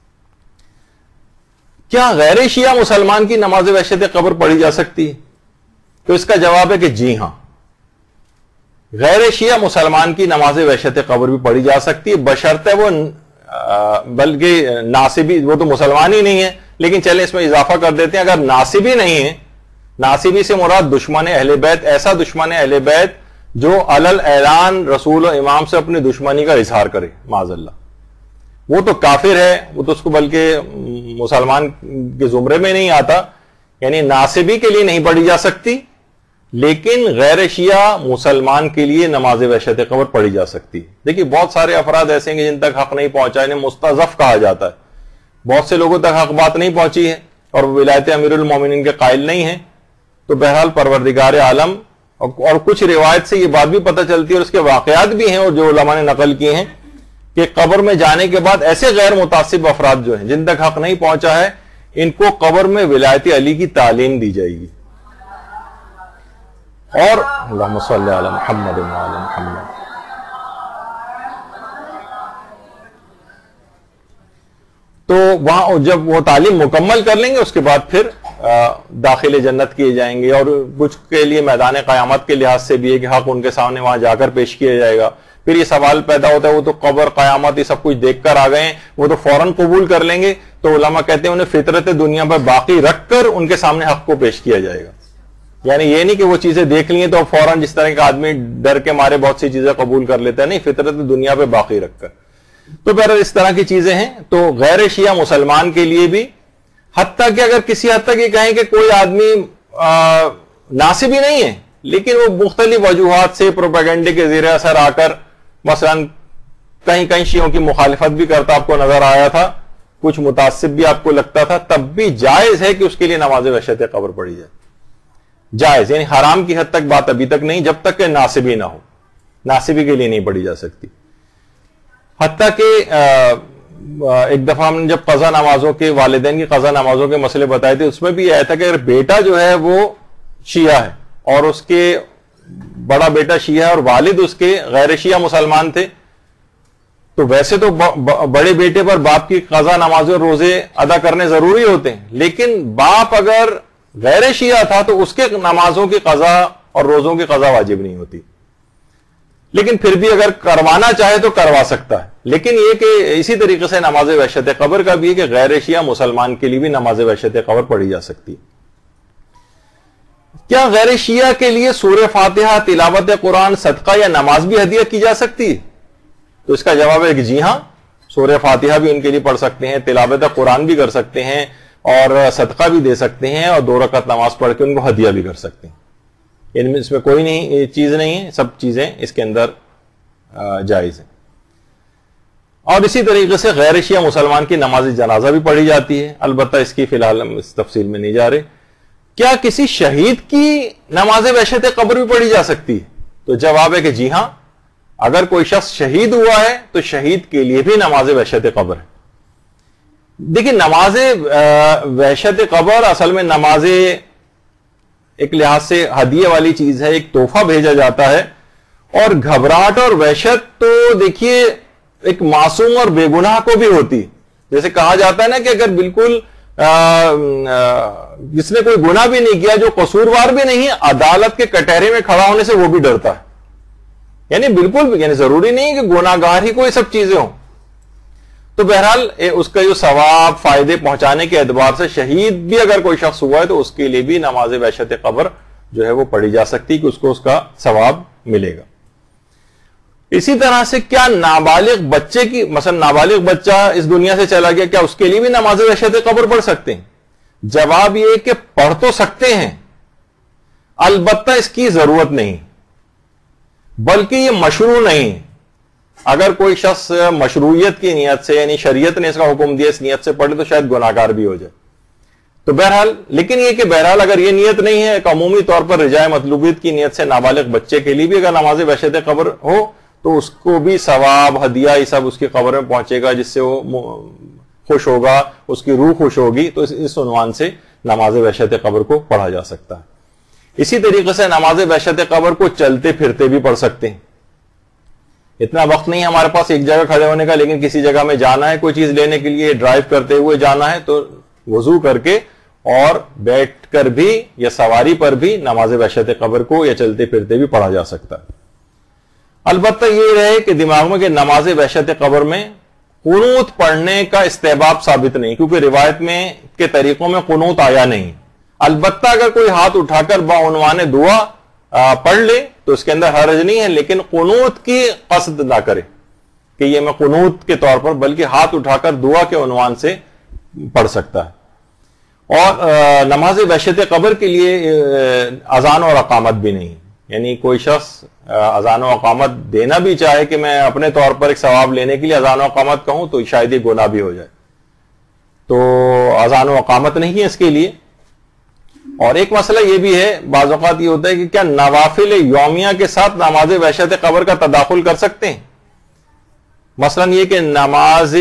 کیا غیر شیعہ مسلمان کی نماز وحشت قبر پڑھی جا سکتی ہے؟ تو اس کا جواب ہے کہ جی ہاں, غیر شیعہ مسلمان کی نماز وحشت قبر بھی پڑھی جا سکتی ہے, بشرطے وہ بلکہ ناصبی, وہ تو مسلمان ہی نہیں ہے, لیکن چلیں اس میں اضافہ کر دیتے ہیں, اگر ناصبی نہیں ہے, ناصبی سے مراد دشمن اہل بیت, ایسا دشمن اہل بیت جو علل اعلان رسول و امام سے اپنی دشمنی کا اظہار کرے, معاذ اللہ, وہ تو کافر ہے, وہ تو اس کو بلکہ مسلمان کے زمرے میں نہیں آتا. یعنی ناصبی کے لیے نہیں پڑھی جا سکتی, لیکن غیر شیعہ مسلمان کے لیے نماز وحشت قبر پڑھی جا سکتی. دیکھیے بہت سارے افراد ایسے ہیں کہ جن تک حق نہیں پہنچا, انہیں مستضعف کہا جاتا ہے, بہت سے لوگوں تک حق بات نہیں پہنچی ہے, اور ولایت امیر المومنین کے قائل نہیں ہیں. تو بہرحال پروردگار عالم, اور کچھ روایت سے یہ بات بھی پتہ چلتی ہے, اور اس کے واقعات بھی ہیں اور جو علماء نے نقل کیے ہیں, کہ قبر میں جانے کے بعد ایسے غیر متعصب افراد جو ہیں جن تک حق نہیں پہنچا ہے, ان کو قبر میں ولایت علی کی تعلیم دی جائے گی. اور اللہم صلی علی محمد و علی محمد. تو وہاں جب وہ تعلیم مکمل کر لیں گے, اس کے بعد پھر داخل جنت کیے جائیں گے. اور کچھ کے لیے میدان قیامت کے لحاظ سے بھی ہے کہ حق ان کے سامنے وہاں جا کر پیش کیا جائے گا. پھر یہ سوال پیدا ہوتا ہے وہ تو قبر قیامت یہ سب کچھ دیکھ کر آ گئے ہیں, وہ تو فوراً قبول کر لیں گے. تو علماء کہتے ہیں انہیں فطرت دنیا پر باقی رکھ کر ان کے سامنے حق کو پیش کیا جائے گا. یعنی یہ نہیں کہ وہ چیزیں دیکھ لی ہیں تو فوراً جس طرح کا آدمی ڈر کے مارے بہت سی چیزیں قبول کر لیتا ہے, نہیں, فطرت دنیا پہ باقی رکھ کر. تو بہرحال اس طرح کی چیزیں ہیں. تو غیر شیعہ مسلمان کے لیے بھی, حتیٰ کہ اگر کسی حد تک یہ کہیں کہ کوئی آدمی ناصبی نہیں ہے لیکن وہ مختلف وجوہات سے پروپیگنڈے کے زیر اثر آ کر مثلا کہیں کہیں شیعوں کی مخالفت بھی کرتا آپ کو نظر آیا تھا, کچھ متعصب بھی آپ کو لگتا تھا, تب بھی جائز ہے کہ اس کے لیے نماز وحشت قبر پڑھی جائے. جائز, یعنی حرام کی حد تک بات ابھی تک نہیں, جب تک کہ ناصبی نہ ہو. ناصبی کے لیے نہیں پڑھی جا سکتی. حتیٰ کہ ایک دفعہ ہم نے جب قضا نمازوں کے, والدین کی قضا نمازوں کے مسئلے بتائے تھے, اس میں بھی یہ آیا تھا کہ اگر بیٹا جو ہے وہ شیعہ ہے اور اس کے بڑا بیٹا شیعہ ہے اور والد اس کے غیر شیعہ مسلمان تھے, تو ویسے تو بڑے بیٹے پر باپ کی قضا نمازوں روزے ادا کرنے ضروری ہوتے ہیں, لیکن باپ اگر غیر شیعہ تھا تو اس کے نمازوں کی قضا اور روزوں کی قضا واجب نہیں ہوتی. لیکن پھر بھی اگر کروانا چاہے تو کروا سکتا ہے. لیکن یہ کہ اسی طریقے سے نماز وحشت قبر کا بھی ہے کہ غیر شیعہ مسلمان کے لیے بھی نماز وحشت قبر پڑھی جا سکتی. کیا غیر شیعہ کے لیے سورہ فاتحہ, تلاوت قرآن, صدقہ یا نماز بھی ہدیہ کی جا سکتی ہے؟ تو اس کا جواب ہے کہ جی ہاں, سورہ فاتحہ بھی ان کے لیے پڑھ سکتے ہیں, تلاوت قرآن بھی کر سکتے ہیں, اور صدقہ بھی دے سکتے ہیں, اور 2 رکعت نماز پڑھ کے ان کو ہدیہ بھی کر سکتے ہیں. یعنی اس میں کوئی نہیں چیز نہیں ہے, سب چیزیں اس کے اندر جائز ہیں. اور اسی طریقے سے غیر شیعہ مسلمان کی نماز جنازہ بھی پڑھی جاتی ہے, البتہ اس کی فی الحال ہم اس تفصیل میں نہیں جا رہے. کیا کسی شہید کی نماز وحشت قبر بھی پڑھی جا سکتی ہے؟ تو جواب ہے کہ جی ہاں, اگر کوئی شخص شہید ہوا ہے تو شہید کے لیے بھی نماز وحشت قبر ہے. دیکھیں, نماز وحشت قبر اصل میں نماز ایک لحاظ سے ہدیے والی چیز ہے, ایک تحفہ بھیجا جاتا ہے. اور گھبراہٹ اور وحشت تو دیکھیے ایک معصوم اور بے گناہ کو بھی ہوتی. جیسے کہا جاتا ہے نا کہ اگر بالکل جس نے کوئی گناہ بھی نہیں کیا, جو قصوروار بھی نہیں ہے, عدالت کے کٹہرے میں کھڑا ہونے سے وہ بھی ڈرتا ہے. یعنی بالکل, یعنی ضروری نہیں کہ گناہ گار ہی کوئی سب چیزیں ہوں. تو بہرحال اس کا جو ثواب فائدے پہنچانے کے اعتبار سے شہید بھی اگر کوئی شخص ہوا ہے تو اس کے لیے بھی نماز وحشت قبر جو ہے وہ پڑھی جا سکتی کہ اس کو اس کا ثواب ملے گا. اسی طرح سے کیا نابالغ بچے کی, مثلا نابالغ بچہ اس دنیا سے چلا گیا, کیا اس کے لیے بھی نماز وحشت قبر پڑھ سکتے ہیں؟ جواب یہ کہ پڑھ تو سکتے ہیں, البتہ اس کی ضرورت نہیں, بلکہ یہ مشروع نہیں. اگر کوئی شخص مشروعیت کی نیت سے, یعنی شریعت نے اس کا حکم دیا, اس نیت سے پڑھے تو شاید گناہگار بھی ہو جائے. تو بہرحال, لیکن یہ کہ بہرحال اگر یہ نیت نہیں ہے, ایک عمومی طور پر رجاء مطلوبیت کی نیت سے نابالغ بچے کے لیے بھی اگر نماز وحشت قبر ہو تو اس کو بھی ثواب ہدیہ یہ سب اس کی قبر میں پہنچے گا, جس سے وہ خوش ہوگا, اس کی روح خوش ہوگی. تو اس عنوان سے نماز وحشت قبر کو پڑھا جا سکتا ہے. اسی طریقے سے نماز وحشت قبر کو چلتے پھرتے بھی پڑھ سکتے ہیں. اتنا وقت نہیں ہمارے پاس ایک جگہ کھڑے ہونے کا, لیکن کسی جگہ میں جانا ہے, کوئی چیز لینے کے لیے ڈرائیو کرتے ہوئے جانا ہے, تو وضو کر کے اور بیٹھ کر بھی یا سواری پر بھی نماز وحشت قبر کو یا چلتے پھرتے بھی پڑھا جا سکتا ہے. البتہ یہ رہے کہ دماغ میں کہ نماز وحشت قبر میں قنوت پڑھنے کا استحباب ثابت نہیں, کیونکہ روایت میں کے طریقوں میں قنوت آیا نہیں. البتہ اگر کوئی ہاتھ اٹھا کر بعنوان دعا پڑھ لے تو اس کے اندر حرج نہیں ہے, لیکن قنوت کی قصد نہ کرے کہ یہ میں قنوت کے طور پر, بلکہ ہاتھ اٹھا کر دعا کے عنوان سے پڑھ سکتا ہے. اور نماز وحشت قبر کے لیے اذان اور اقامت بھی نہیں, یعنی کوئی شخص اذان و اقامت دینا بھی چاہے کہ میں اپنے طور پر ایک ثواب لینے کے لیے اذان و اقامت کہوں تو شاید یہ گناہ بھی ہو جائے. تو اذان و اقامت نہیں ہے اس کے لیے. اور ایک مسئلہ یہ بھی ہے, بعض اوقات یہ ہوتا ہے کہ کیا نوافل یومیہ کے ساتھ نماز وحشت قبر کا تداخل کر سکتے ہیں؟ مثلا یہ کہ نماز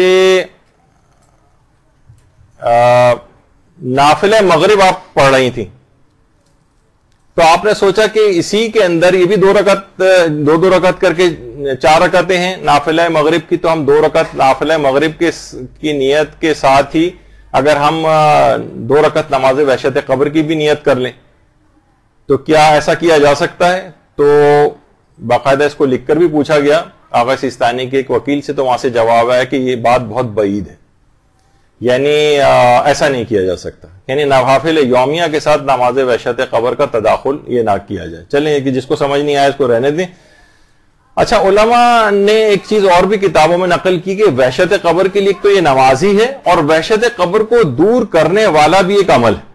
نافلہ مغرب آپ پڑھ رہی تھیں, تو آپ نے سوچا کہ اسی کے اندر یہ بھی 2 رکعت کر کے 4 رکعتیں ہیں نافلہ مغرب کی, تو ہم 2 رکعت نافلہ مغرب کی نیت کے ساتھ ہی اگر ہم 2 رکعت نماز وحشت قبر کی بھی نیت کر لیں تو کیا ایسا کیا جا سکتا ہے؟ تو باقاعدہ اس کو لکھ کر بھی پوچھا گیا آغا سیستانی کے ایک وکیل سے، تو وہاں سے جواب آیا کہ یہ بات بہت بعید ہے، یعنی ایسا نہیں کیا جا سکتا، یعنی نوافل یومیہ کے ساتھ نماز وحشت قبر کا تداخل یہ نہ کیا جائے۔ چلیں کہ جس کو سمجھ نہیں آیا اس کو رہنے دیں۔ اچھا، علماء نے ایک چیز اور بھی کتابوں میں نقل کی کہ وحشت قبر کے لیے تو یہ نماز ہی ہے، اور وحشت قبر کو دور کرنے والا بھی ایک عمل ہے،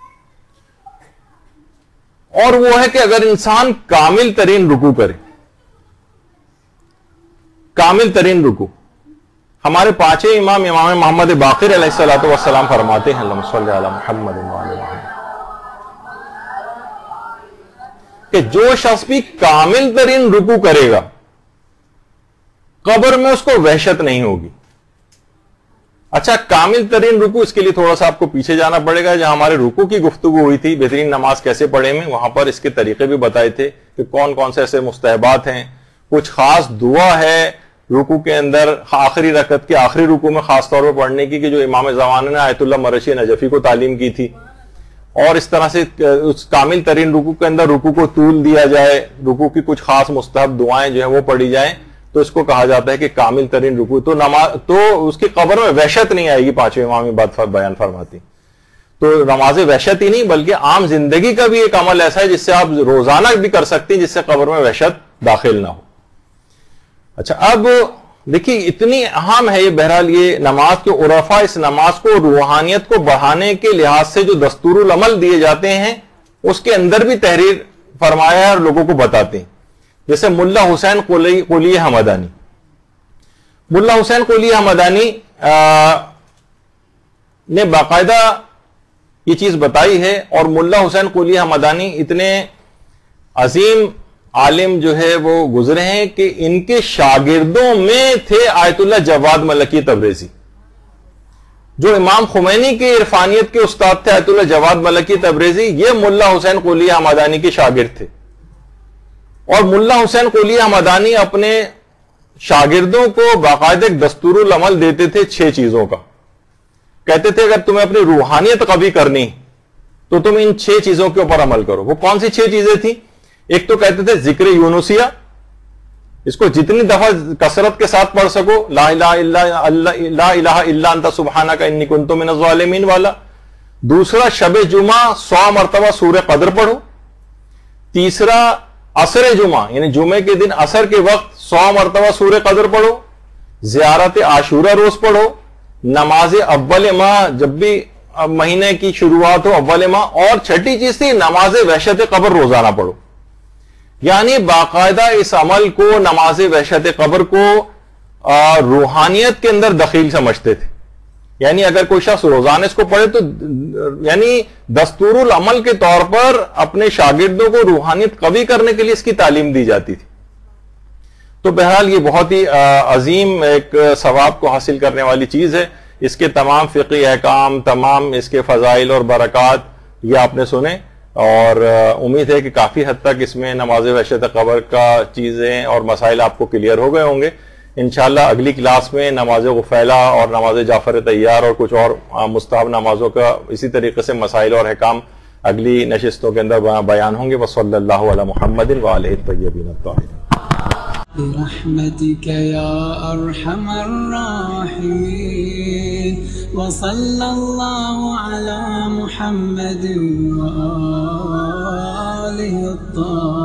اور وہ ہے کہ اگر انسان کامل ترین رکوع کرے، کامل ترین رکوع۔ ہمارے پانچویں امام محمد باقر علیہ الصلوۃ والسلام فرماتے ہیں اللہم صلی علی محمد وعلی محمد، کہ جو شخص بھی کامل ترین رکوع کرے گا قبر میں اس کو وحشت نہیں ہوگی۔ اچھا، کامل ترین رکوع، اس کے لیے تھوڑا سا آپ کو پیچھے جانا پڑے گا، جہاں ہمارے رکوع کی گفتگو ہوئی تھی بہترین نماز کیسے پڑھے میں، وہاں پر اس کے طریقے بھی بتائے تھے کہ کون کون سے ایسے مستحبات ہیں، کچھ خاص دعا ہے رکوع کے اندر آخری رکعت کے آخری رکوع میں خاص طور پر پڑھنے کی، کہ جو امام زمانہ نے آیت اللہ مرشی نجفی کو تعلیم کی تھی، اور اس طرح سے اس کامل ترین رکوع کے اندر رکوع کو طول دیا جائے، رکوع کی کچھ خاص مستحب دعائیں جو ہیں وہ پڑھی جائیں، تو اس کو کہا جاتا ہے کہ کامل ترین رکوع۔ تو نماز تو اس کی قبر میں وحشت نہیں آئے گی، پانچویں امام بات بیان فرماتی۔ تو نماز وحشت ہی نہیں بلکہ عام زندگی کا بھی ایک عمل ایسا ہے جس سے آپ روزانہ بھی کر سکتے ہیں، جس سے قبر میں وحشت داخل نہ ہو۔ اچھا، اب دیکھیے اتنی اہم ہے یہ، بہرحال یہ نماز کے عرفا اس نماز کو روحانیت کو بڑھانے کے لحاظ سے جو دستور العمل دیے جاتے ہیں اس کے اندر بھی تحریر فرمایا ہے اور لوگوں کو بتاتے ہیں، جیسے ملا حسین قلی حمدانی۔ ملا حسین قلی حمدانی نے باقاعدہ یہ چیز بتائی ہے، اور ملا حسین قلی حمدانی اتنے عظیم عالم جو ہے وہ گزرے ہیں کہ ان کے شاگردوں میں تھے آیت اللہ جواد ملکی تبریزی، جو امام خمینی کے عرفانیت کے استاد تھے آیت اللہ جواد ملکی تبریزی، یہ ملا حسین قلی حمدانی کے شاگرد تھے۔ اور ملا حسین قلی حمدانی اپنے شاگردوں کو باقاعدہ ایک دستور العمل دیتے تھے 6 چیزوں کا، کہتے تھے اگر تمہیں اپنی روحانیت قوی کرنی تو تم ان 6 چیزوں کے اوپر عمل کرو۔ وہ کون سی 6 چیزیں تھیں؟ ایک تو کہتے تھے ذکر یونسیہ، اس کو جتنی دفعہ کثرت کے ساتھ پڑھ سکو، لا الہ الا انت سبحانک انی کنت من الظالمین والا۔ دوسرا، شب جمعہ 100 مرتبہ سورہ قدر پڑھو۔ تیسرا، عصر جمعہ یعنی جمعے کے دن عصر کے وقت 100 مرتبہ سورہ قدر پڑھو۔ زیارت عاشورہ روز پڑھو۔ نماز اول ماہ، جب بھی مہینے کی شروعات ہو اول ماہ۔ اور چھٹی چیز تھی نماز وحشت قبر روزانہ پڑھو۔ یعنی باقاعدہ اس عمل کو، نماز وحشت قبر کو روحانیت کے اندر دخیل سمجھتے تھے، یعنی اگر کوئی شخص روزانہ اس کو پڑھے تو یعنی دستور العمل کے طور پر اپنے شاگردوں کو روحانیت قوی کرنے کے لیے اس کی تعلیم دی جاتی تھی۔ تو بہرحال یہ بہت ہی عظیم ایک ثواب کو حاصل کرنے والی چیز ہے۔ اس کے تمام فقہی احکام، تمام اس کے فضائل اور برکات یہ آپ نے سنے، اور امید ہے کہ کافی حد تک اس میں نماز وحشت قبر کا چیزیں اور مسائل آپ کو کلیئر ہو گئے ہوں گے۔ انشاءاللہ اگلی کلاس میں نماز غفیلہ اور نماز جعفر طیار اور کچھ اور مستحب نمازوں کا اسی طریقے سے مسائل اور احکام اگلی نشستوں کے اندر بیان ہوں گے۔ وصلی اللہ علی محمد وآلہ الطیبین الطاہرین۔ برحمتك يا أرحم الراحمين وصلى الله على محمد وآله الطاهرين